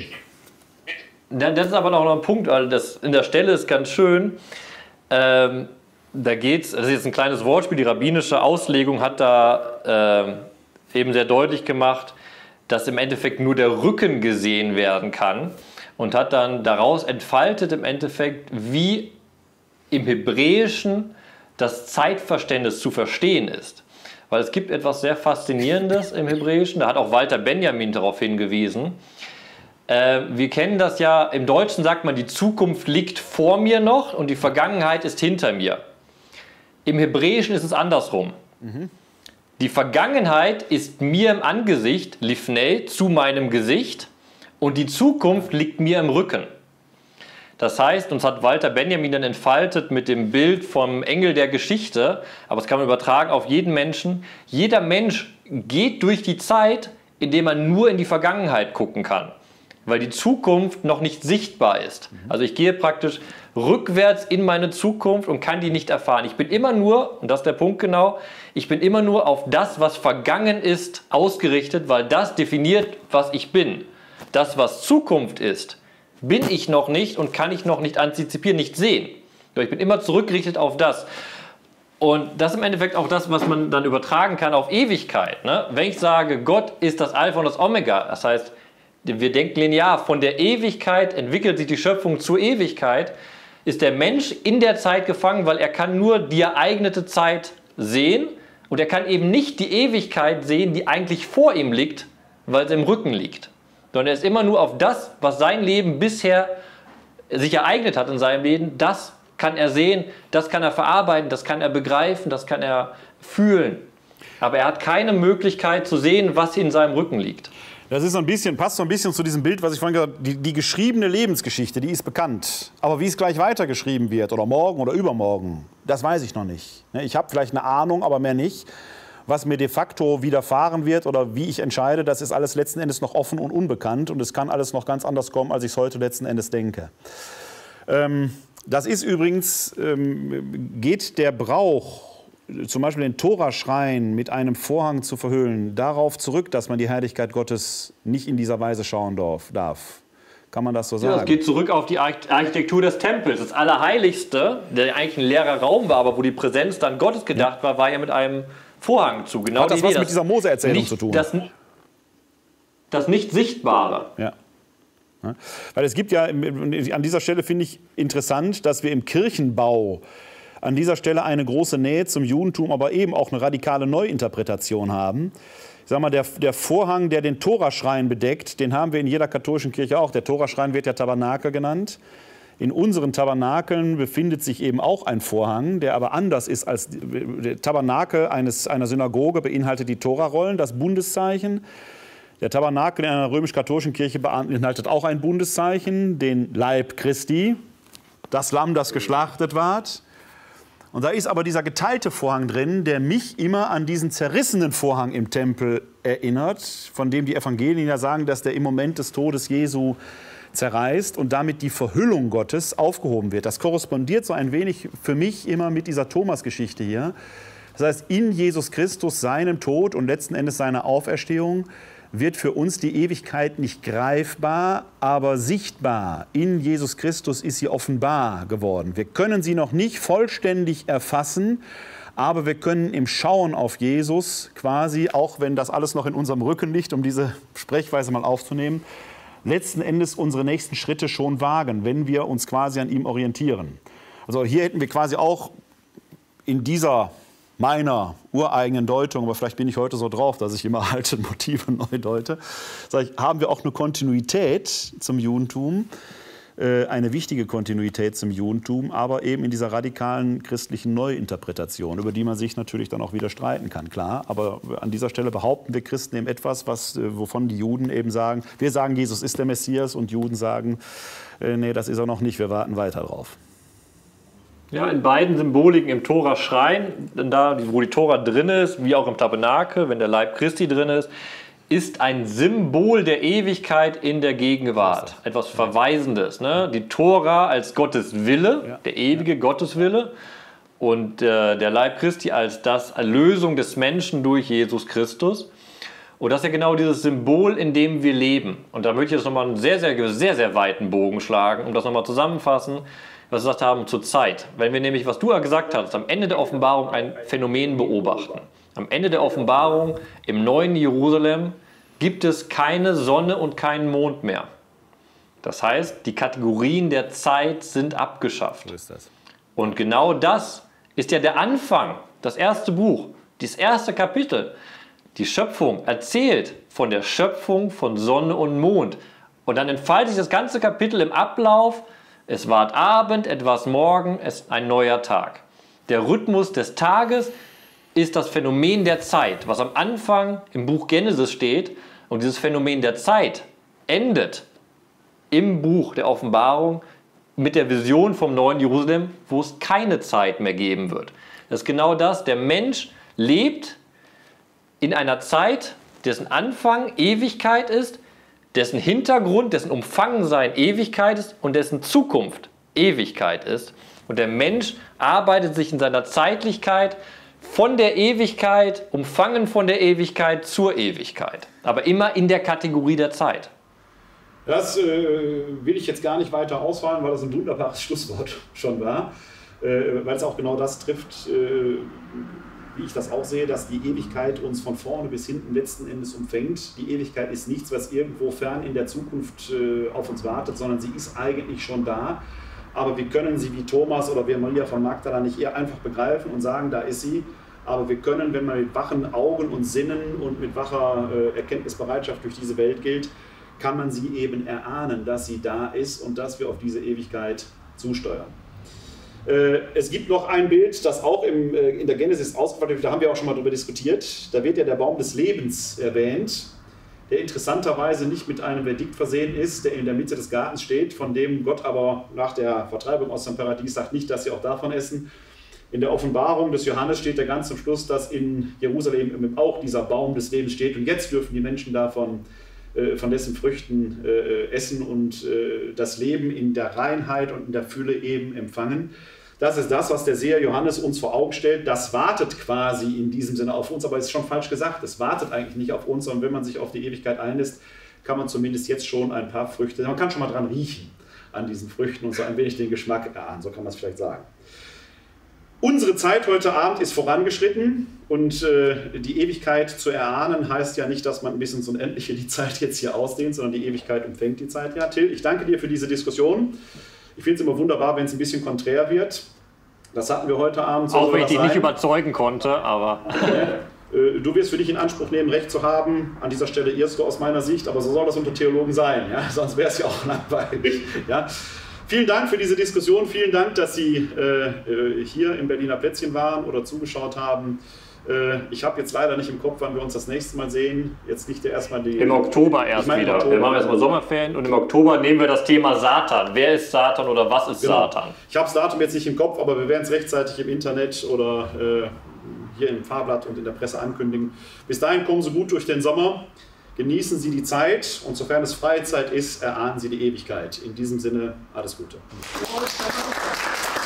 Das ist aber noch ein Punkt, weil das in der Stelle ist ganz schön. Ähm, da geht's, das ist jetzt ein kleines Wortspiel, die rabbinische Auslegung hat da äh, eben sehr deutlich gemacht, dass im Endeffekt nur der Rücken gesehen werden kann, und hat dann daraus entfaltet im Endeffekt, wie im Hebräischen das Zeitverständnis zu verstehen ist. Weil es gibt etwas sehr Faszinierendes im Hebräischen, da hat auch Walter Benjamin darauf hingewiesen. Äh, wir kennen das ja, im Deutschen sagt man, die Zukunft liegt vor mir noch und die Vergangenheit ist hinter mir. Im Hebräischen ist es andersrum. Mhm. Die Vergangenheit ist mir im Angesicht, Lifnei, zu meinem Gesicht, und die Zukunft liegt mir im Rücken. Das heißt, uns hat Walter Benjamin dann entfaltet mit dem Bild vom Engel der Geschichte, aber das kann man übertragen auf jeden Menschen. Jeder Mensch geht durch die Zeit, indem er nur in die Vergangenheit gucken kann, weil die Zukunft noch nicht sichtbar ist. Also ich gehe praktisch rückwärts in meine Zukunft und kann die nicht erfahren. Ich bin immer nur, und das ist der Punkt genau, ich bin immer nur auf das, was vergangen ist, ausgerichtet, weil das definiert, was ich bin. Das, was Zukunft ist, bin ich noch nicht und kann ich noch nicht antizipieren, nicht sehen. Ich bin immer zurückgerichtet auf das. Und das ist im Endeffekt auch das, was man dann übertragen kann auf Ewigkeit. Ne? Wenn ich sage, Gott ist das Alpha und das Omega, das heißt, wir denken linear, von der Ewigkeit entwickelt sich die Schöpfung zur Ewigkeit, ist der Mensch in der Zeit gefangen, weil er kann nur die ereignete Zeit sehen, und er kann eben nicht die Ewigkeit sehen, die eigentlich vor ihm liegt, weil es im Rücken liegt. Sondern er ist immer nur auf das, was sein Leben bisher sich ereignet hat in seinem Leben, das kann er sehen, das kann er verarbeiten, das kann er begreifen, das kann er fühlen. Aber er hat keine Möglichkeit zu sehen, was in seinem Rücken liegt. Das ist so ein bisschen, passt so ein bisschen zu diesem Bild, was ich vorhin gesagt habe. Die, die geschriebene Lebensgeschichte, die ist bekannt. Aber wie es gleich weitergeschrieben wird, oder morgen oder übermorgen, das weiß ich noch nicht. Ich habe vielleicht eine Ahnung, aber mehr nicht. Was mir de facto widerfahren wird oder wie ich entscheide, das ist alles letzten Endes noch offen und unbekannt. Und es kann alles noch ganz anders kommen, als ich es heute letzten Endes denke. Ähm, das ist übrigens, ähm, geht der Brauch, zum Beispiel den Toraschrein mit einem Vorhang zu verhüllen, darauf zurück, dass man die Herrlichkeit Gottes nicht in dieser Weise schauen darf. Kann man das so sagen? Ja, das geht zurück auf die Architektur des Tempels. Das Allerheiligste, der eigentlich ein leerer Raum war, aber wo die Präsenz dann Gottes gedacht ja. war, war ja mit einem Vorhang zu. Genau. Hat das die was Idee, mit dieser Mose-Erzählung zu tun? Das, das Nicht-Sichtbare. Ja. Ja. Weil es gibt ja, an dieser Stelle finde ich interessant, dass wir im Kirchenbau an dieser Stelle eine große Nähe zum Judentum, aber eben auch eine radikale Neuinterpretation haben. Ich sage mal, der, der Vorhang, der den Toraschrein bedeckt, den haben wir in jeder katholischen Kirche auch. Der Toraschrein wird ja Tabernakel genannt. In unseren Tabernakeln befindet sich eben auch ein Vorhang, der aber anders ist als der Tabernakel eines, einer Synagoge, beinhaltet die Torarollen, das Bundeszeichen. Der Tabernakel in einer römisch-katholischen Kirche beinhaltet auch ein Bundeszeichen, den Leib Christi, das Lamm, das geschlachtet ward. Und da ist aber dieser geteilte Vorhang drin, der mich immer an diesen zerrissenen Vorhang im Tempel erinnert, von dem die Evangelien ja sagen, dass der im Moment des Todes Jesu zerreißt und damit die Verhüllung Gottes aufgehoben wird. Das korrespondiert so ein wenig für mich immer mit dieser Thomas-Geschichte hier. Das heißt, in Jesus Christus, seinem Tod und letzten Endes seiner Auferstehung, wird für uns die Ewigkeit nicht greifbar, aber sichtbar. In Jesus Christus ist sie offenbar geworden. Wir können sie noch nicht vollständig erfassen, aber wir können im Schauen auf Jesus quasi, auch wenn das alles noch in unserem Rücken liegt, um diese Sprechweise mal aufzunehmen, letzten Endes unsere nächsten Schritte schon wagen, wenn wir uns quasi an ihm orientieren. Also hier hätten wir quasi auch in dieser meiner ureigenen Deutung, aber vielleicht bin ich heute so drauf, dass ich immer alte Motive neu deute, sag ich, haben wir auch eine Kontinuität zum Judentum, äh, eine wichtige Kontinuität zum Judentum, aber eben in dieser radikalen christlichen Neuinterpretation, über die man sich natürlich dann auch wieder streiten kann, klar. Aber an dieser Stelle behaupten wir Christen eben etwas, was, äh, wovon die Juden eben sagen, wir sagen, Jesus ist der Messias, und Juden sagen, äh, nee, das ist er noch nicht, wir warten weiter drauf. Ja, in beiden Symboliken, im Toraschrein, da wo die Tora drin ist, wie auch im Tabernakel, wenn der Leib Christi drin ist, ist ein Symbol der Ewigkeit in der Gegenwart. Etwas Verweisendes. Ne? Die Tora als Gottes Wille, ja. der ewige ja. Gotteswille, und äh, der Leib Christi als das Erlösung des Menschen durch Jesus Christus. Und das ist ja genau dieses Symbol, in dem wir leben. Und da möchte ich jetzt nochmal einen sehr, sehr, sehr, sehr weiten Bogen schlagen, um das nochmal zusammenzufassen, was wir gesagt haben, zur Zeit. Wenn wir nämlich, was du ja gesagt hast, am Ende der Offenbarung ein Phänomen beobachten. Am Ende der Offenbarung im neuen Jerusalem gibt es keine Sonne und keinen Mond mehr. Das heißt, die Kategorien der Zeit sind abgeschafft. So ist das. Und genau das ist ja der Anfang, das erste Buch, das erste Kapitel. Die Schöpfung erzählt von der Schöpfung von Sonne und Mond. Und dann entfaltet sich das ganze Kapitel im Ablauf. Es ward Abend, etwas Morgen, es ist ein neuer Tag. Der Rhythmus des Tages ist das Phänomen der Zeit, was am Anfang im Buch Genesis steht. Und dieses Phänomen der Zeit endet im Buch der Offenbarung mit der Vision vom neuen Jerusalem, wo es keine Zeit mehr geben wird. Das ist genau das. Der Mensch lebt in einer Zeit, dessen Anfang Ewigkeit ist, dessen Hintergrund, dessen Umfangensein Ewigkeit ist und dessen Zukunft Ewigkeit ist. Und der Mensch arbeitet sich in seiner Zeitlichkeit von der Ewigkeit, umfangen von der Ewigkeit zur Ewigkeit. Aber immer in der Kategorie der Zeit. Das äh, will ich jetzt gar nicht weiter ausfallen, weil das ein wunderbares Schlusswort schon war. Äh, weil es auch genau das trifft, äh, wie ich das auch sehe, dass die Ewigkeit uns von vorne bis hinten letzten Endes umfängt. Die Ewigkeit ist nichts, was irgendwo fern in der Zukunft äh, auf uns wartet, sondern sie ist eigentlich schon da. Aber wir können sie wie Thomas oder wie Maria von Magdala nicht eher einfach begreifen und sagen, da ist sie. Aber wir können, wenn man mit wachen Augen und Sinnen und mit wacher äh, Erkenntnisbereitschaft durch diese Welt geht, kann man sie eben erahnen, dass sie da ist und dass wir auf diese Ewigkeit zusteuern. Es gibt noch ein Bild, das auch im, in der Genesis ausgefallen wird, da haben wir auch schon mal darüber diskutiert. Da wird ja der Baum des Lebens erwähnt. der interessanterweise nicht mit einem Verdikt versehen ist, der in der Mitte des Gartens steht, von dem Gott aber nach der Vertreibung aus dem Paradies sagt nicht, dass sie auch davon essen. In der Offenbarung des Johannes steht ja ganz zum Schluss, dass in Jerusalem auch dieser Baum des Lebens steht und jetzt dürfen die Menschen davon äh, von dessen Früchten äh, essen und äh, das Leben in der Reinheit und in der Fülle eben empfangen. Das ist das, was der Seher Johannes uns vor Augen stellt. Das wartet quasi in diesem Sinne auf uns, aber es ist schon falsch gesagt. Es wartet eigentlich nicht auf uns, sondern wenn man sich auf die Ewigkeit einlässt, kann man zumindest jetzt schon ein paar Früchte, man kann schon mal dran riechen an diesen Früchten und so ein wenig den Geschmack erahnen, so kann man es vielleicht sagen. Unsere Zeit heute Abend ist vorangeschritten und äh, die Ewigkeit zu erahnen heißt ja nicht, dass man ein bisschen ins Unendliche die Zeit jetzt hier ausdehnt, sondern die Ewigkeit umfängt die Zeit. Ja, Till, ich danke dir für diese Diskussion. Ich finde es immer wunderbar, wenn es ein bisschen konträr wird. Das hatten wir heute Abend. So Auch wenn ich dich nicht überzeugen konnte, aber... äh, du wirst für dich in Anspruch nehmen, Recht zu haben. An dieser Stelle irrst du aus meiner Sicht, aber so soll das unter Theologen sein. Ja? Sonst wäre es ja auch langweilig. Ja? Vielen Dank für diese Diskussion. Vielen Dank, dass Sie äh, hier im Berliner Plätzchen waren oder zugeschaut haben. Äh, ich habe jetzt leider nicht im Kopf, wann wir uns das nächste Mal sehen. Jetzt liegt ja erstmal die... Im Oktober erst ich mein, wieder. Oktober. Wir machen erstmal Sommerferien und im Oktober nehmen wir das Thema Satan. Wer ist Satan oder was ist genau. Satan? Ich habe das Datum jetzt nicht im Kopf, aber wir werden es rechtzeitig im Internet oder äh, hier im Fahrblatt und in der Presse ankündigen. Bis dahin kommen Sie gut durch den Sommer. Genießen Sie die Zeit und sofern es freie Zeit ist, erahnen Sie die Ewigkeit. In diesem Sinne, alles Gute.